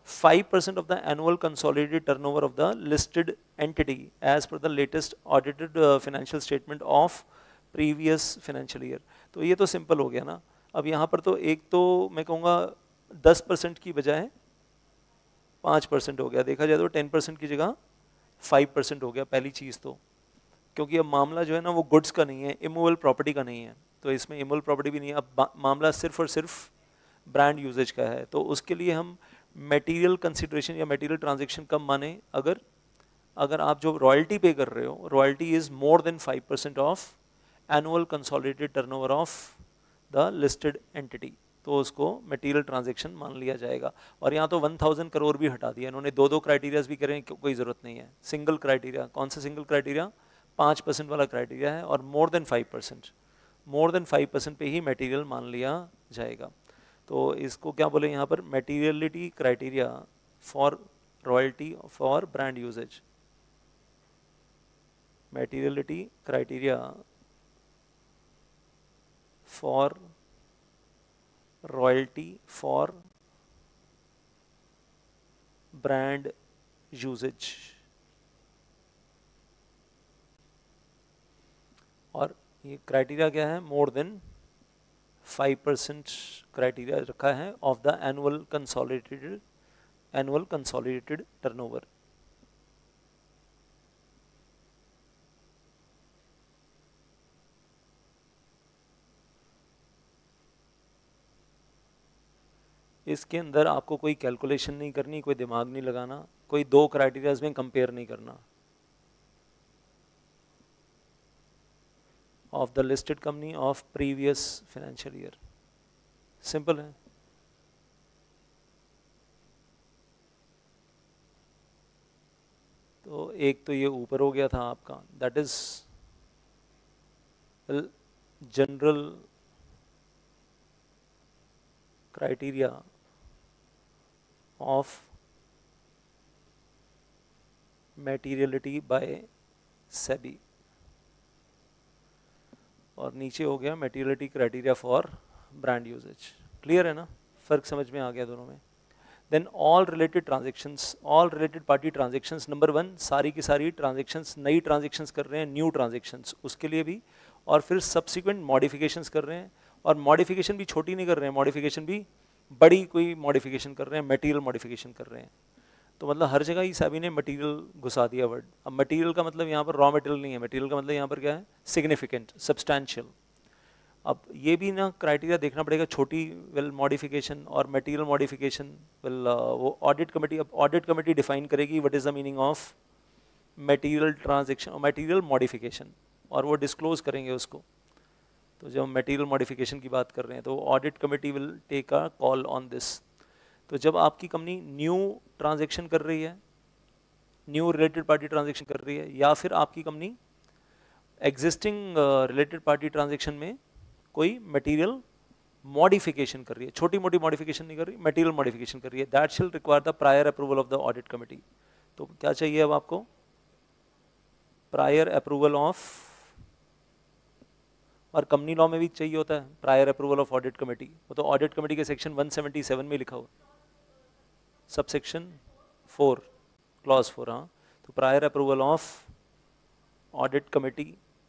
5% of the annual consolidated turnover of the listed entity as per the latest audited financial statement of previous financial year. तो ये तो simple हो गया ना. अब यहाँ पर तो एक तो मैं कहूँगा 10% की बजाय 5% हो गया, देखा जाए तो 10% की जगह 5% हो गया पहली चीज़ तो, क्योंकि अब मामला जो है ना वो गुड्स का नहीं है, इमूवेबल प्रॉपर्टी का नहीं है, तो इसमें इमूवेबल प्रॉपर्टी भी नहीं है, अब मामला सिर्फ और सिर्फ ब्रांड यूजेज का है. तो उसके लिए हम मटेरियल कंसिडरेशन या मटेरियल ट्रांजेक्शन कब माने, अगर आप जो रॉयल्टी पे कर रहे हो, royalty is more than 5% of annual consolidated turnover of the listed entity, तो उसको मटेरियल ट्रांजेक्शन मान लिया जाएगा. और यहाँ तो 1000 करोड़ भी हटा दिया इन्होंने, दो क्राइटेरियाज भी करें, कोई ज़रूरत नहीं है. सिंगल क्राइटेरिया, कौन सा सिंगल क्राइटेरिया, 5% वाला क्राइटेरिया है, और मोर देन 5% पे ही मटेरियल मान लिया जाएगा. तो इसको क्या बोले यहाँ पर, materiality criteria for royalty for brand usages. Materiality criteria for royalty for brand usages. और ये क्राइटेरिया क्या है, मोर देन 5% क्राइटेरिया रखा है of the annual consolidated turnover. इसके अंदर आपको कोई कैलकुलेशन नहीं करनी, कोई दिमाग नहीं लगाना, कोई दो क्राइटेरियाज में कंपेयर नहीं करना. Of the listed company of previous financial year, simple है. तो एक तो ये ऊपर हो गया था आपका, that is general criteria of materiality by SEBI, और नीचे हो गया materiality criteria for brand usages. Clear है ना, फर्क समझ में आ गया दोनों में. Then all related transactions, all related party transactions, number 1 सारी की सारी ट्रांजेक्शंस, नई ट्रांजेक्शंस कर रहे हैं, न्यू ट्रांजेक्शंस, उसके लिए भी, और फिर सब्सिक्वेंट मॉडिफिकेशंस कर रहे हैं, और मॉडिफिकेशन भी छोटी नहीं कर रहे हैं, मॉडिफिकेशन भी बड़ी कोई मॉडिफिकेशन कर रहे हैं, मटेरियल मॉडिफिकेशन कर रहे हैं. तो मतलब हर जगह ही सेबी ने मटेरियल घुसा दिया वर्ड. अब मटेरियल का मतलब यहाँ पर रॉ मटेरियल नहीं है, मटेरियल का मतलब यहाँ पर क्या है, सिग्निफिकेंट, सब्सटैंशियल. अब ये भी ना क्राइटेरिया देखना पड़ेगा, छोटी वेल मॉडिफिकेशन और मटेरियल मॉडिफिकेशन, वेल वो ऑडिट कमेटी, अब ऑडिट कमेटी डिफाइन करेगी what is the meaning of material transaction और मटेरियल मॉडिफिकेशन, और वो डिस्क्लोज करेंगे उसको. तो जब हम मटेरियल मॉडिफिकेशन की बात कर रहे हैं तो audit committee will take a call on this. तो जब आपकी कंपनी न्यू ट्रांजेक्शन कर रही है, न्यू रिलेटेड पार्टी ट्रांजेक्शन कर रही है, या फिर आपकी company existing related party transaction में कोई मटेरियल मॉडिफिकेशन कर रही है, छोटी मोटी मॉडिफिकेशन नहीं कर रही, मटेरियल मॉडिफिकेशन कर रही है, that shall require the prior approval of the audit committee. तो क्या चाहिए अब आपको, प्रायर अप्रूवल ऑफ, और कंपनी लॉ में भी चाहिए होता है prior approval of audit committee. वो तो ऑडिट कमेटी के सेक्शन 177 में लिखा हुआ, सबसेक्शन 4 क्लॉज 4. हाँ, तो prior approval of audit committee.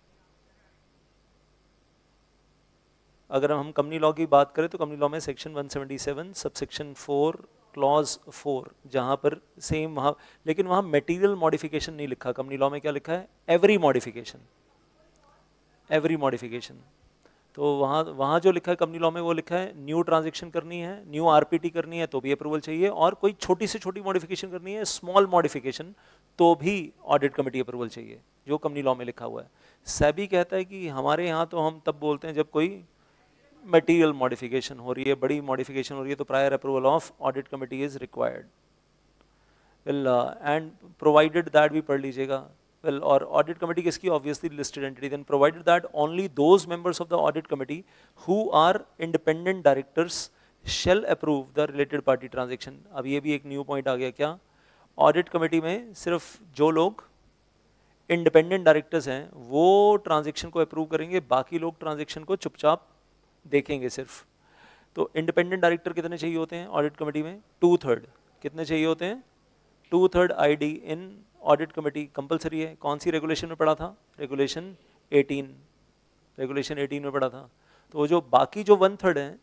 अगर हम कंपनी लॉ की बात करें तो कंपनी लॉ में सेक्शन 177 सबसेक्शन 4 क्लॉज 4, जहाँ पर सेम वहाँ, लेकिन वहाँ मटेरियल मॉडिफिकेशन नहीं लिखा. कंपनी लॉ में क्या लिखा है, एवरी मॉडिफिकेशन, एवरी मॉडिफिकेशन. तो वहाँ जो लिखा है कंपनी लॉ में वो लिखा है न्यू ट्रांजेक्शन करनी है, न्यू आरपीटी करनी है तो भी अप्रूवल चाहिए, और कोई छोटी से छोटी मॉडिफिकेशन करनी है, स्मॉल मॉडिफिकेशन, तो भी ऑडिट कमेटी अप्रूवल चाहिए, जो कंपनी लॉ में लिखा हुआ है. सेबी कहता है कि हमारे यहाँ तो हम तब बोलते हैं जब कोई मटेरियल मॉडिफिकेशन हो रही है, बड़ी मॉडिफिकेशन हो रही है, तो prior approval of audit committee is required. Well and provided that भी पढ़ लीजिएगा. Well, or audit committee किसकी, obviously listed entity. Then provided that only those members of the audit committee who are independent directors shall approve the related party transaction. अब ये भी एक new point आ गया, क्या, ऑडिट कमेटी में सिर्फ जो लोग इंडिपेंडेंट डायरेक्टर्स हैं वो ट्रांजेक्शन को अप्रूव करेंगे, बाकी लोग ट्रांजेक्शन को चुपचाप देखेंगे सिर्फ. तो इंडिपेंडेंट डायरेक्टर कितने चाहिए होते हैं ऑडिट कमेटी में, 2/3. कितने चाहिए होते हैं? 2/3 ID in audit committee compulsory है। कौन सी रेगुलेशन में पढ़ा था? रेगुलेशन 18, रेगुलेशन 18 में पढ़ा था। तो वो जो बाकी जो 1/3 हैं,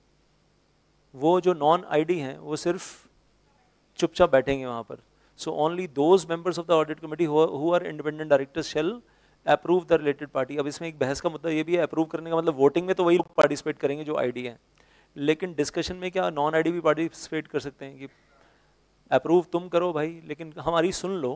वो जो नॉन ID हैं, वो सिर्फ चुपचाप बैठेंगे वहाँ पर। So only those members of the audit committee who are independent directors shall approve the related party. अब इसमें एक बहस का मुद्दा ये भी है, अप्रूव करने का मतलब वोटिंग में तो वही लोग पार्टिसिपेट करेंगे जो ID हैं, लेकिन डिस्कशन में क्या नॉन ID भी पार्टिसिपेट कर सकते हैं कि अप्रूव तुम करो भाई, लेकिन हमारी सुन लो?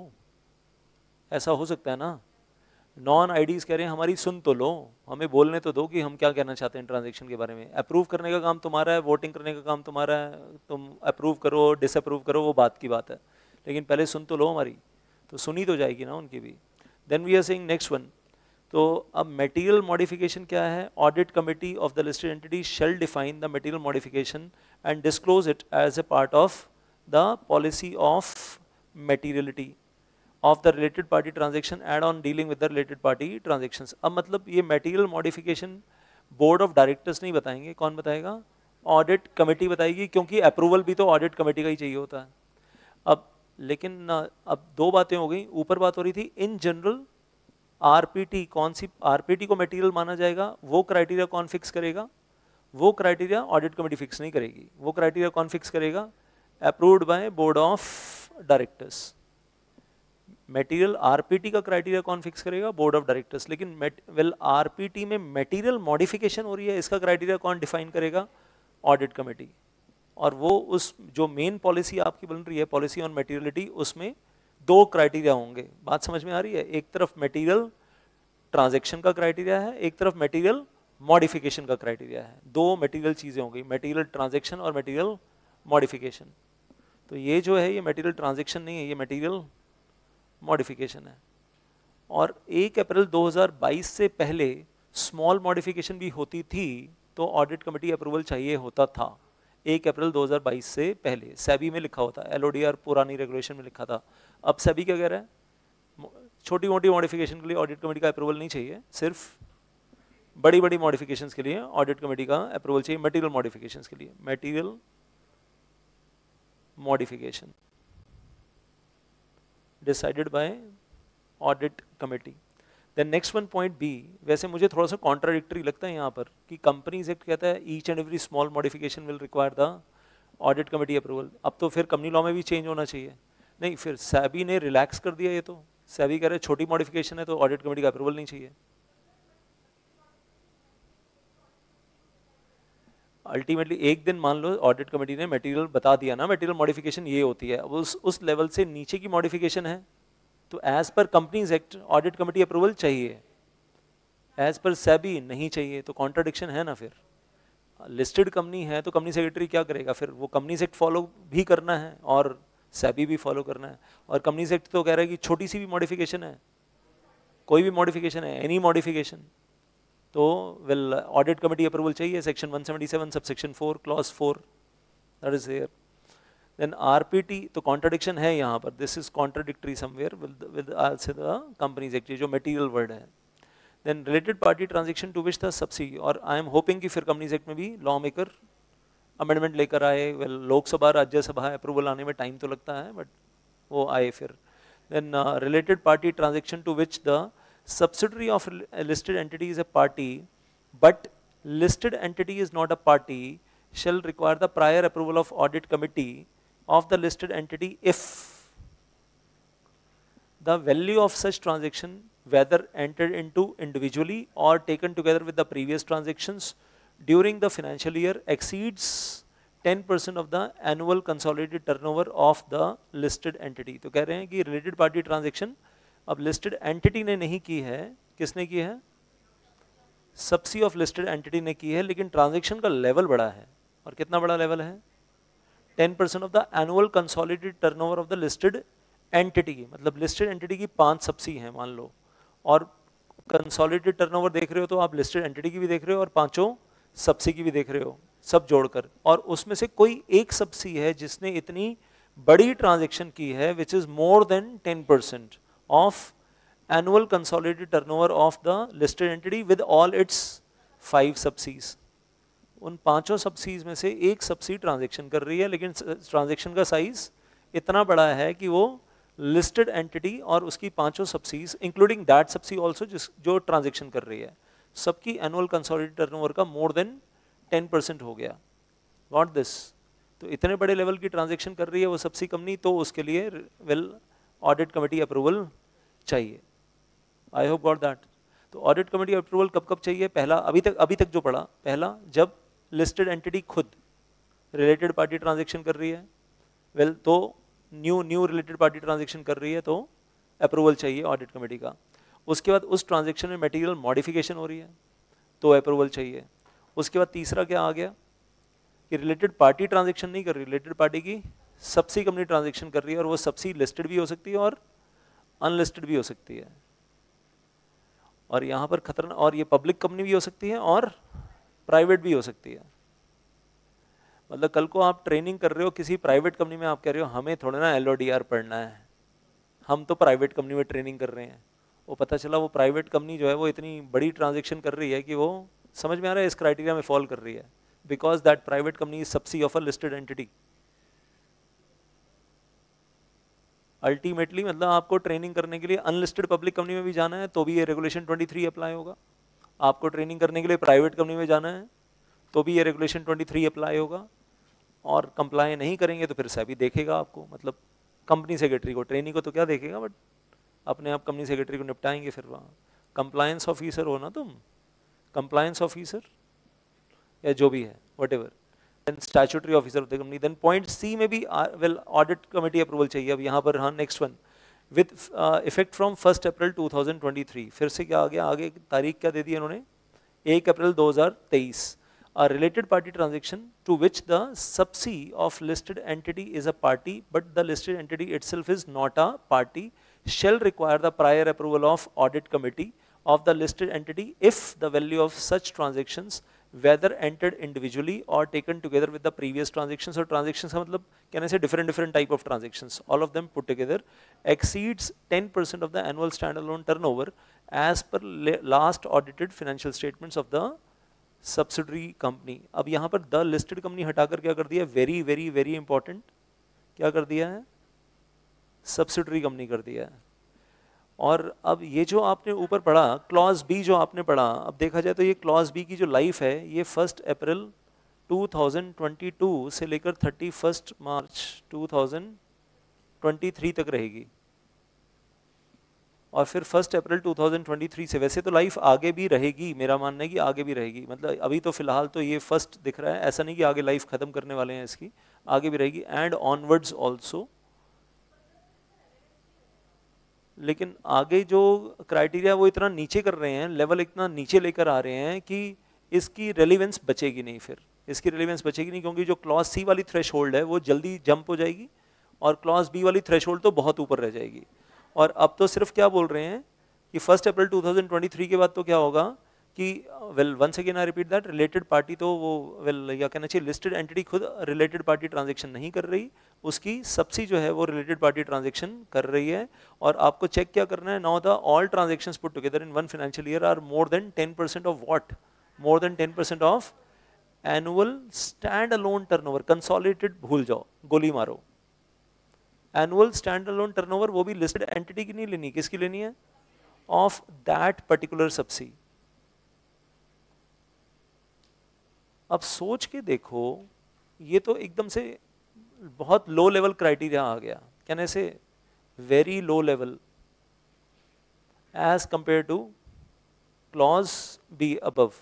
ऐसा हो सकता है ना? नॉन IDs कह रहे हैं हमारी सुन तो लो, हमें बोलने तो दो कि हम क्या कहना चाहते हैं ट्रांजैक्शन के बारे में। अप्रूव करने का काम तुम्हारा है, वोटिंग करने का काम तुम्हारा है, तुम अप्रूव करो डिसअप्रूव करो वो बात की बात है, लेकिन पहले सुन तो लो हमारी, तो सुनी तो जाएगी ना उनकी भी। Then we are saying next one. तो अब मटेरियल मॉडिफिकेशन क्या है? Audit committee of the listed entity shall define the material modification and disclose it as a part of the policy of materiality of the related party transaction add on dealing with the related party transactions। अब मतलब ये material modification board of directors नहीं बताएंगे, कौन बताएगा? audit committee बताएगी, क्योंकि approval भी तो audit committee का ही चाहिए होता है। अब लेकिन अब दो बातें हो गई। ऊपर बात हो रही थी in general RPT, कौन सी RPT को material माना जाएगा, वो criteria कौन fix करेगा? वो criteria audit committee fix नहीं करेगी, वो criteria कौन fix करेगा? approved by board of directors। Material RPT का क्राइटेरिया कौन फिक्स करेगा? Board of directors. लेकिन वेल आरपीटी में मटेरियल मॉडिफिकेशन हो रही है, इसका क्राइटेरिया कौन डिफाइन करेगा? Audit committee. और वो उस जो मेन पॉलिसी आपकी बन रही है, पॉलिसी ऑन मटेरियलिटी, उसमें दो क्राइटेरिया होंगे। बात समझ में आ रही है? एक तरफ मटेरियल ट्रांजैक्शन का क्राइटेरिया है, एक तरफ मटेरियल मॉडिफिकेशन का क्राइटेरिया है। दो मटेरियल चीजें होंगी, मटेरियल ट्रांजैक्शन और मटेरियल मॉडिफिकेशन। तो ये जो है ये मटेरियल ट्रांजैक्शन नहीं है, ये मटेरियल मॉडिफिकेशन है। और 1 अप्रैल 2022 से पहले स्मॉल मॉडिफिकेशन भी होती थी तो ऑडिट कमेटी अप्रूवल चाहिए होता था। 1 अप्रैल 2022 से पहले सेबी में लिखा होता है, LODR पुरानी रेगुलेशन में लिखा था। अब सेबी क्या कह रहा है? छोटी मोटी मॉडिफिकेशन के लिए ऑडिट कमेटी का अप्रूवल नहीं चाहिए, सिर्फ बड़ी बड़ी मॉडिफिकेशंस के लिए ऑडिट कमेटी का अप्रूवल चाहिए। मटेरियल मॉडिफिकेशंस के लिए material modification decided by audit committee। then next one point B, वैसे मुझे थोड़ा सा कॉन्ट्राडिक्टरी लगता है यहाँ पर कि कंपनीज एक्ट कहता है each and every small modification will require the audit committee approval. अब तो फिर कंपनी लॉ में भी चेंज होना चाहिए। नहीं, फिर सेबी ने रिलैक्स कर दिया ये तो। सेबी कह रहे छोटी मॉडिफिकेशन है तो ऑडिट कमेटी का अप्रूवल नहीं चाहिए। अल्टीमेटली एक दिन मान लो ऑडिट कमेटी ने मटेरियल बता दिया ना, मटेरियल मॉडिफिकेशन ये होती है, अब उस लेवल से नीचे की मॉडिफिकेशन है तो as per companies act audit committee approval चाहिए, एज पर सेबी नहीं चाहिए। तो कॉन्ट्राडिक्शन है ना। फिर लिस्टेड कंपनी है तो कंपनी सेक्रेटरी क्या करेगा? फिर वो कंपनीज एक्ट फॉलो भी करना है और सेबी भी फॉलो करना है। और कंपनीज एक्ट तो कह रहा है कि छोटी सी भी मॉडिफिकेशन है, कोई भी मॉडिफिकेशन है, एनी मॉडिफिकेशन, तो वेल ऑडिट कमेटी अप्रूवल चाहिए। Section 177 subsection 4 clause 4 that is there. Then RPT तो कॉन्ट्रडिक्शन है यहाँ पर, this is contradictory somewhere with also the companies act, जो मटेरियल वर्ड है। Then related party transaction to which the subsidy, और I am hoping कि फिर companies act में भी लॉ मेकर अमेंडमेंट लेकर आए। वेल लोकसभा राज्यसभा अप्रूवल आने में टाइम तो लगता है, बट वो आए फिर। Then related party transaction to which the subsidiary of a listed entity is a party but listed entity is not a party shall require the prior approval of audit committee of the listed entity if the value of such transaction whether entered into individually or taken together with the previous transactions during the financial year exceeds 10% of the annual consolidated turnover of the listed entity। तो कह रहे हैं कि related party transaction अब listed entity ने नहीं की है, किसने की है? सबसी ऑफ लिस्टेड एंटिटी ने की है, लेकिन ट्रांजैक्शन का लेवल बड़ा है। और कितना बड़ा लेवल है? 10% of the annual consolidated turnover of the listed entity. मतलब लिस्टेड एंटिटी की 5 सबसी हैं मान लो, और कंसोलिडेटेड टर्नओवर देख रहे हो तो आप लिस्टेड एंटिटी की भी देख रहे हो और 5 सबसी की भी देख रहे हो, सब जोड़कर। और उसमें से कोई एक सबसी है जिसने इतनी बड़ी ट्रांजैक्शन की है which is more than 10% of annual consolidated turnover of the listed entity with all its 5 subsidiaries। उन पांचों सब्सिडीज में से एक सब्सिडी ट्रांजैक्शन कर रही है, लेकिन ट्रांजैक्शन का साइज इतना बड़ा है कि वो लिस्टेड एंटिटी और उसकी पांचों subsidies including that subsidy also जो ट्रांजैक्शन कर रही है, सबकी एनुअल कंसोलिडेटेड टर्नओवर का मोर देन 10% हो गया। Got this? तो इतने बड़े लेवल की ट्रांजैक्शन कर रही है वो सब्सिडी कंपनी, तो उसके लिए वेल ऑडिट कमेटी अप्रूवल चाहिए। I hope got that. तो ऑडिट कमेटी अप्रूवल कब कब चाहिए? पहला, अभी तक जो पढ़ा, पहला जब लिस्टेड एंटिटी खुद रिलेटेड पार्टी ट्रांजैक्शन कर रही है, वेल तो न्यू रिलेटेड पार्टी ट्रांजैक्शन कर रही है तो अप्रूवल चाहिए ऑडिट कमेटी का। उसके बाद उस ट्रांजैक्शन में मटेरियल मॉडिफिकेशन हो रही है तो अप्रूवल चाहिए। उसके बाद तीसरा क्या आ गया कि रिलेटेड पार्टी ट्रांजैक्शन नहीं कर रही, रिलेटेड पार्टी की सब्सिडी कंपनी ट्रांजैक्शन कर रही है, और वो सब्सिडी लिस्टेड भी हो सकती है और अनलिस्टेड भी हो सकती है। और यहाँ पर खतरनाक, और ये पब्लिक कंपनी भी हो सकती है और प्राइवेट भी हो सकती है। मतलब कल को आप ट्रेनिंग कर रहे हो किसी प्राइवेट कंपनी में, आप कह रहे हो हमें थोड़ा ना LODR पढ़ना है, हम तो प्राइवेट कंपनी में ट्रेनिंग कर रहे हैं, वो पता चला वो प्राइवेट कंपनी जो है वो इतनी बड़ी ट्रांजैक्शन कर रही है कि वो समझ में आ रहा है इस क्राइटेरिया में फॉल कर रही है, because that private company is subsidy of a listed entity. Ultimately मतलब आपको ट्रेनिंग करने के लिए अनलिस्टेड पब्लिक कंपनी में भी जाना है तो भी ये रेगुलेशन 23 अप्लाई होगा, आपको ट्रेनिंग करने के लिए प्राइवेट कंपनी में जाना है तो भी ये रेगुलेशन 23 अप्लाई होगा, और कंप्लाई नहीं करेंगे तो फिर सेबी देखेगा आपको, मतलब कंपनी सेक्रेटरी को, ट्रेनिंग को तो क्या देखेगा, बट अपने आप कंपनी सेक्रेटरी को निपटाएंगे फिर वहाँ। कंप्लायंस ऑफिसर हो ना तुम, कंप्लायंस ऑफिसर या जो भी है whatever, then statutory officer of the company. Then point C में भी वेल ऑडिट कमेटी अप्रूवल चाहिए। अब यहाँ पर हाँ next one, with effect from 1 April 2023, फिर से क्या आ गया, आगे तारीख क्या दे दी इन्होंने, 1 April 2023। A related party transaction to which the subsidy of listed entity is a party but the listed entity itself is not a party shall require the prior approval of audit committee of the listed entity if the value of such transactions whether entered individually or taken together with the previous transactions, or transactions का मतलब कहने से different type of transactions, all of them put together exceeds 10% of the annual standalone turnover as per last audited financial statements of the subsidiary company. अब यहाँ पर the listed company हटाकर क्या कर दिया, वेरी वेरी वेरी इंपॉर्टेंट, क्या कर दिया है, सब्सिडरी कंपनी कर दिया है। और अब ये जो आपने ऊपर पढ़ा क्लॉज बी जो आपने पढ़ा, अब देखा जाए तो ये क्लॉज बी की जो लाइफ है ये 1 अप्रैल 2022 से लेकर 31 मार्च 2023 तक रहेगी, और फिर 1 अप्रैल 2023 से, वैसे तो लाइफ आगे भी रहेगी, मेरा मानना है कि आगे भी रहेगी, मतलब अभी तो फिलहाल तो ये फर्स्ट दिख रहा है, ऐसा नहीं कि आगे लाइफ खत्म करने वाले हैं इसकी, आगे भी रहेगी एंड ऑनवर्ड्स ऑल्सो। लेकिन आगे जो क्राइटेरिया वो इतना नीचे कर रहे हैं, लेवल इतना नीचे लेकर आ रहे हैं कि इसकी रेलिवेंस बचेगी नहीं, फिर इसकी रेलिवेंस बचेगी नहीं, क्योंकि जो क्लॉज सी वाली थ्रेशोल्ड है वो जल्दी जंप हो जाएगी और क्लॉज बी वाली थ्रेशोल्ड तो बहुत ऊपर रह जाएगी। और अब तो सिर्फ क्या बोल रहे हैं कि 1 अप्रैल 2023 के बाद तो क्या होगा कि well once again I repeat that, related party तो वो वेल या कहना चाहिए लिस्टेड एंटिटी खुद रिलेटेड पार्टी ट्रांजैक्शन नहीं कर रही, उसकी सब्सिडी जो है वो रिलेटेड पार्टी ट्रांजैक्शन कर रही है। और आपको चेक क्या करना है, now the all transactions put together in one financial year are more than 10% of what, more than 10% of annual standalone turnover. Consolidated भूल जाओ, गोली मारो, एनुअल स्टैंड अलोन टर्नओवर वो भी लिस्टेड एंटिटी की नहीं लेनी, किसकी लेनी है, ऑफ दैट पर्टिकुलर सब्सिडी। अब सोच के देखो, ये तो एकदम से बहुत लो लेवल क्राइटेरिया आ गया, कहने से very low level as compare to clause B above,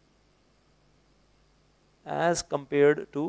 as compared to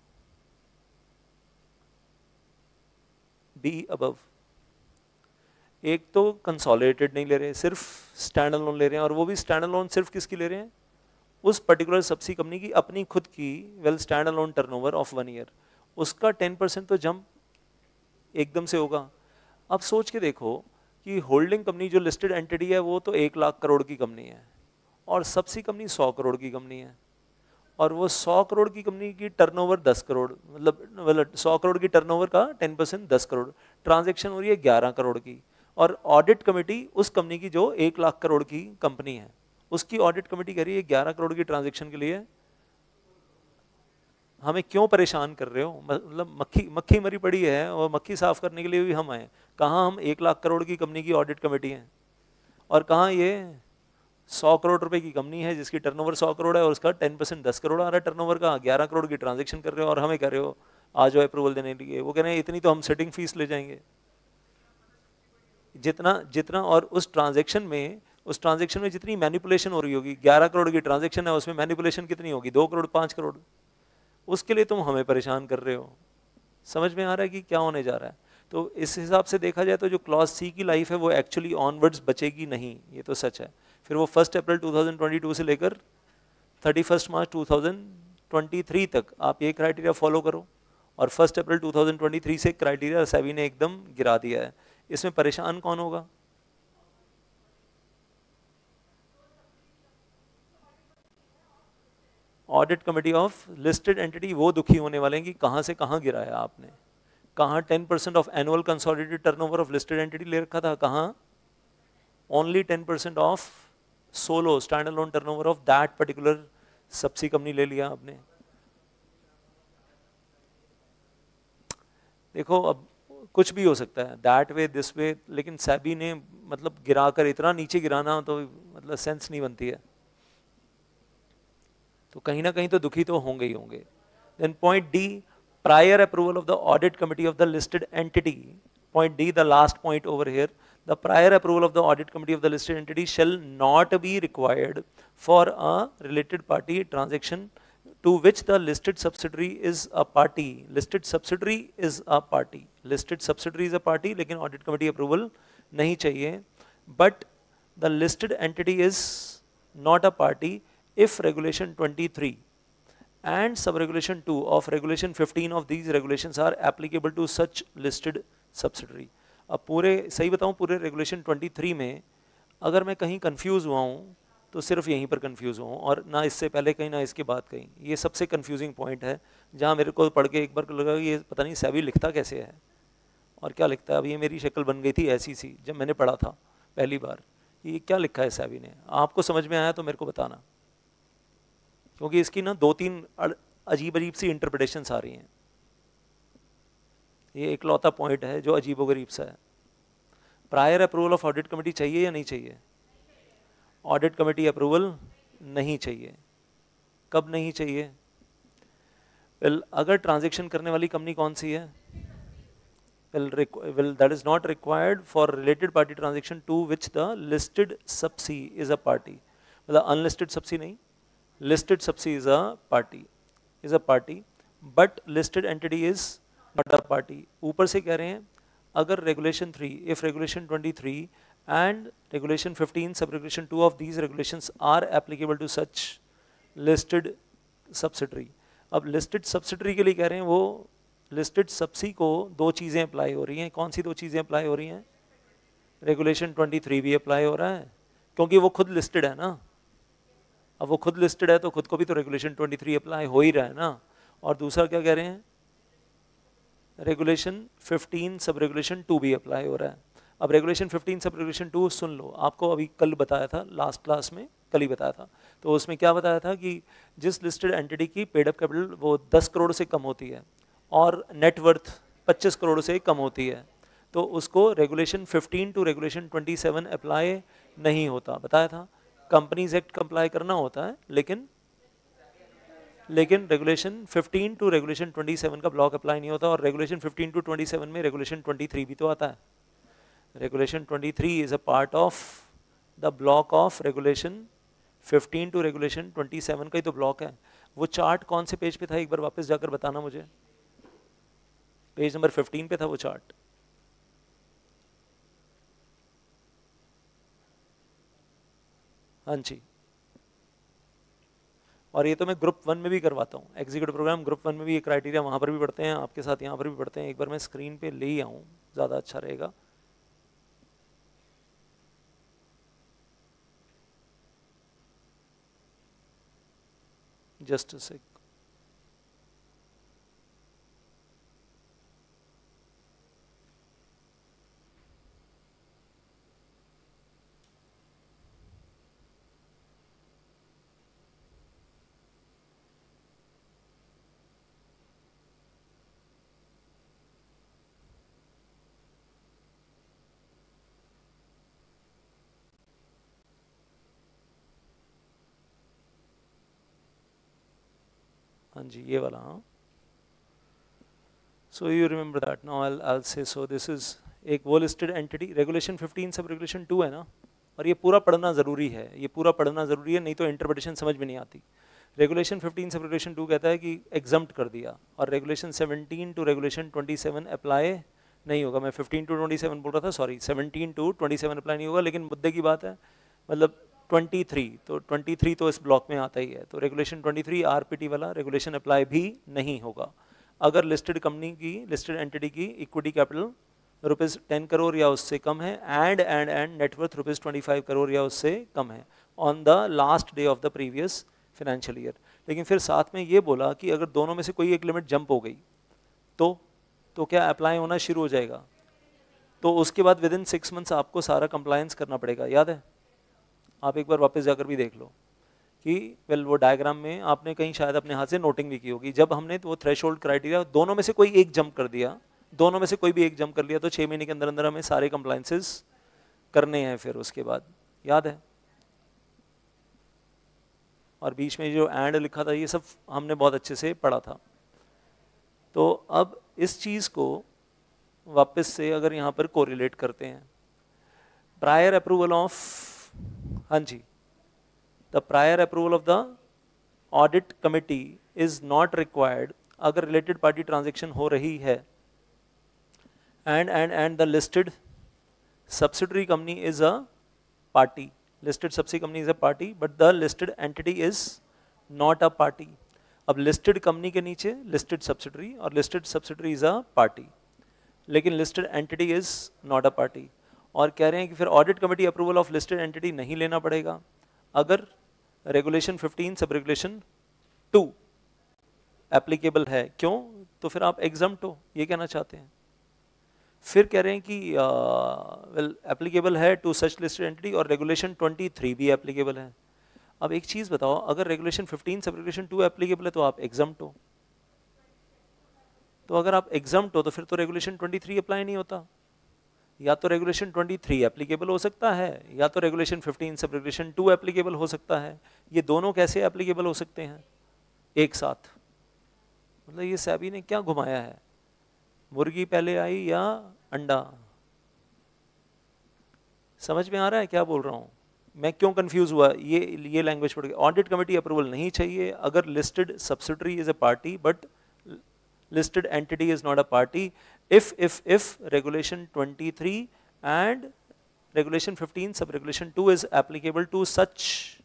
B above. एक तो कंसोलिडेटेड नहीं ले रहे, सिर्फ स्टैंड अलोन ले रहे हैं, और वो भी स्टैंड अलोन सिर्फ किसकी ले रहे हैं, उस पर्टिकुलर सब्सिडी कंपनी की अपनी खुद की well standalone turnover of 1 year, उसका 10% तो जंप एकदम से होगा। अब सोच के देखो कि होल्डिंग कंपनी जो लिस्टेड एंटिटी है वो तो 1 लाख करोड़ की कंपनी है, और सब्सिडी कंपनी 100 करोड़ की कंपनी है, और वो 100 करोड़ की कंपनी की टर्नओवर 10 करोड़, मतलब 100 करोड़ की टर्नओवर का 10% 10 करोड़, ट्रांजैक्शन हो रही है 11 करोड़ की, और ऑडिट कमेटी उस कंपनी की जो 1 लाख करोड़ की कंपनी है उसकी ऑडिट कमेटी कह रही है 11 करोड़ की ट्रांजैक्शन के लिए हमें क्यों परेशान कर रहे हो? मतलब मक्खी मक्खी मरी पड़ी है और मक्खी साफ करने के लिए भी हम आए। कहाँ हम 1 लाख करोड़ की कंपनी की ऑडिट कमेटी हैं, और कहाँ ये 100 करोड़ रुपए की कंपनी है जिसकी टर्नओवर 100 करोड़ है और उसका 10% 10 करोड़ आ रहा है टर्नओवर का, 11 करोड़ की ट्रांजेक्शन कर रहे हो और हमें कह रहे हो आ जाओ अप्रूवल देने के लिए। वो कह रहे हैं इतनी तो हम सेटिंग फीस ले जाएंगे। जितना जितना और उस ट्रांजेक्शन में जितनी मैनिपुलेशन हो रही होगी, 11 करोड़ की ट्रांजेक्शन है, उसमें मैनिपुलेशन कितनी होगी? 2 करोड़ 5 करोड़। उसके लिए तुम हमें परेशान कर रहे हो। समझ में आ रहा है कि क्या होने जा रहा है? तो इस हिसाब से देखा जाए तो जो क्लॉज सी की लाइफ है वो एक्चुअली ऑनवर्ड्स बचेगी नहीं, ये तो सच है। फिर वो 1 अप्रैल 2022 से लेकर 31 मार्च 2023 तक आप ये क्राइटेरिया फॉलो करो, और 1 अप्रैल 2023 से क्राइटेरिया सेबी ने एकदम गिरा दिया है। इसमें परेशान कौन होगा? Audit committee of listed entity वो दुखी होने वाले हैं कि कहां से कहां गिराया आपने। कहां 10% of annual consolidated turnover of listed entity ले रखा था, कहां only 10% of solo standalone turnover of that particular subsi company ले लिया आपने। देखो अब कुछ भी हो सकता है, दैट वे दिस वे, लेकिन सेबी ने मतलब गिराकर इतना नीचे गिराना तो मतलब सेंस नहीं बनती है। तो कहीं ना कहीं तो दुखी तो होंगे ही होंगे। Then point D, prior approval of the audit committee of the listed entity. Point D, the last point over here, the prior approval of the audit committee of the listed entity shall not be required for a related party transaction to which the listed subsidiary is a party. Listed subsidiary is a party. Listed subsidiary is a party, लेकिन audit committee approval नहीं चाहिए. But the listed entity is not a party if regulation 23 and subregulation 2 of regulation 15 of these regulations are applicable to such listed subsidiary. अब पूरे सही बताऊं, पूरे regulation 23 में अगर मैं कहीं कंफ्यूज हुआ हूं तो सिर्फ यहीं पर कंफ्यूज हुआ हूं, और ना इससे पहले कहीं ना इसके बाद कहीं। ये सबसे कंफ्यूजिंग पॉइंट है जहां मेरे को पढ़ के एक बार लगा ये पता नहीं सेबी लिखता कैसे है और क्या लिखता है। अब ये मेरी शक्ल बन गई थी ऐसी सी जब मैंने पढ़ा था पहली बार, ये क्या लिखा है सेबी ने। आपको समझ में आया तो मेरे को बताना, क्योंकि इसकी ना 2-3 अजीब अजीब सी इंटरप्रिटेशंस आ रही हैं। ये एकलौता पॉइंट है जो अजीबोगरीब सा है। Prior approval of audit committee चाहिए या नहीं चाहिए? ऑडिट कमेटी अप्रूवल नहीं चाहिए। कब नहीं चाहिए? अगर ट्रांजैक्शन करने वाली कंपनी कौन सी है? that is not required for related party transaction to which the listed subsidy is a party. मतलब unlisted subsidy नहीं, listed subsidy is a party but listed entity is not a party. ऊपर से कह रहे हैं अगर regulation 3, if regulation 23 and regulation 15 subregulation 2 of these regulations are applicable to such listed subsidiary. अब listed subsidiary के लिए कह रहे हैं वो लिस्टेड सबसी को 2 चीज़ें अप्लाई हो रही हैं। कौन सी 2 चीज़ें अप्लाई हो रही हैं? रेगुलेशन 23 भी अप्लाई हो रहा है क्योंकि वो खुद लिस्टेड है ना। अब वो खुद लिस्टेड है तो खुद को भी तो रेगुलेशन 23 अप्लाई हो ही रहा है ना। और दूसरा क्या कह रहे हैं? रेगुलेशन 15 सब रेगुलेशन 2 भी अप्लाई हो रहा है। अब रेगुलेशन 15 सब रेगुलेशन 2 सुन लो, आपको अभी कल बताया था, लास्ट क्लास में कल ही बताया था। तो उसमें क्या बताया था कि जिस लिस्टेड एंटिटी की पेड अप कैपिटल वो 10 करोड़ से कम होती है और नेटवर्थ 25 करोड़ से कम होती है तो उसको रेगुलेशन 15 टू रेगुलेशन 27 अप्लाई नहीं होता। बताया था कंपनीज एक्ट कंप्लाई करना होता है, लेकिन रेगुलेशन 15 टू रेगुलेशन 27 का ब्लॉक अप्लाई नहीं होता। और रेगुलेशन 15 टू 27 में रेगुलेशन 23 भी तो आता है। Regulation 23 is a part of the block of regulation 15 to regulation 27 का ही तो ब्लॉक है। वो चार्ट कौन से पेज पे था एक बार वापस जाकर बताना मुझे। पेज नंबर 15 पे था वो चार्ट। हाँ जी, और ये तो मैं ग्रुप 1 में भी करवाता हूँ, एग्जीक्यूटिव प्रोग्राम ग्रुप 1 में भी ये क्राइटेरिया वहाँ पर भी पढ़ते हैं, आपके साथ यहाँ पर भी पढ़ते हैं। एक बार मैं स्क्रीन पे ले ही आऊँ ज़्यादा अच्छा रहेगा। Just a sec. हाँ जी ये वाला, हाँ. So you remember that. Now I'll say so. This is एक वो listed entity, regulation 15 सब regulation 2 है ना, और ये पूरा पढ़ना ज़रूरी है, ये पूरा पढ़ना ज़रूरी है, नहीं तो इंटरप्रिटेशन समझ में नहीं आती. रेगुलेशन 15 सब रेगुलेशन 2 कहता है कि एग्जम्प्ट कर दिया, और रेगुलेशन 17 टू रेगुलेशन 27 अप्लाई नहीं होगा. मैं 15 टू 27 बोल रहा था, सॉरी, 17 टू 27 अप्लाई नहीं होगा. लेकिन मुद्दे की बात है, मतलब 23, तो 23 तो इस ब्लॉक में आता ही है. तो रेगुलेशन 23 आरपीटी वाला रेगुलेशन अप्लाई भी नहीं होगा अगर लिस्टेड कंपनी की, लिस्टेड एंटिटी की इक्विटी कैपिटल ₹10 करोड़ या उससे कम है, एंड नेटवर्थ ₹25 करोड़ या उससे कम है on the last day of the previous financial year. लेकिन फिर साथ में ये बोला कि अगर दोनों में से कोई एक लिमिट जंप हो गई तो क्या अप्लाई होना शुरू हो जाएगा. तो उसके बाद विद इन 6 मंथ्स आपको सारा कंप्लायंस करना पड़ेगा. याद है, आप एक बार वापस जाकर भी देख लो कि वो डायग्राम में आपने कहीं शायद अपने हाथ से नोटिंग भी की होगी. जब हमने वो थ्रेशोल्ड क्राइटेरिया दोनों में से कोई एक जंप कर दिया, दोनों में से कोई भी एक जंप कर लिया, तो 6 महीने के अंदर अंदर हमें सारे कंप्लायंसेस करने हैं फिर उसके बाद. याद है, और बीच में जो एंड लिखा था ये सब हमने बहुत अच्छे से पढ़ा था. तो अब इस चीज़ को वापस से अगर यहाँ पर कोरिलेट करते हैं, प्रायर अप्रूवल ऑफ, हाँ जी, the prior approval of the audit committee is not required अगर रिलेटेड पार्टी ट्रांजेक्शन हो रही है and the listed subsidiary company is a party. listed subsidiary company is a party but the listed entity is not a party. अब listed company के नीचे listed subsidiary और listed subsidiary is a party, लेकिन listed entity is not a party. और कह रहे हैं कि फिर audit committee approval of listed entity नहीं लेना पड़ेगा अगर regulation 15 सब regulation 2 applicable है. क्यों? तो फिर आप exempt हो, ये कहना चाहते हैं. फिर कह रहे हैं कि एप्लीकेबल है टू सच लिस्टेड एंटिटी, और रेगुलेशन 23 भी एप्लीकेबल है. अब एक चीज़ बताओ, अगर रेगुलेशन 15 सब रेगुलेशन 2 एप्लीकेबल है तो आप एग्जम्प्ट हो. तो अगर आप एग्जम्प्ट हो तो फिर तो रेगुलेशन 23 अप्लाई नहीं होता. या तो रेगुलेशन 23 एप्लीकेबल हो सकता है, या तो रेगुलेशन 15 सब रेगुलेशन 2 एप्लीकेबल हो सकता है. ये दोनों कैसे एप्लीकेबल हो सकते हैं एक साथ? मतलब ये सेबी ने क्या घुमाया है, मुर्गी पहले आई या अंडा? समझ में आ रहा है क्या बोल रहा हूँ मैं? क्यों कंफ्यूज हुआ ये लैंग्वेज पढ़ के? ऑडिट कमेटी अप्रूवल नहीं चाहिए अगर listed subsidiary is a party but listed entity is not a party. If regulation 23 and regulation 15 sub regulation 2 is applicable to such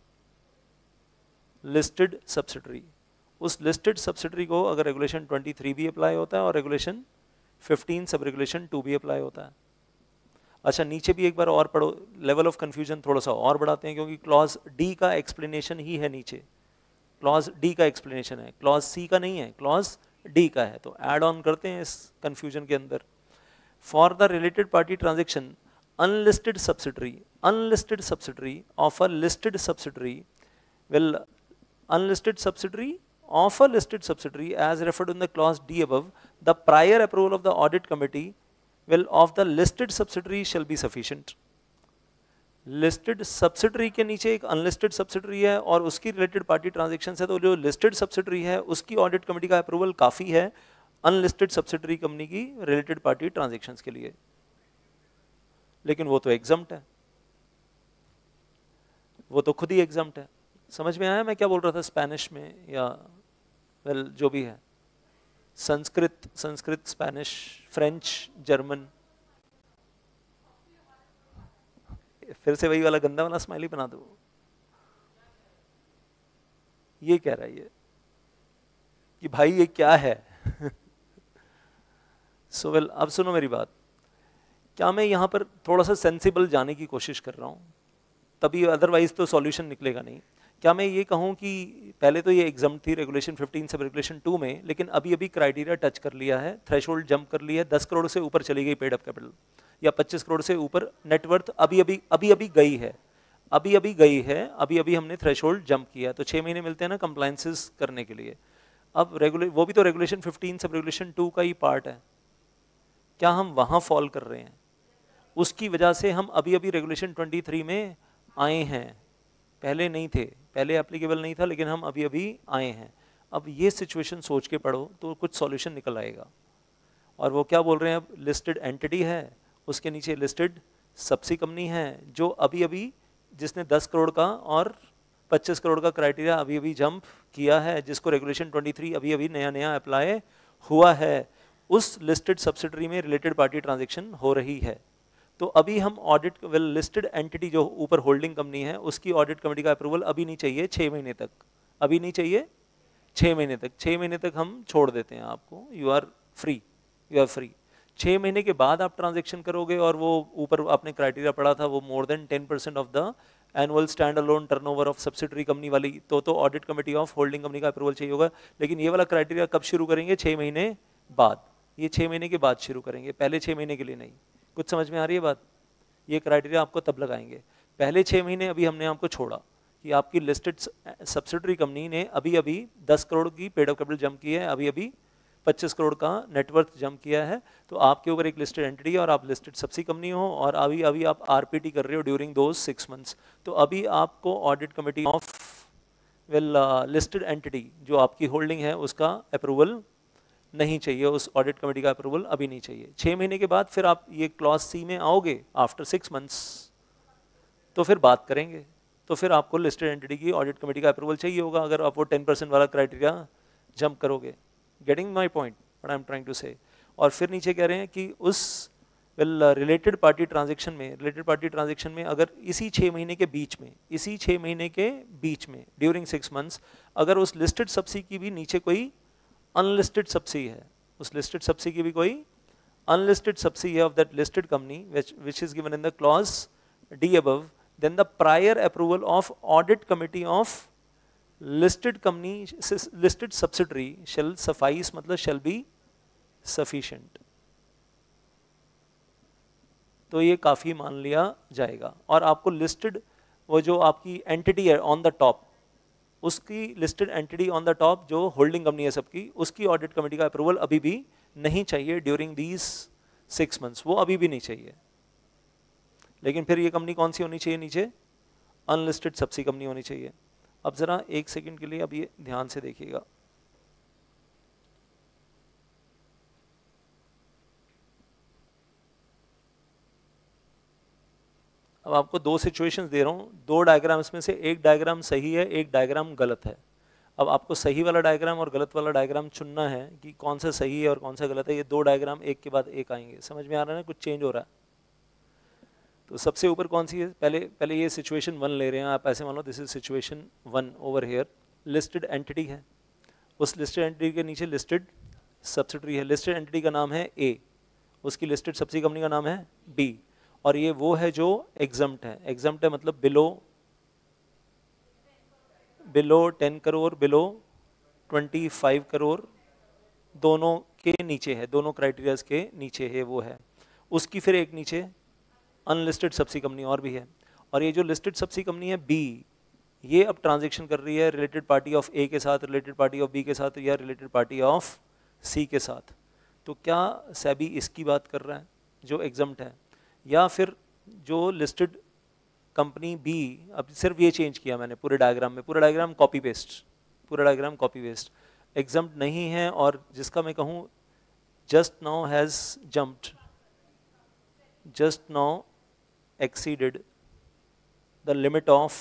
listed subsidiary. उस लिस्टेड सब्सिडरी को अगर रेगुलेशन 23 भी apply होता है और रेगुलेशन 15 सब रेगुलेशन 2 भी apply होता है. अच्छा, नीचे भी एक बार और पढ़ो, लेवल ऑफ कंफ्यूजन थोड़ा सा और बढ़ाते हैं क्योंकि क्लॉज डी का एक्सप्लेनेशन ही है नीचे. क्लॉज डी का एक्सप्लेनेशन है, क्लॉज सी का नहीं है, क्लॉज डी का है. तो ऐड ऑन करते हैं इस कंफ्यूजन के अंदर. For the related party transaction unlisted subsidiary of a listed subsidiary will unlisted subsidiary of a listed subsidiary as referred in the clause D above, the prior approval of the audit committee will of the listed subsidiary shall be sufficient. Listed subsidiary के नीचे एक unlisted subsidiary है और उसकी related party transactions है, तो जो listed subsidiary है उसकी audit committee का approval काफ़ी है unlisted subsidiary company की related party transactions के लिए. लेकिन वो तो exempt है, वो तो खुद ही exempt है. समझ में आया मैं क्या बोल रहा था? स्पेनिश में या जो भी है, संस्कृत, स्पेनिश, फ्रेंच, जर्मन. फिर से वही वाला गंदा वाला स्माइली बना दो. ये कह रहा है ये कि भाई ये क्या है. सो अब सुनो मेरी बात. क्या मैं यहाँ पर थोड़ा सा सेंसिबल जाने की कोशिश कर रहा हूँ, तभी, अदरवाइज तो सॉल्यूशन निकलेगा नहीं. क्या मैं ये कहूँ कि पहले तो ये एग्जाम थी रेगुलेशन 15 सब रेगुलेशन 2 में, लेकिन अभी अभी क्राइटेरिया टच कर लिया है, थ्रेशोल्ड जंप कर लिया है, 10 करोड़ से ऊपर चली गई पेड अप कैपिटल, या 25 करोड़ से ऊपर नेटवर्थ अभी अभी गई है, अभी अभी हमने थ्रेशोल्ड जंप किया. तो 6 महीने मिलते हैं ना कंप्लायंसेस करने के लिए. अब वो भी तो रेगुलेशन 15 सब रेगुलेशन 2 का ही पार्ट है. क्या हम वहाँ फॉल कर रहे हैं? उसकी वजह से हम अभी अभी रेगुलेशन 23 में आए हैं, पहले नहीं थे, पहले एप्लीकेबल नहीं था, लेकिन हम अभी अभी आए हैं. अब ये सिचुएशन सोच के पढ़ो तो कुछ सॉल्यूशन निकल आएगा। और वो क्या बोल रहे हैं, अब लिस्टेड एंटिटी है, उसके नीचे लिस्टेड सब्सी कंपनी है, जो अभी अभी जिसने 10 करोड़ का और 25 करोड़ का क्राइटेरिया अभी अभी जंप किया है, जिसको रेगुलेशन 23 अभी अभी नया नया अप्लाई हुआ है, उस लिस्टेड सब्सिडरी में रिलेटेड पार्टी ट्रांजेक्शन हो रही है। तो अभी हम ऑडिट लिस्टेड एंटिटी जो ऊपर होल्डिंग कंपनी है उसकी ऑडिट कमेटी का अप्रूवल अभी नहीं चाहिए 6 महीने तक, अभी नहीं चाहिए 6 महीने तक। 6 महीने तक हम छोड़ देते हैं आपको, you are free, you are free. 6 महीने के बाद आप ट्रांजेक्शन करोगे और वो ऊपर आपने क्राइटेरिया पढ़ा था वो more than 10% of the annual standalone turnover of subsidiary company वाली, तो audit committee of holding company का अप्रूवल चाहिए होगा। लेकिन ये वाला क्राइटेरिया कब शुरू करेंगे, 6 महीने बाद। ये 6 महीने के बाद शुरू करेंगे, पहले 6 महीने के लिए नहीं। कुछ समझ में आ रही है बात? ये क्राइटेरिया आपको तब लगाएंगे, पहले 6 महीने अभी हमने आपको छोड़ा कि आपकी लिस्टेड सब्सिडरी कंपनी ने अभी अभी 10 करोड़ की पेड अप कैपिटल जम की है, अभी अभी 25 करोड़ का नेटवर्थ जम किया है, तो आपके ऊपर एक लिस्टेड एंटिटी है और आप लिस्टेड सब्सी कंपनी हो और अभी अभी आप आरपीटी कर रहे हो ड्यूरिंग दोज 6 मंथ्स, तो अभी आपको audit committee of listed entity जो आपकी होल्डिंग है उसका अप्रूवल नहीं चाहिए, उस ऑडिट कमेटी का अप्रूवल अभी नहीं चाहिए। 6 महीने के बाद फिर आप ये क्लॉज सी में आओगे आफ्टर 6 मंथ्स, तो फिर बात करेंगे, तो फिर आपको लिस्टेड एंटिटी की ऑडिट कमेटी का अप्रूवल चाहिए होगा अगर आप वो 10% वाला क्राइटेरिया जंप करोगे। Getting my point what I am trying to say. और फिर नीचे कह रहे हैं कि उस रिलेटेड पार्टी ट्रांजेक्शन में अगर इसी 6 महीने के बीच में ड्यूरिंग 6 मंथ्स अगर उस लिस्टेड सब्सी की भी नीचे कोई अनलिस्टेड सब्सी है, उस लिस्टेड सब्सी की भी कोई अनलिस्टेड सब्सी है of that listed company which is given in the clause D above, then the prior approval of audit committee of listed company listed subsidiary shall suffice, मतलब shall be sufficient। तो ये काफी मान लिया जाएगा। और आपको लिस्टेड वो जो आपकी एंटिटी है ऑन द टॉप, उसकी listed entity on the top जो होल्डिंग कंपनी है सबकी, उसकी ऑडिट कमेटी का अप्रूवल अभी भी नहीं चाहिए ड्यूरिंग दीज 6 मंथ्स, वो अभी भी नहीं चाहिए। लेकिन फिर ये कंपनी कौन सी होनी चाहिए, नीचे अनलिस्टेड सब्सी कंपनी होनी चाहिए। अब जरा एक सेकंड के लिए अब ये ध्यान से देखिएगा, अब आपको 2 सिचुएशंस दे रहा हूँ, 2 डायग्राम्स में से एक डायग्राम सही है, एक डायग्राम गलत है। अब आपको सही वाला डायग्राम और गलत वाला डायग्राम चुनना है कि कौन सा सही है और कौन सा गलत है। ये 2 डायग्राम एक के बाद एक आएंगे, समझ में आ रहा है ना, कुछ चेंज हो रहा है। तो सबसे ऊपर कौन सी है, पहले ये सिचुएशन 1 ले रहे हैं आप, ऐसे मान लो this is situation 1 over here. Listed entity है, उस लिस्टेड एंटिटी के नीचे लिस्टेड सब्सिडरी है, लिस्टेड एंटिटी का नाम है ए, उसकी लिस्टेड सब्सिडी कंपनी का नाम है बी, और ये वो है जो एग्जम्प्ट है। एग्जम्प्ट है मतलब बिलो 10 करोड़, बिलो 25 करोड़, दोनों के नीचे है, दोनों क्राइटेरियाज के नीचे है वो है। उसकी फिर एक नीचे अनलिस्टेड सब्सिडी कंपनी और भी है, और ये जो लिस्टेड सब्सिडी कंपनी है बी, ये अब ट्रांजैक्शन कर रही है रिलेटेड पार्टी ऑफ ए के साथ, रिलेटेड पार्टी ऑफ बी के साथ, या रिलेटेड पार्टी ऑफ सी के साथ। तो क्या सेबी इसकी बात कर रहा है जो एग्जम्प्ट है, या फिर जो लिस्टेड कंपनी बी, अब सिर्फ ये चेंज किया मैंने पूरे डायग्राम में, पूरा डायग्राम कॉपी पेस्ट, एग्जम्प्ट नहीं है, और जिसका मैं कहूँ just now has jumped, just now exceeded the limit of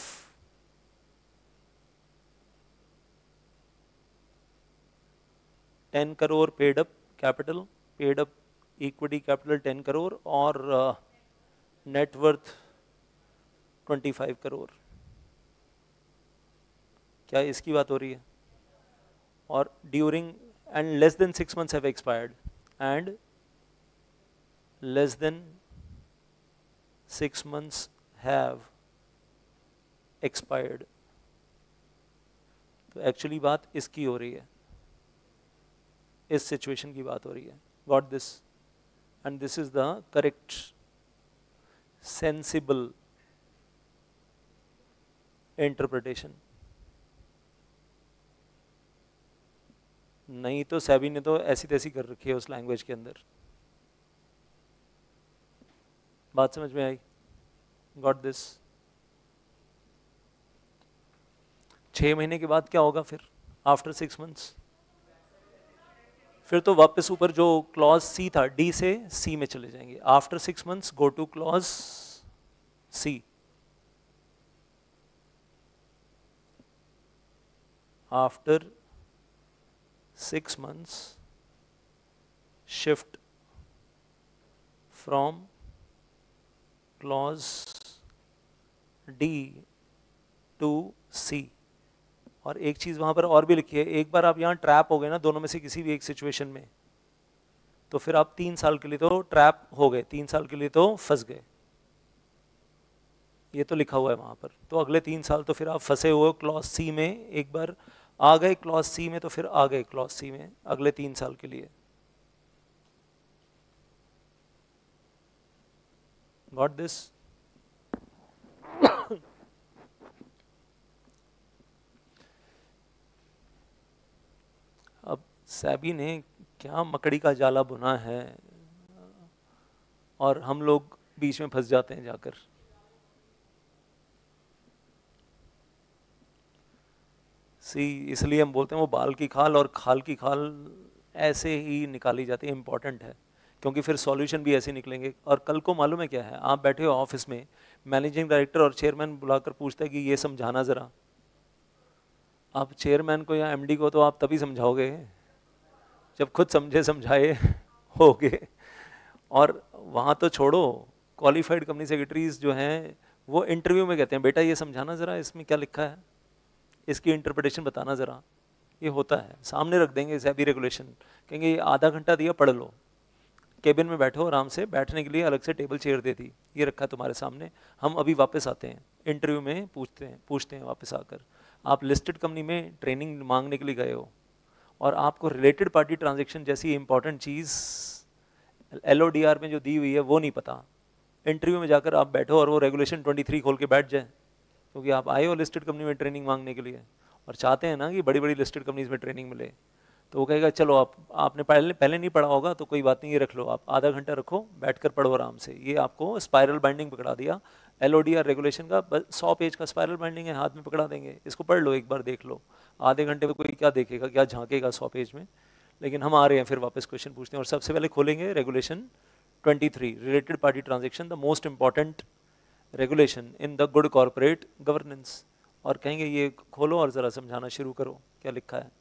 $10 crore paid up capital, paid up equity capital 10 crore और net worth 25 करोड़। क्या इसकी बात हो रही है? और during and less than 6 months have expired, and less than 6 months have expired। तो actually बात इसकी हो रही है, इस सिचुएशन की बात हो रही है। Got this? And this is the correct sensible interpretation. नहीं तो सेबी ने तो ऐसी तैसी कर रखी है उस लैंग्वेज के अंदर। बात समझ में आई? Got this? 6 महीने के बाद क्या होगा फिर? आफ्टर 6 मंथ्स फिर तो वापस ऊपर जो क्लॉज सी था, डी से सी में चले जाएंगे. After 6 months go to clause C. After 6 months shift from clause D to C. और एक चीज वहां पर और भी लिखी है, एक बार आप यहां ट्रैप हो गए ना दोनों में से किसी भी एक सिचुएशन में, तो फिर आप 3 साल के लिए तो ट्रैप हो गए, 3 साल के लिए तो फंस गए. ये तो लिखा हुआ है वहां पर. तो अगले 3 साल तो फिर आप फंसे हुए क्लॉज सी में. एक बार आ गए क्लॉज सी में तो फिर आ गए क्लॉज सी में अगले 3 साल के लिए. Got this? अब सैबी ने क्या मकड़ी का जाला बुना है और हम लोग बीच में फंस जाते हैं जाकर. इसलिए हम बोलते हैं वो बाल की खाल और खाल की खाल ऐसे ही निकाली जाती है. इंपॉर्टेंट है क्योंकि फिर सॉल्यूशन भी ऐसे निकलेंगे. और कल को मालूम है क्या है, आप बैठे हो ऑफिस में, मैनेजिंग डायरेक्टर और चेयरमैन बुलाकर पूछता है कि ये समझाना ज़रा. आप चेयरमैन को या एमडी को तो आप तभी समझाओगे जब खुद समझे समझाए होगे. और वहाँ तो छोड़ो, क्वालिफाइड कंपनी सेक्रेटरीज जो हैं वो इंटरव्यू में कहते हैं बेटा ये समझाना ज़रा, इसमें क्या लिखा है, इसकी इंटरप्रिटेशन बताना ज़रा. ये होता है, सामने रख देंगे सेबी रेगुलेशन, कहेंगे ये आधा घंटा दिया पढ़ लो. केबिन में बैठो आराम से, बैठने के लिए अलग से टेबल चेयर दे दी, ये रखा तुम्हारे सामने. हम अभी वापस आते हैं इंटरव्यू में, पूछते हैं वापस आकर, आप लिस्टेड कंपनी में ट्रेनिंग मांगने के लिए गए हो और आपको रिलेटेड पार्टी ट्रांजेक्शन जैसी इंपॉर्टेंट चीज़ LODR में जो दी हुई है वो नहीं पता. इंटरव्यू में जाकर आप बैठो और वो रेगुलेशन 23 खोल के बैठ जाए, क्योंकि आप आए हो लिस्टेड कंपनी में ट्रेनिंग मांगने के लिए और चाहते हैं ना कि बड़ी बड़ी लिस्टेड कंपनीज में ट्रेनिंग मिले. तो वो कहेगा चलो आपने पहले नहीं पढ़ा होगा तो कोई बात नहीं, ये रख लो, आप आधा घंटा रखो, बैठकर पढ़ो आराम से. ये आपको स्पाइरल बाइंडिंग पकड़ा दिया, LODR रेगुलेशन का 100 पेज का स्पाइरल बाइंडिंग है, हाथ में पकड़ा देंगे, इसको पढ़ लो एक बार, देख लो. आधे घंटे में कोई क्या देखेगा, क्या झांकेगा 100 पेज में. लेकिन हम आ रहे हैं फिर वापस क्वेश्चन पूछते हैं और सबसे पहले खोलेंगे regulation 23, related party transaction, the most important regulation in the good corporate governance. और कहेंगे ये खोलो और ज़रा समझाना शुरू करो क्या लिखा है.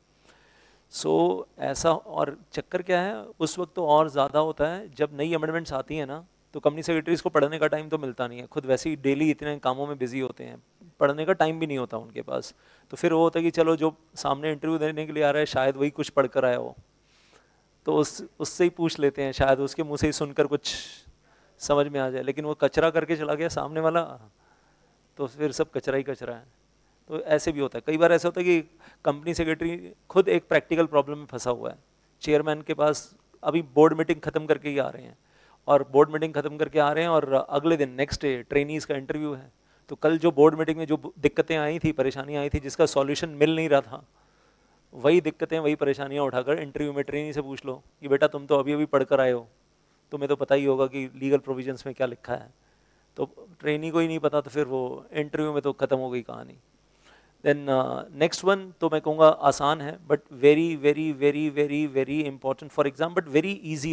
ऐसा. और चक्कर क्या है उस वक्त तो और ज़्यादा होता है जब नई अमेंडमेंट्स आती हैं ना, तो कंपनी सेक्रेटरीज को पढ़ने का टाइम तो मिलता नहीं है, खुद वैसे ही डेली इतने कामों में बिजी होते हैं, पढ़ने का टाइम भी नहीं होता उनके पास. तो फिर वो होता है कि चलो जो सामने इंटरव्यू देने के लिए आ रहा है शायद वही कुछ पढ़ कर आया हो, तो उससे ही पूछ लेते हैं, शायद उसके मुँह से ही सुनकर कुछ समझ में आ जाए. लेकिन वो कचरा करके चला गया सामने वाला, तो फिर सब कचरा ही कचरा है. तो ऐसे भी होता है. कई बार ऐसा होता है कि कंपनी सेक्रेटरी खुद एक प्रैक्टिकल प्रॉब्लम में फंसा हुआ है, चेयरमैन के पास अभी बोर्ड मीटिंग खत्म करके ही आ रहे हैं, और बोर्ड मीटिंग खत्म करके आ रहे हैं और अगले दिन नेक्स्ट डे ट्रेनीज का इंटरव्यू है. तो कल जो बोर्ड मीटिंग में जो दिक्कतें आई थी, परेशानियाँ आई थी, जिसका सॉल्यूशन मिल नहीं रहा था, वही दिक्कतें वही परेशानियाँ उठाकर इंटरव्यू में ट्रेनी से पूछ लो कि बेटा तुम तो अभी अभी पढ़ कर आए हो, तुम्हें तो पता ही होगा कि लीगल प्रोविजंस में क्या लिखा है. तो ट्रेनी को ही नहीं पता तो फिर वो इंटरव्यू में तो खत्म हो गई कहानी. देन नेक्स्ट वन तो मैं कहूँगा आसान है, but very very very very very important for exam, but very easy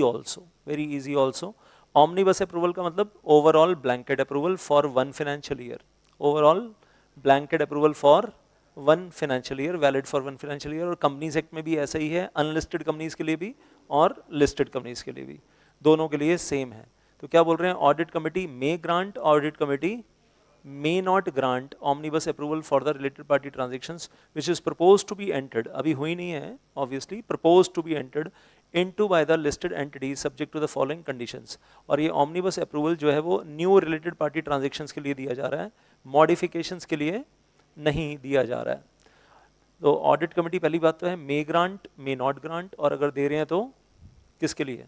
also. Omnibus approval का मतलब overall blanket approval for 1 financial year. Overall blanket approval for 1 financial year, valid for 1 financial year. और companies act में भी ऐसा ही है, unlisted companies के लिए भी और लिस्टेड कंपनीज के लिए भी, दोनों के लिए सेम है. तो क्या बोल रहे हैं, audit committee may grant, audit committee may not grant omnibus approval for the related party transactions which is proposed to be entered, अभी हुई नहीं है obviously, proposed to be entered into by the listed entities subject to the following conditions. और ये omnibus approval जो है वो new related party transactions के लिए दिया जा रहा है, modifications के लिए नहीं दिया जा रहा है. तो ऑडिट कमेटी पहली बात तो है may grant may not grant, और अगर दे रहे हैं तो किसके लिए,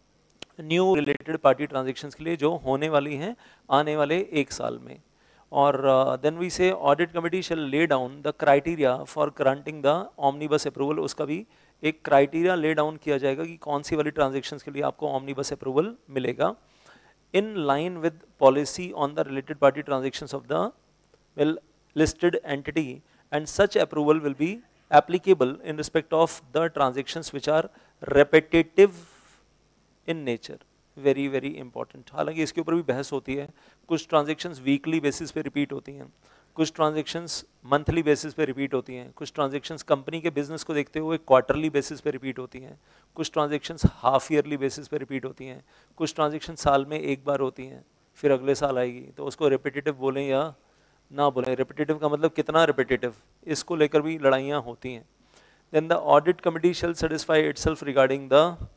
न्यू रिलेटेड पार्टी ट्रांजेक्शन्स के लिए जो होने वाली हैं आने वाले 1 साल में. और then we say audit committee shall lay down the criteria for granting the omnibus approval. उसका भी एक क्राइटेरिया ले डाउन किया जाएगा कि कौन सी वाली ट्रांजेक्शन्स के लिए आपको ऑमनीबस अप्रूवल मिलेगा, in line with policy on the related party transactions of the listed entity, and such approval will be applicable in respect of the transactions which are repetitive in nature. Very very important. हालांकि इसके ऊपर भी बहस होती है. कुछ transactions weekly basis पे repeat होती हैं, कुछ ट्रांजेक्शन्स मंथली बेसिस पे रिपीट होती हैं, कुछ ट्रांजेक्शन्स कंपनी के बिजनेस को देखते हुए क्वार्टरली बेसिस पे रिपीट होती हैं, कुछ ट्रांजेक्शन्स हाफ ईयरली बेसिस पे रिपीट होती हैं, कुछ ट्रांजेक्शन साल में एक बार होती हैं फिर अगले साल आएगी. तो उसको रिपीटेटिव बोलें या ना बोलें. रिपीटेटिव का मतलब कितना रिपीटेटिव, इसको लेकर भी लड़ाइयाँ होती हैं. Then the audit committee shall satisfy itself regarding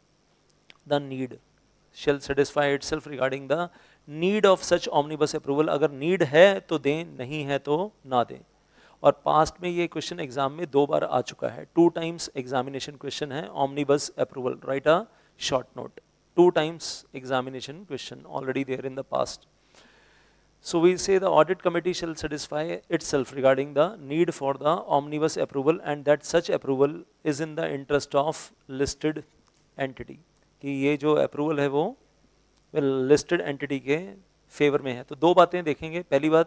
the need, shall satisfy itself regarding the need of such omnibus approval. अगर नीड है तो दें, नहीं है तो ना दें. और पास्ट में ये क्वेश्चन एग्जाम में 2 बार आ चुका है. 2 times एग्जामिनेशन क्वेश्चन है omnibus approval. Write a short note. 2 times examination question already there in the past. So we say the audit committee shall satisfy itself regarding the need for the omnibus approval and that such approval is in the interest of listed entity. कि ये जो approval है वो listed entity के favour में है. तो 2 बातें देखेंगे.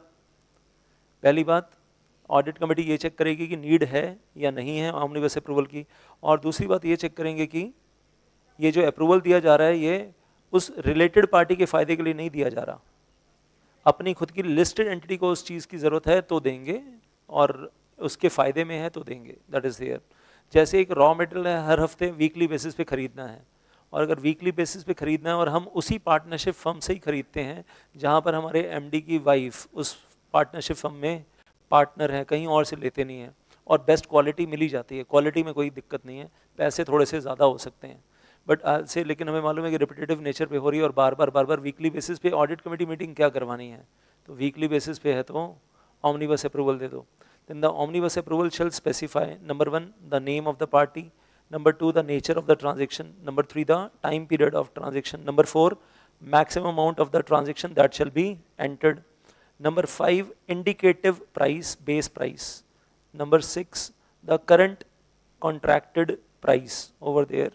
पहली बात ऑडिट कमेटी ये चेक करेगी कि नीड है या नहीं है ऑमनिबस अप्रूवल की, और दूसरी बात ये चेक करेंगे कि ये जो अप्रूवल दिया जा रहा है ये उस रिलेटेड पार्टी के फायदे के लिए नहीं दिया जा रहा. अपनी खुद की लिस्टेड एंटिटी को उस चीज़ की ज़रूरत है तो देंगे और उसके फ़ायदे में है तो देंगे. That is there. जैसे एक रॉ मटेरियल है, हर हफ्ते वीकली बेसिस पे खरीदना है, और अगर वीकली बेसिस पे खरीदना है और हम उसी पार्टनरशिप फर्म से ही खरीदते हैं जहाँ पर हमारे एमडी की वाइफ उस पार्टनरशिप फर्म में पार्टनर है, कहीं और से लेते नहीं हैं, और बेस्ट क्वालिटी मिल ही जाती है, क्वालिटी में कोई दिक्कत नहीं है, पैसे थोड़े से ज़्यादा हो सकते हैं बट आज से, लेकिन हमें मालूम है कि रिपीटेटिव नेचर पे हो रही है और बार बार वीकली बेसिस पे ऑडिट कमेटी मीटिंग क्या करवानी है, तो वीकली बेसिस पे है तो ऑमनिबस अप्रूवल दे दो. Then the omnibus approval shall specify number 1 the name of the party, number 2 the nature of the transaction, number 3 the time period of transaction, number 4 maximum amount of the transaction that shall be entered, number 5 indicative price, base price, number 6 the current contracted price over there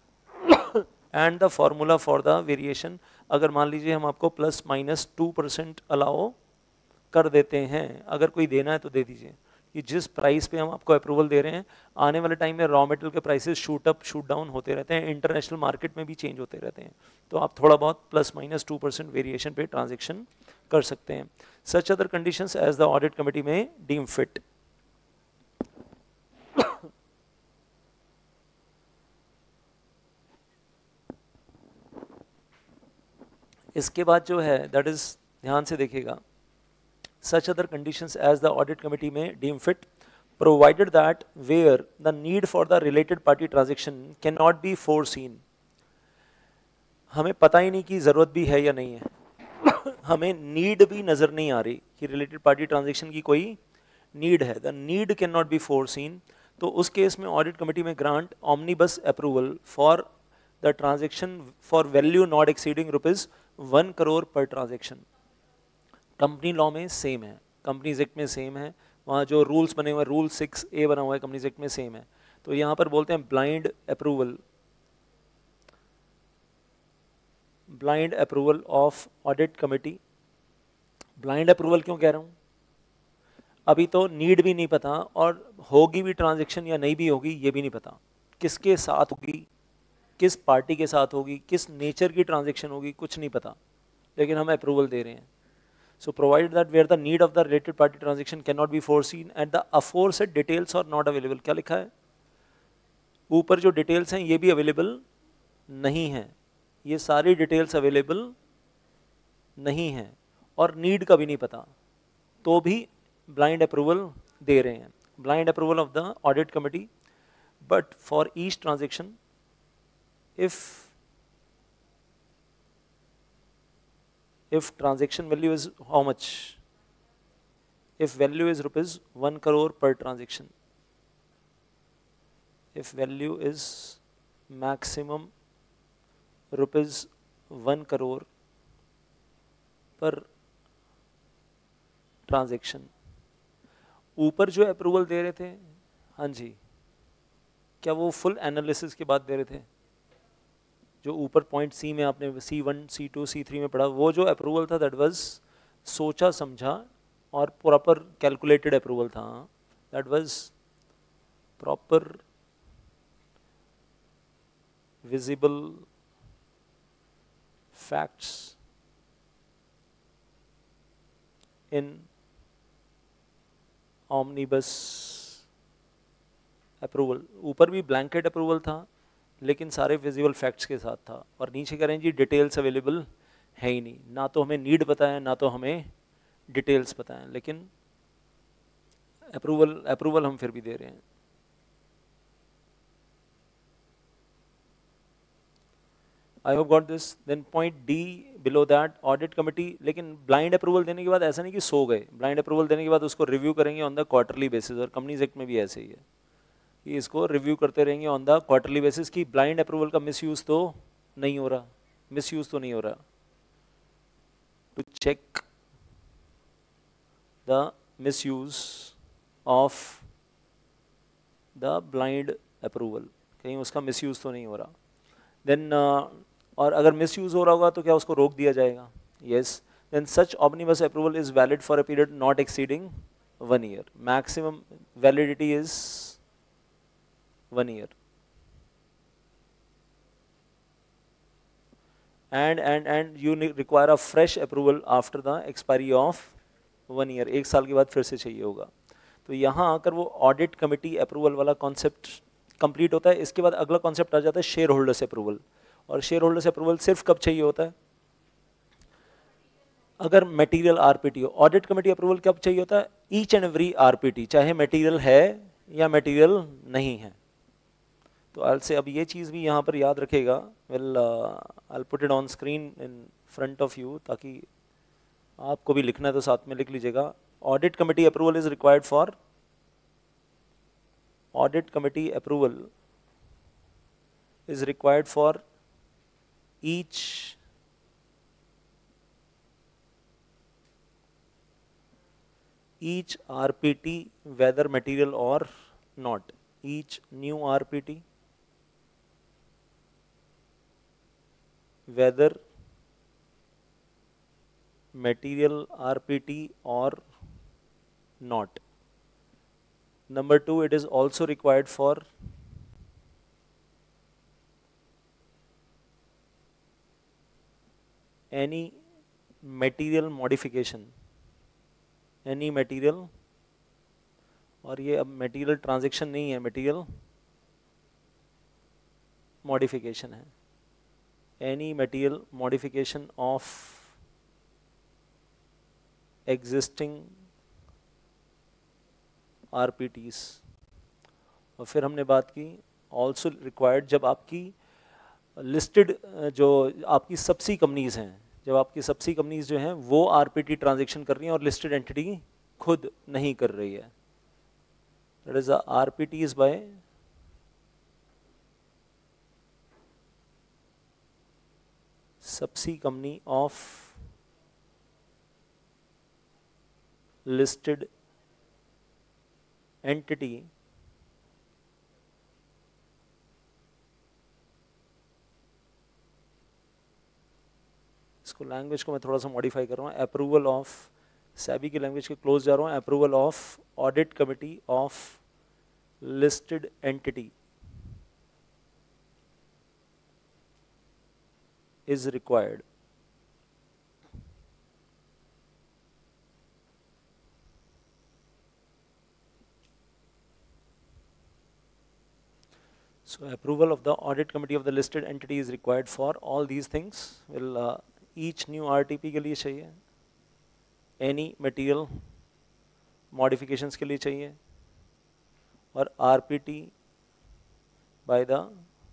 and the formula for the variation. अगर मान लीजिए हम आपको ±2% allow कर देते हैं, अगर कोई देना है तो दे दीजिए कि जिस प्राइस पे हम आपको अप्रूवल दे रहे हैं, आने वाले टाइम में रॉ मटेरियल के prices shoot up shoot down होते रहते हैं, इंटरनेशनल मार्केट में भी चेंज होते रहते हैं, तो आप थोड़ा बहुत ±2% वेरिएशन पे ट्रांजेक्शन कर सकते हैं. Such other conditions as the audit committee may deem fit. इसके बाद जो है दैट इज, ध्यान से देखिएगा, such other conditions as the audit committee may deem fit, provided that where the need for the related party transaction cannot be foreseen. हमें पता ही नहीं कि ज़रूरत भी है या नहीं है हमें नीड भी नज़र नहीं आ रही कि रिलेटेड पार्टी ट्रांजेक्शन की कोई नीड है, the need can not be foreseen, तो उस केस में audit committee may grant omnibus approval for the transaction for value not exceeding ₹1 crore पर ट्रांजेक्शन. कंपनी लॉ में सेम है, कंपनीज एक्ट में सेम है, वहाँ जो रूल्स बने हुए हैं, रूल 6A बना हुआ है कंपनीज एक्ट में सेम है. तो यहाँ पर बोलते हैं blind approval of audit committee. Blind approval क्यों कह रहा हूँ, अभी तो नीड भी नहीं पता और होगी भी ट्रांजेक्शन या नहीं भी होगी ये भी नहीं पता, किसके साथ होगी, किस पार्टी के साथ होगी, किस नेचर की ट्रांजेक्शन होगी, कुछ नहीं पता, लेकिन हम अप्रूवल दे रहे हैं. So provided that where the need of the related party transaction cannot be foreseen and the aforesaid details are not available. क्या लिखा है ऊपर, जो डिटेल्स हैं ये भी अवेलेबल नहीं है, ये सारी डिटेल्स अवेलेबल नहीं हैं और नीड का भी नहीं पता, तो भी ब्लाइंड अप्रूवल दे रहे हैं. Blind approval of the audit committee, but for each transaction if transaction value is how much, if value is ₹1 crore per transaction, if value is maximum ₹1 crore per transaction. ऊपर जो approval दे रहे थे, हाँ जी, क्या वो फुल एनालिसिस के बाद दे रहे थे, जो ऊपर पॉइंट सी में आपने C1, C2, C3 में पढ़ा, वो जो अप्रूवल था दैट वाज सोचा समझा और प्रॉपर कैलकुलेटेड अप्रूवल था, that was proper visible facts in omnibus approval. ऊपर भी ब्लैंकेट अप्रूवल था लेकिन सारे विजिबल फैक्ट्स के साथ था, और नीचे कह रहे हैं जी डिटेल्स अवेलेबल है ही नहीं, ना तो हमें नीड पता है ना तो हमें डिटेल्स पता है, लेकिन अप्रूवल अप्रूवल हम फिर भी दे रहे हैं। I hope got this. Then point D below that, audit committee, लेकिन ब्लाइंड अप्रूवल देने के बाद ऐसा नहीं कि सो गए, ब्लाइंड अप्रूवल देने के बाद उसको रिव्यू करेंगे ऑन द क्वार्टरली बेसिस, और कंपनीज एक्ट में भी ऐसे ही है कि इसको रिव्यू करते रहेंगे ऑन द क्वार्टरली बेसिस कि ब्लाइंड अप्रूवल का मिसयूज तो नहीं हो रहा, मिसयूज तो नहीं हो रहा, to check the misuse of the blind approval, कहीं उसका मिसयूज तो नहीं हो रहा। देन और अगर मिसयूज हो रहा होगा तो क्या उसको रोक दिया जाएगा? Yes. Then such omnibus approval is valid for a period not exceeding 1 year, maximum validity is 1 year, and you require a fresh approval after the expiry of 1 year, 1 साल के बाद फिर से चाहिए होगा। तो यहाँ आकर वो ऑडिट कमिटी अप्रूवल वाला कॉन्सेप्ट कंप्लीट होता है। इसके बाद अगला कॉन्सेप्ट आ जाता है शेयर होल्डर्स अप्रूवल, और शेयर होल्डर्स अप्रूवल सिर्फ कब चाहिए होता है? अगर मटेरियल आरपीटी हो। ऑडिट कमेटी अप्रूवल कब चाहिए होता है? ईच एंड एवरी आरपीटी, चाहे मटेरियल है या मटेरियल नहीं है। तो आई से अब ये चीज़ भी यहाँ पर याद रखेगा। Well I put it on screen in front of you, ताकि आपको भी लिखना है तो साथ में लिख लीजिएगा। Audit committee approval is required for, audit committee approval is required for each RPT, whether material or not. Each new RPT, whether material RPT or not. Number 2, it is also required for any material modification, any material, और ये अब material transaction नहीं है, material modification है। Any material modification of existing RPTs. और फिर हमने बात की ऑल्सो रिक्वायर्ड, जब आपकी लिस्टेड जो आपकी सबसी कंपनीज हैं, जब आपकी सबसी कंपनीज जो हैं वो आरपीटी ट्रांजैक्शन कर रही हैं और लिस्टेड एंटिटी खुद नहीं कर रही है, that is the RPTs by subsi company of listed entity इसको लैंग्वेज को मैं थोड़ा सा मॉडिफाई कर रहा हूँ। अप्रूवल ऑफ, सेबी की लैंग्वेज के क्लोज जा रहा हूँ। Approval of audit committee of listed entity is required. So approval of the audit committee of the listed entity is required for all these things. Will each new RTP के लिए चाहिए, any material modifications के लिए चाहिए, और RPT by the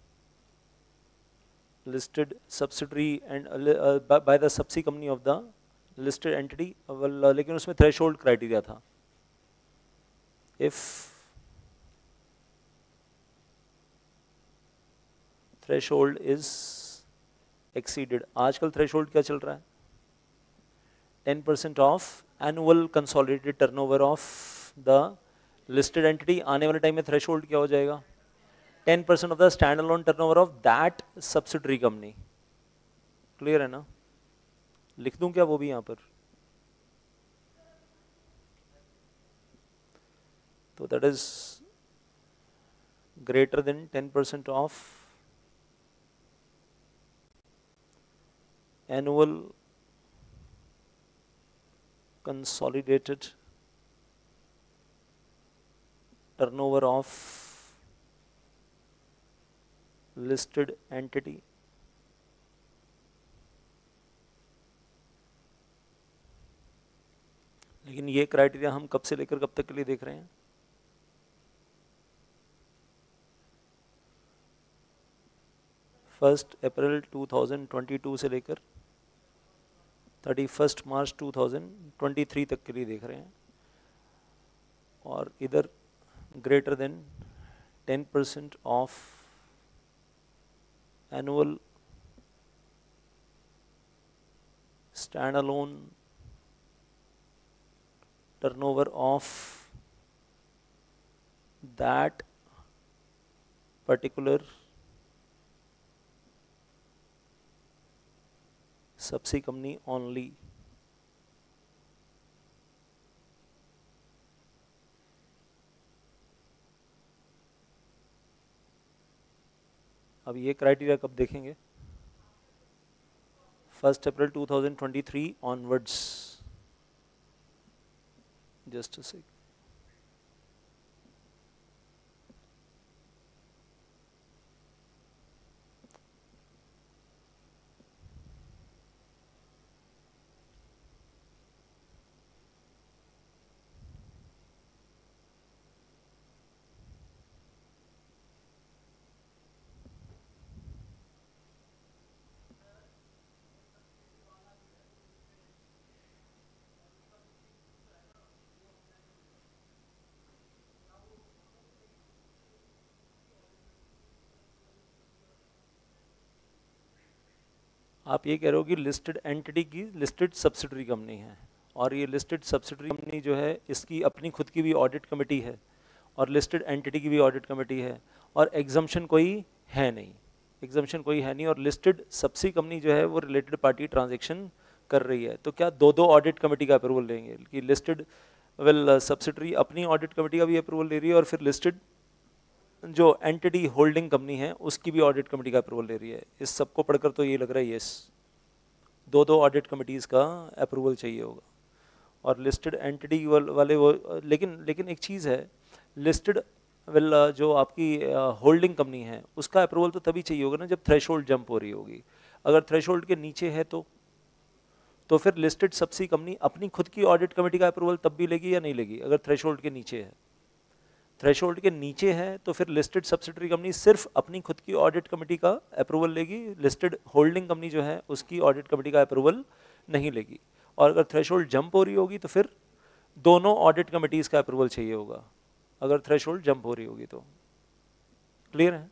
listed subsidiary and by the subsidiary company of the listed entity. Well, लेकिन उसमें threshold criteria था, if threshold is exceeded. आजकल threshold क्या चल रहा है? 10% of annual consolidated turnover of the listed entity. आने वाले टाइम में threshold क्या हो जाएगा? 10% of the standalone turnover of that subsidiary company. Clear है ना? लिख दूं क्या वो भी यहाँ पर? तो that is greater than 10% of annual consolidated turnover of listed entity. लेकिन ये क्राइटेरिया हम कब से लेकर कब तक के लिए देख रहे हैं? फर्स्ट अप्रैल 2022 से लेकर 31 मार्च 2023 तक के लिए देख रहे हैं, और इधर greater than 10% of annual standalone turnover of that particular subsidiary company only. अब ये क्राइटेरिया कब देखेंगे? 1 अप्रैल 2023 ऑनवर्ड्स. जस्ट अ सेक. आप ये कह रहे हो कि लिस्टेड एंटिटी की लिस्टेड सब्सिडरी कंपनी है, और ये लिस्टेड सब्सिडरी कंपनी जो है इसकी अपनी खुद की भी ऑडिट कमेटी है और लिस्टेड एंटिटी की भी ऑडिट कमेटी है, और एग्जम्पशन कोई है नहीं, एग्जम्पशन कोई है नहीं, और लिस्टेड सब्सिडरी कंपनी जो है वो रिलेटेड पार्टी ट्रांजैक्शन कर रही है, तो क्या दो दो ऑडिट कमेटी का अप्रूवल लेंगे कि लिस्टेड सब्सिडरी अपनी ऑडिट कमेटी का भी अप्रूवल ले रही है और फिर लिस्टेड जो एंटिटी होल्डिंग कंपनी है उसकी भी ऑडिट कमेटी का अप्रूवल ले रही है? इस सबको पढ़कर तो ये लग रहा है यस, दो दो ऑडिट कमेटीज का अप्रूवल चाहिए होगा, और लिस्टेड एंटिटी वाले वो, लेकिन एक चीज़ है, लिस्टेड जो आपकी होल्डिंग कंपनी है उसका अप्रूवल तो तभी चाहिए होगा ना जब थ्रेशोल्ड जंप हो रही होगी। अगर थ्रेशोल्ड के नीचे है तो फिर लिस्टेड सब्सिडी कंपनी अपनी खुद की ऑडिट कमेटी का अप्रूवल तब भी लेगी या नहीं लेगी? अगर थ्रेशोल्ड के नीचे है, थ्रेशोल्ड के नीचे है तो फिर लिस्टेड सब्सिडरी कंपनी सिर्फ अपनी खुद की ऑडिट कमेटी का अप्रूवल लेगी, लिस्टेड होल्डिंग कंपनी जो है उसकी ऑडिट कमेटी का अप्रूवल नहीं लेगी। और अगर थ्रेशोल्ड जंप हो रही होगी तो फिर दोनों ऑडिट कमेटीज का अप्रूवल चाहिए होगा, अगर थ्रेशोल्ड जंप हो रही होगी तो। क्लियर है?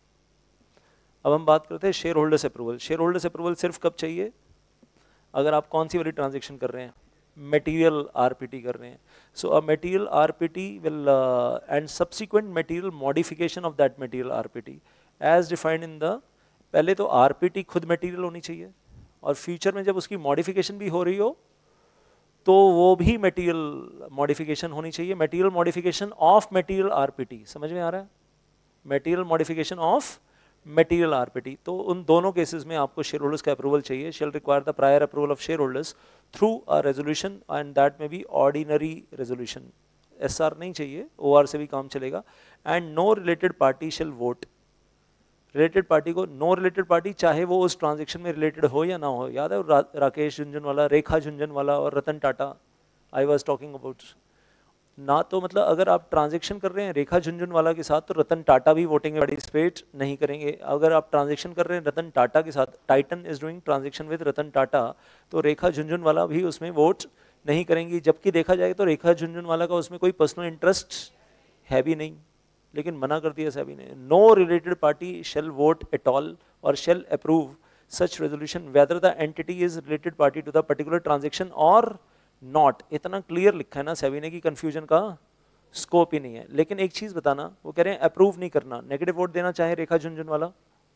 अब हम बात करते हैं share holders approval. Share holders approval सिर्फ कब चाहिए? अगर आप कौन सी वाली ट्रांजेक्शन कर रहे हैं? material RPT कर रहे हैं। So a material RPT will and subsequent material modification of that material RPT as defined in the, पहले तो RPT खुद material होनी चाहिए, और फ्यूचर में जब उसकी मॉडिफिकेशन भी हो रही हो तो वो भी मटेरियल मॉडिफिकेशन होनी चाहिए, material modification of material RPT। समझ में आ रहा है? Material modification of material RPT। तो उन दोनों केसेस में आपको शेयर होल्डर्स का अप्रूवल चाहिए। Shall require the prior approval of share holders through a resolution and that may be ordinary resolution. SR नहीं चाहिए, OR से भी काम चलेगा। And no related party shall vote. Related party को, नो रिलेटेड पार्टी चाहे वो उस ट्रांजेक्शन में रिलेटेड हो या ना हो। याद है राकेश झुंझुनवाला, रेखा झुंझुनवाला और Ratan Tata I was talking about. ना तो मतलब अगर आप ट्रांजेक्शन कर रहे हैं रेखा झुंझुनवाला के साथ तो रतन टाटा भी वोटिंग में पार्टिसिपेट नहीं करेंगे। अगर आप ट्रांजेक्शन कर रहे हैं रतन टाटा के साथ, Titan is doing transaction with Ratan Tata, तो रेखा झुंझुनवाला भी उसमें वोट नहीं करेंगी। जबकि देखा जाए तो रेखा झुंझुनवाला का उसमें कोई पर्सनल इंटरेस्ट है भी नहीं, लेकिन मना कर दिया सभी ने। No related party shall vote at all और shall approve such resolution whether the entity is related party to the particular transaction or not. इतना क्लियर लिखा है ना सेबी ने कि कंफ्यूजन का स्कोप ही नहीं है। लेकिन एक चीज बताना, वो कह रहे हैं अप्रूव नहीं करना, नेगेटिव वोट देना चाहे Rekha Jhunjhunwala,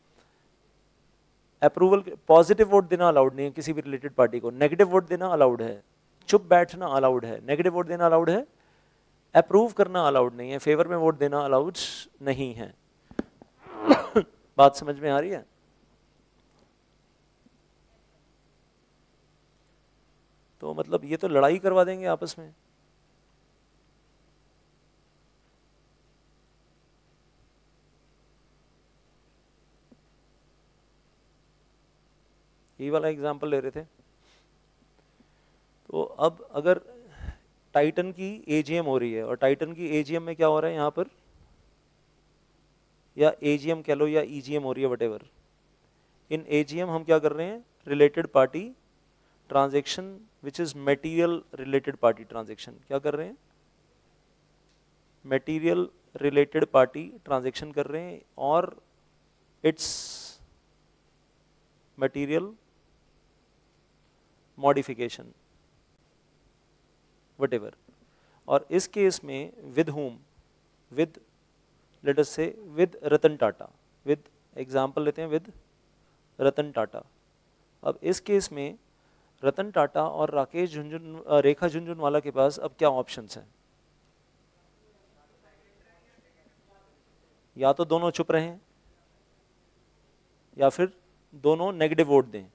approval positive vote देना अलाउड नहीं है किसी भी रिलेटेड पार्टी को, नेगेटिव वोट देना अलाउड है, चुप बैठना अलाउड है, नेगेटिव वोट देना अलाउड है, अप्रूव करना अलाउड नहीं है, फेवर में वोट देना अलाउड नहीं है। बात समझ में आ रही है? तो मतलब ये तो लड़ाई करवा देंगे आपस में। ये वाला एग्जाम्पल ले रहे थे। तो अब अगर टाइटन की एजीएम हो रही है और टाइटन की एजीएम में क्या हो रहा है यहाँ पर, या एजीएम कह लो या ईजीएम हो रही है, वटेवर। इन एजीएम हम क्या कर रहे हैं, related party transaction which is material related party transaction, क्या कर रहे हैं, मटेरियल रिलेटेड पार्टी ट्रांजैक्शन कर रहे हैं, और इट्स मटेरियल मॉडिफिकेशन whatever। और इस केस में with whom, with let us say with Ratan Tata, with example लेते हैं विद रतन टाटा। अब इस केस में रतन टाटा और राकेश रेखा झुनझुनवाला के पास अब क्या ऑप्शंस हैं, या तो दोनों चुप रहें या फिर दोनों नेगेटिव वोट दें।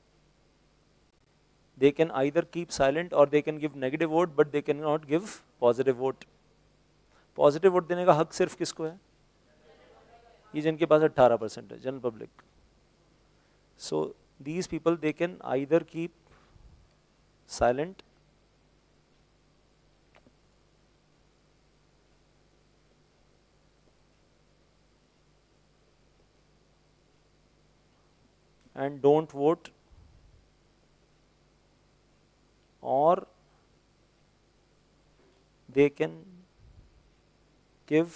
They can either keep silent or they can give negative vote, but they cannot give positive vote। Positive vote देने का हक सिर्फ किसको है, ये जिनके पास 18% है, general public. So these people they can either keep silent and don't vote, or they can give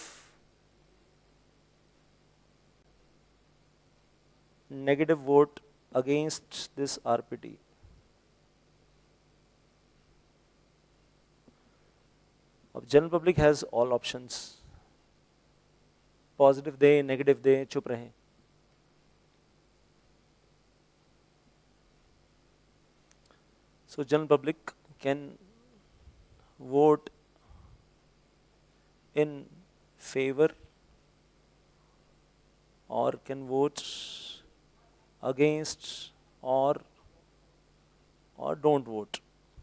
negative vote against this RPT। अब general public has all options, positive दे नेगेटिव दे चुप रहें। So general public can vote in favor or can vote against or don't vote।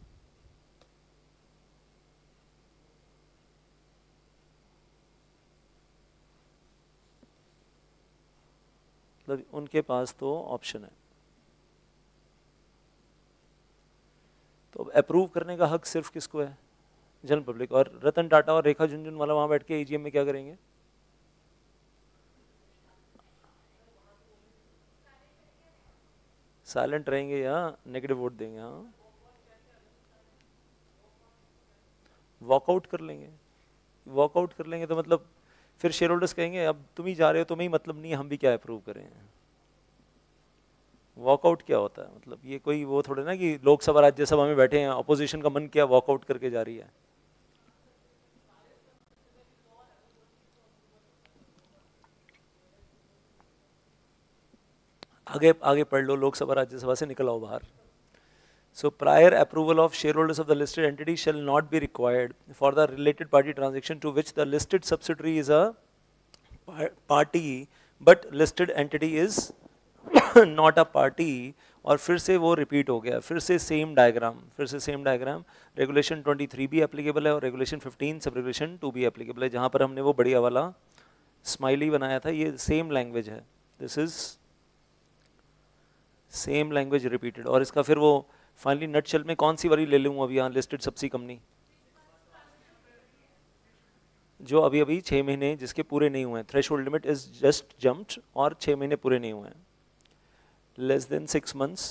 मतलब उनके पास तो option है। तो अब अप्रूव करने का हक सिर्फ किसको है, जनरल पब्लिक। और रतन टाटा और रेखा झुनझुनवाला वहां बैठ के एजीएम में क्या करेंगे, साइलेंट रहेंगे या नेगेटिव वोट देंगे। हाँ, वॉकआउट कर लेंगे। वॉकआउट कर लेंगे तो मतलब फिर शेयर होल्डर्स कहेंगे अब तुम ही जा रहे हो, तुम्हें ही मतलब नहीं, हम भी क्या अप्रूव करें। वॉकआउट क्या होता है, मतलब ये कोई वो थोड़े ना कि लोकसभा राज्यसभा में बैठे हैं, अपोजिशन का मन किया वॉकआउट करके जा रही है। आगे आगे पढ़ लो, लोकसभा राज्यसभा से निकल आओ बाहर। So prior approval of shareholders of the listed entity shall not be required for the related party transaction to which the listed subsidiary is a party but listed entity is not a party। और फिर से वो repeat हो गया, फिर से same diagram. Regulation 23 भी applicable है और रेगुलेशन 15 सब रेगुलेशन 2 भी एप्लीकेबल है। जहाँ पर हमने वो बढ़िया वाला स्माइली बनाया था, ये सेम लैंग्वेज है, this is same language repeated. और इसका फिर वो फाइनली नटशेल में कौन सी वाली ले लूँ अभी, यहाँ लिस्टेड सबसी कंपनी जो अभी अभी 6 महीने जिसके पूरे नहीं हुए हैं, threshold limit is just jumped और 6 महीने पूरे नहीं हुए हैं, less than 6 months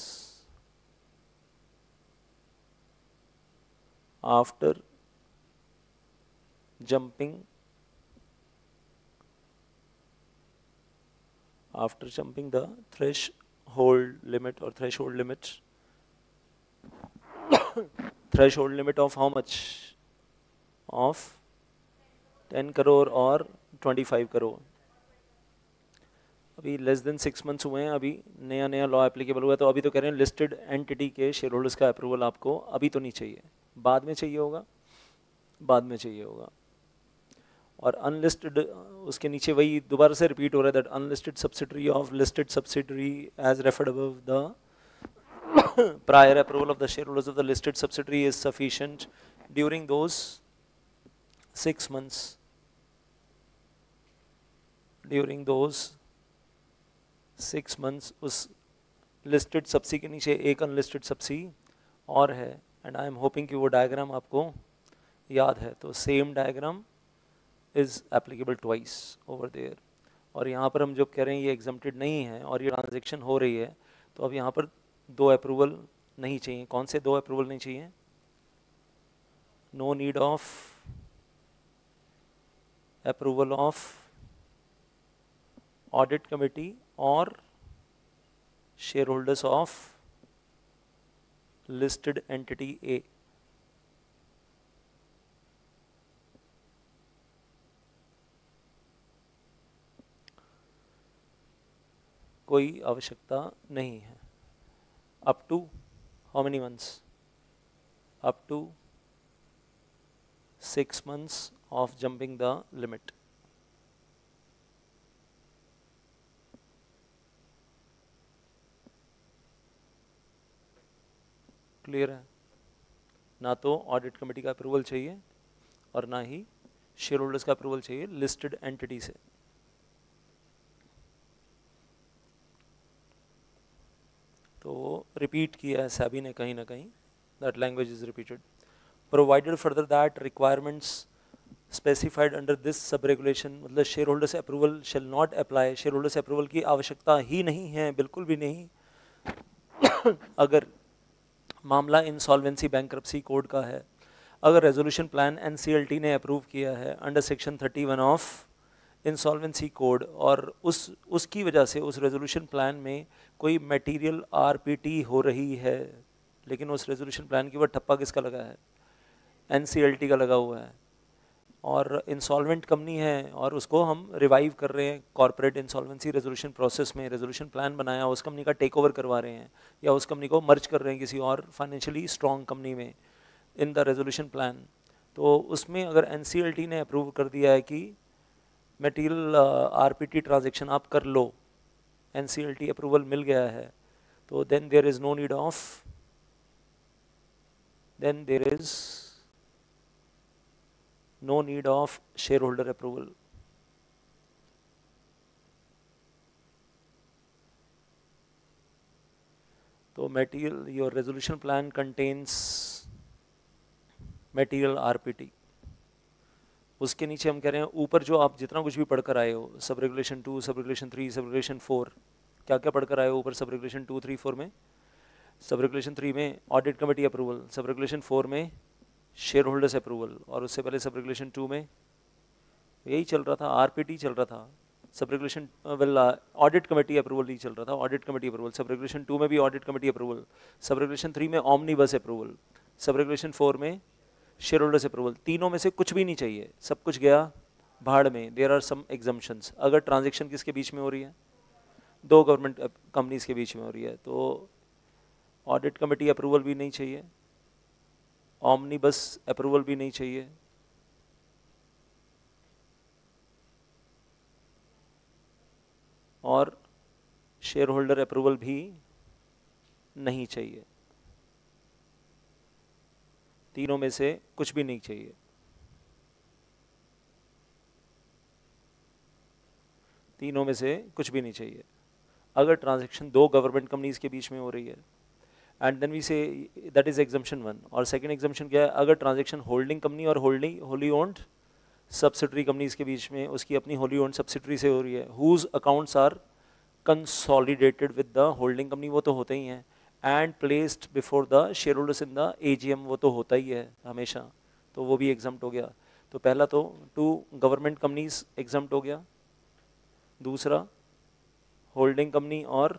after jumping the threshold limit or threshold limit threshold limit of how much, of 10 crore और 25 crore। अभी लेस देन 6 months हुए हैं, अभी नया नया लॉ एप्लीकेबल हुआ है, तो अभी तो कह रहे हैं लिस्टेड एंटिटी के शेयर होल्डर्स का अप्रूवल आपको अभी तो नहीं चाहिए, बाद में चाहिए होगा, बाद में चाहिए होगा। और अनलिस्टेड उसके नीचे वही दोबारा से रिपीट हो रहा है that unlisted subsidiary of listed subsidiary as referred above the prior approval of the share holders of the listed subsidiary is sufficient during those 6 months. During those 6 months उस लिस्टेड सब्सी के नीचे एक अनलिस्टेड सब्सी और है एंड आई एम होपिंग कि वो diagram आपको याद है. तो same diagram is applicable twice over there. और यहाँ पर हम जो कह रहे हैं ये एग्जम्प्टेड नहीं है और ये ट्रांजेक्शन हो रही है, तो अब यहाँ पर 2 अप्रूवल नहीं चाहिए. कौन से 2 अप्रूवल नहीं चाहिए? No need of approval of audit committee or shareholders of listed entity A. कोई आवश्यकता नहीं है. up to how many months? up to 6 months of jumping the limit. Clear है? ना तो ऑडिट कमेटी का अप्रूवल चाहिए और ना ही शेयर होल्डर्स का अप्रूवल चाहिए लिस्टेड एंटिटी से. तो रिपीट किया है सैबी ने कहीं ना कहीं, that language is repeated. Provided further that requirements specified under this sub regulation, मतलब शेयर होल्डर से approval shall not apply. Shareholder से अप्रूवल की आवश्यकता ही नहीं है, बिल्कुल भी नहीं. अगर मामला इंसॉल्वेंसी बैंक्रप्सी कोड का है, अगर रेजोल्यूशन प्लान एनसीएलटी ने अप्रूव किया है under section 31 of insolvency code और उसकी वजह से उस रेजोल्यूशन प्लान में कोई मटेरियल आरपीटी हो रही है, लेकिन उस रेजोल्यूशन प्लान की वो ठप्पा किसका लगा है? एनसीएलटी का लगा हुआ है. और इंसॉल्वेंट कंपनी है और उसको हम रिवाइव कर रहे हैं कॉर्पोरेट इंसॉल्वेंसी रेजोल्यूशन प्रोसेस में. रेजोल्यूशन प्लान बनाया, उस कंपनी का टेक ओवर करवा रहे हैं या उस कंपनी को मर्ज कर रहे हैं किसी और फाइनेंशियली स्ट्रॉन्ग कंपनी में इन द रेजोल्यूशन प्लान. तो उसमें अगर एनसीएलटी ने अप्रूव कर दिया है कि मटेरियल आरपीटी ट्रांजेक्शन आप कर लो, एनसीएलटी अप्रूवल मिल गया है, तो then there is no need of no need of shareholder approval. तो material, your resolution plan contains material RPT. उसके नीचे हम कह रहे हैं ऊपर जो आप जितना कुछ भी पढ़कर आए हो, सब रेगुलेशन 2, सब रेगुलेशन 3, सब रेगुलेशन 4, क्या क्या पढ़कर आए हो ऊपर सब रेगुलेशन 2, 3, 4 में? सब रेगुलेशन 3 में audit committee approval, sub regulation 4 में शेयर होल्डर्स अप्रूवल, और उससे पहले सब रेगुलेशन 2 में यही चल रहा था, आरपीटी चल रहा था. Sub regulation audit committee approval ही चल रहा था, audit committee approval. Sub regulation 2 में भी audit committee approval, sub regulation 3 में ऑमनीबस अप्रूवल, सब रेगुलेशन 4 में शेयर होल्डर्स अप्रूवल. तीनों में से कुछ भी नहीं चाहिए, सब कुछ गया भाड़ में. There are some exemptions. अगर ट्रांजेक्शन किसके बीच में हो रही है? 2 गवर्नमेंट कंपनीज के बीच में हो रही है, तो ऑडिट कमेटी अप्रूवल भी नहीं चाहिए, ऑमनीबस अप्रूवल भी नहीं चाहिए, और शेयर होल्डर अप्रूवल भी नहीं चाहिए. तीनों में से कुछ भी नहीं चाहिए. तीनों में से कुछ भी नहीं चाहिए अगर ट्रांजैक्शन 2 गवर्नमेंट कंपनीज के बीच में हो रही है. And then we say that is exemption 1. और सेकंड एग्जम्पशन क्या है? अगर ट्रांजैक्शन होल्डिंग कंपनी और होली ओन्ड सब्सिडरी कंपनीज के बीच में, उसकी अपनी होली ओन्ड सब्सिडरी से हो रही है, whose accounts are consolidated with the holding company, वो तो होते ही हैं, and placed before the share holders in the AGM, वो तो होता ही है हमेशा, तो वो भी एग्जम्प्ट हो गया. तो पहला तो 2 गवर्नमेंट कंपनीज एग्जम्प्ट हो गया, दूसरा होल्डिंग कंपनी और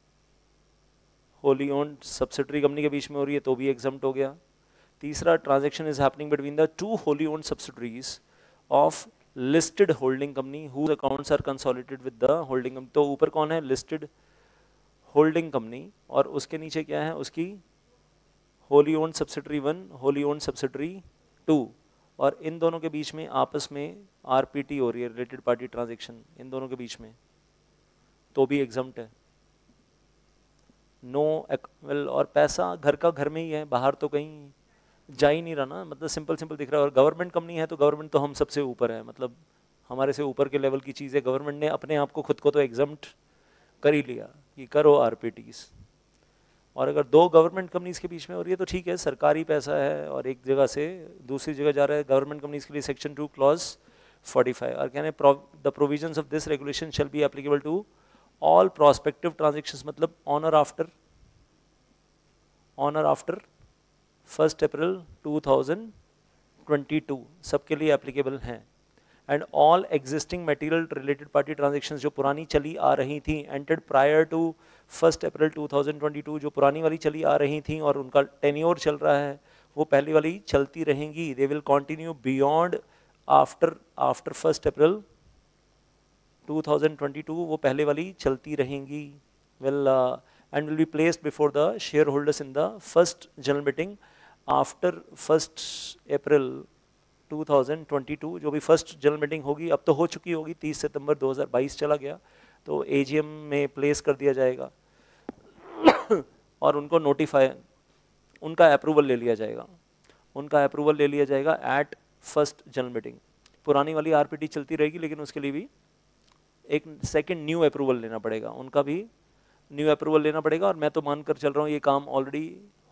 होली ओन्ड सब्सिडरी कंपनी के बीच में हो रही है तो भी एग्जम्प्ट हो गया. तीसरा, transaction is happening between the 2 wholly owned subsidiaries of listed holding company whose accounts are consolidated with the holding company. तो ऊपर कौन है? लिस्टेड होल्डिंग कंपनी, और उसके नीचे क्या है? उसकी wholly owned subsidiary 1, wholly owned subsidiary 2, और इन दोनों के बीच में आपस में आरपीटी हो रही है, रिलेटेड पार्टी ट्रांजेक्शन, इन दोनों के बीच में, तो भी एग्जम्प्ट है। नो वेल, और पैसा घर का घर में ही है, बाहर तो कहीं जा ही नहीं रहा ना, मतलब सिंपल सिंपल दिख रहा है। और गवर्नमेंट कंपनी है तो गवर्नमेंट तो हम सबसे ऊपर है, मतलब हमारे से ऊपर के लेवल की चीज़ है। गवर्नमेंट ने अपने आप को खुद को तो एग्जम्प्ट कर ही लिया कि करो आरपीटीज। और अगर दो गवर्नमेंट कंपनीज के बीच में हो रही है तो ठीक है, सरकारी पैसा है और एक जगह से दूसरी जगह जा रहा है, गवर्नमेंट कंपनीज के लिए सेक्शन 2 क्लॉज 45। और कहने the provisions of this regulation shall be applicable to all prospective transactions, मतलब ऑन और आफ्टर 1 अप्रैल 2022 सबके लिए एप्लीकेबल हैं। And all existing material related party transactions जो पुरानी चली आ रही थी, एंटेड प्रायर टू 1 अप्रैल 2022, जो पुरानी वाली चली आ रही थी और उनका टेन्योर चल रहा है, वो पहली वाली चलती रहेंगी। They will continue beyond after 1 April 2022, वो पहले वाली चलती रहेंगी। Well, and will be placed before the share holders in the first general meeting after 1 April 2022। जो भी फर्स्ट जनरल मीटिंग होगी, अब तो हो चुकी होगी, 30 सितंबर 2022 चला गया, तो एजीएम में प्लेस कर दिया जाएगा और उनको नोटिफाई, उनका अप्रूवल ले लिया जाएगा, एट फर्स्ट जनरल मीटिंग। पुरानी वाली आरपीटी चलती रहेगी, लेकिन उसके लिए भी एक सेकंड न्यू अप्रूवल लेना पड़ेगा, उनका भी न्यू अप्रूवल लेना पड़ेगा। और मैं तो मानकर चल रहा हूँ ये काम ऑलरेडी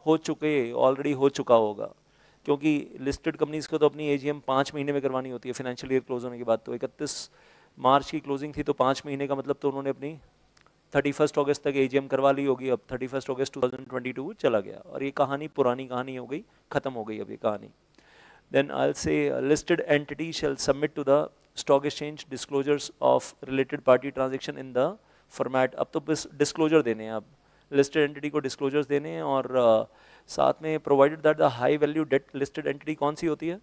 हो चुका होगा, क्योंकि लिस्टेड कंपनीज को तो अपनी एजीएम 5 महीने में करवानी होती है फाइनेंशियल ईयर क्लोज होने के बाद। तो 31 मार्च की क्लोजिंग थी, तो 5 महीने का मतलब तो उन्होंने अपनी 31 अगस्त तक एजीएम करवा ली होगी। अब 31 अगस्त 2022 चला गया और ये कहानी पुरानी कहानी हो गई, खत्म हो गई अब ये कहानी। Then I'll say a listed entity shall submit to the stock exchange disclosures of related party transaction in the format। अब तो बस डिस्क्लोजर देने हैं, अब लिस्टेड एंटिटी को डिस्क्लोजर्स देने हैं। और साथ में provided that the high value debt listed entity कौन सी होती है,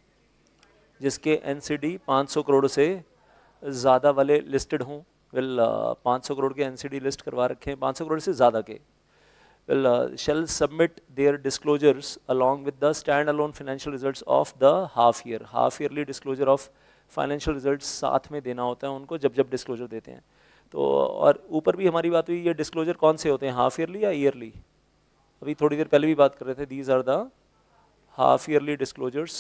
जिसके एनसीडी 500 करोड़ से ज़्यादा वाले लिस्टेड हों। वेल, 500 करोड़ के एनसीडी लिस्ट करवा रखे हैं, 500 करोड़ से ज़्यादा के। Will shall submit their disclosures along with the standalone financial results of the half yearly disclosure of financial results साथ में देना होता है उनको जब डिस्क्लोजर देते हैं। तो और ऊपर भी हमारी बात हुई, ये डिस्क्लोजर कौन से होते हैं, हाफ ईयरली या ईयरली, अभी थोड़ी देर पहले भी बात कर रहे थे, these are the half yearly disclosures,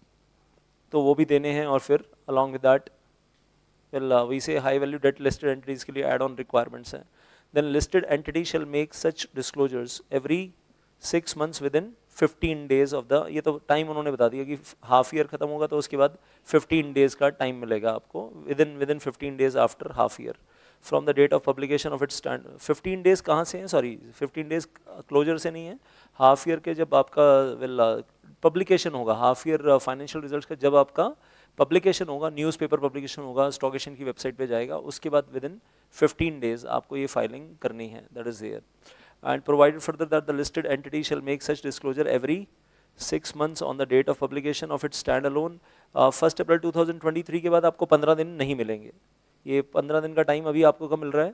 तो वो भी देने हैं। और फिर along with that we say high value debt listed entities के लिए एड ऑन रिक्वायरमेंट्स हैं। Then listed entity shall make such disclosures every 6 months within 15 days of the, ये तो टाइम उन्होंने बता दिया कि हाफ ईयर खत्म होगा तो उसके बाद 15 डेज का टाइम मिलेगा आपको, within 15 days after half year from the date of publication of its stand. 15 days कहाँ से हैं, सॉरी 15 डेज क्लोजर से नहीं है, हाफ ईयर के जब आपका पब्लिकेशन होगा, हाफ ईयर फाइनेंशियल रिजल्ट का जब आपका पब्लिकेशन होगा, न्यूज़पेपर पब्लिकेशन होगा, स्टॉक एक्सचेंज की वेबसाइट पे जाएगा, उसके बाद विदिन 15 डेज आपको ये फाइलिंग करनी है, that is there. And provided further that the listed entity shall make such disclosure every 6 months on the date of publication of its standalone. 1 April 2023 के बाद आपको 15 दिन नहीं मिलेंगे, ये 15 दिन का टाइम अभी आपको कब मिल रहा है,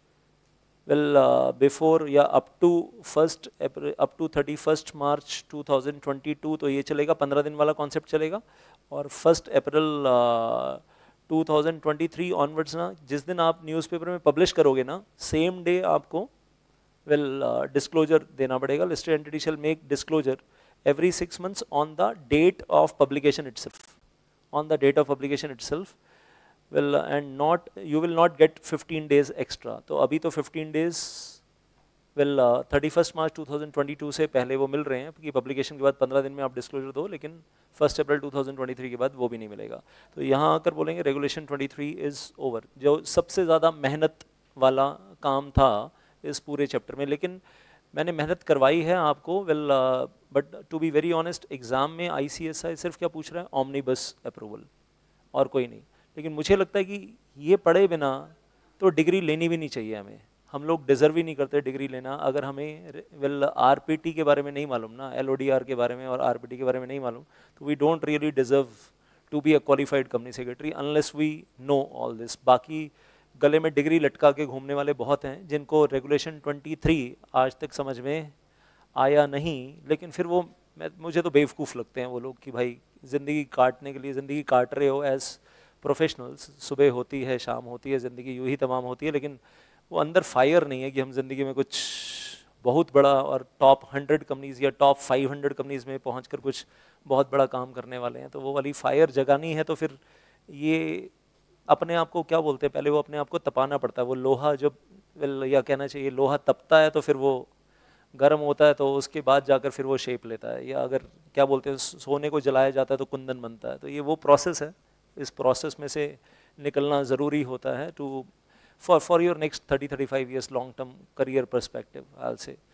वेल बिफोर या अप टू 31 मार्च 2022, तो ये चलेगा, 15 दिन वाला कॉन्सेप्ट चलेगा। और 1 अप्रैल 2023 ऑनवर्ड्स ना, जिस दिन आप न्यूज़पेपर में पब्लिश करोगे ना, सेम डे आपको डिस्क्लोजर देना पड़ेगा। Listed entity shall make disclosure every 6 months on the date of publication itself, will and not, you will not get 15 days extra। तो अभी तो 15 days 31 मार्च 2022 से पहले वो मिल रहे हैं कि पब्लिकेशन के बाद 15 दिन में आप डिस्क्लोजर दो, लेकिन 1 अप्रैल 2023 के बाद वो भी नहीं मिलेगा। तो यहाँ आकर बोलेंगे रेगुलेशन 23 इज़ ओवर, जो सबसे ज़्यादा मेहनत वाला काम था इस पूरे चैप्टर में, लेकिन मैंने मेहनत करवाई है आपको। But to be very honest, exam में ICSI सिर्फ क्या पूछ रहा है, ऑमनीबस अप्रूवल, और कोई नहीं। लेकिन मुझे लगता है कि ये पढ़े बिना तो डिग्री लेनी भी नहीं चाहिए हमें, हम लोग डिज़र्व ही नहीं करते डिग्री लेना। अगर हमें RPT के बारे में नहीं मालूम ना, LODR के बारे में और RPT के बारे में नहीं मालूम, तो we don't really deserve to be a qualified company secretary unless we know all this. बाकी गले में डिग्री लटका के घूमने वाले बहुत हैं जिनको रेगुलेशन 23 आज तक समझ में आया नहीं, लेकिन फिर वो मुझे तो बेवकूफ़ लगते हैं वो लोग कि भाई ज़िंदगी काटने के लिए ज़िंदगी काट रहे हो एज प्रोफेशनल्स, सुबह होती है शाम होती है, ज़िंदगी यूँ ही तमाम होती है, लेकिन वो अंदर फायर नहीं है कि हम ज़िंदगी में कुछ बहुत बड़ा और टॉप 100 कंपनीज़ या टॉप 500 कंपनीज़ में पहुंचकर कुछ बहुत बड़ा काम करने वाले हैं। तो वो वाली फायर जगानी है तो फिर ये अपने आप को क्या बोलते हैं, पहले वो अपने आप को तपाना पड़ता है। वो लोहा जब या कहना चाहिए लोहा तपता है तो फिर वो गर्म होता है, तो उसके बाद जाकर फिर वो शेप लेता है। या अगर क्या बोलते हैं सोने को जलाया जाता है तो कुंदन बनता है। तो ये वो प्रोसेस है, इस प्रोसेस में से निकलना ज़रूरी होता है to for your next 30-35 years long term career perspective, I'll say.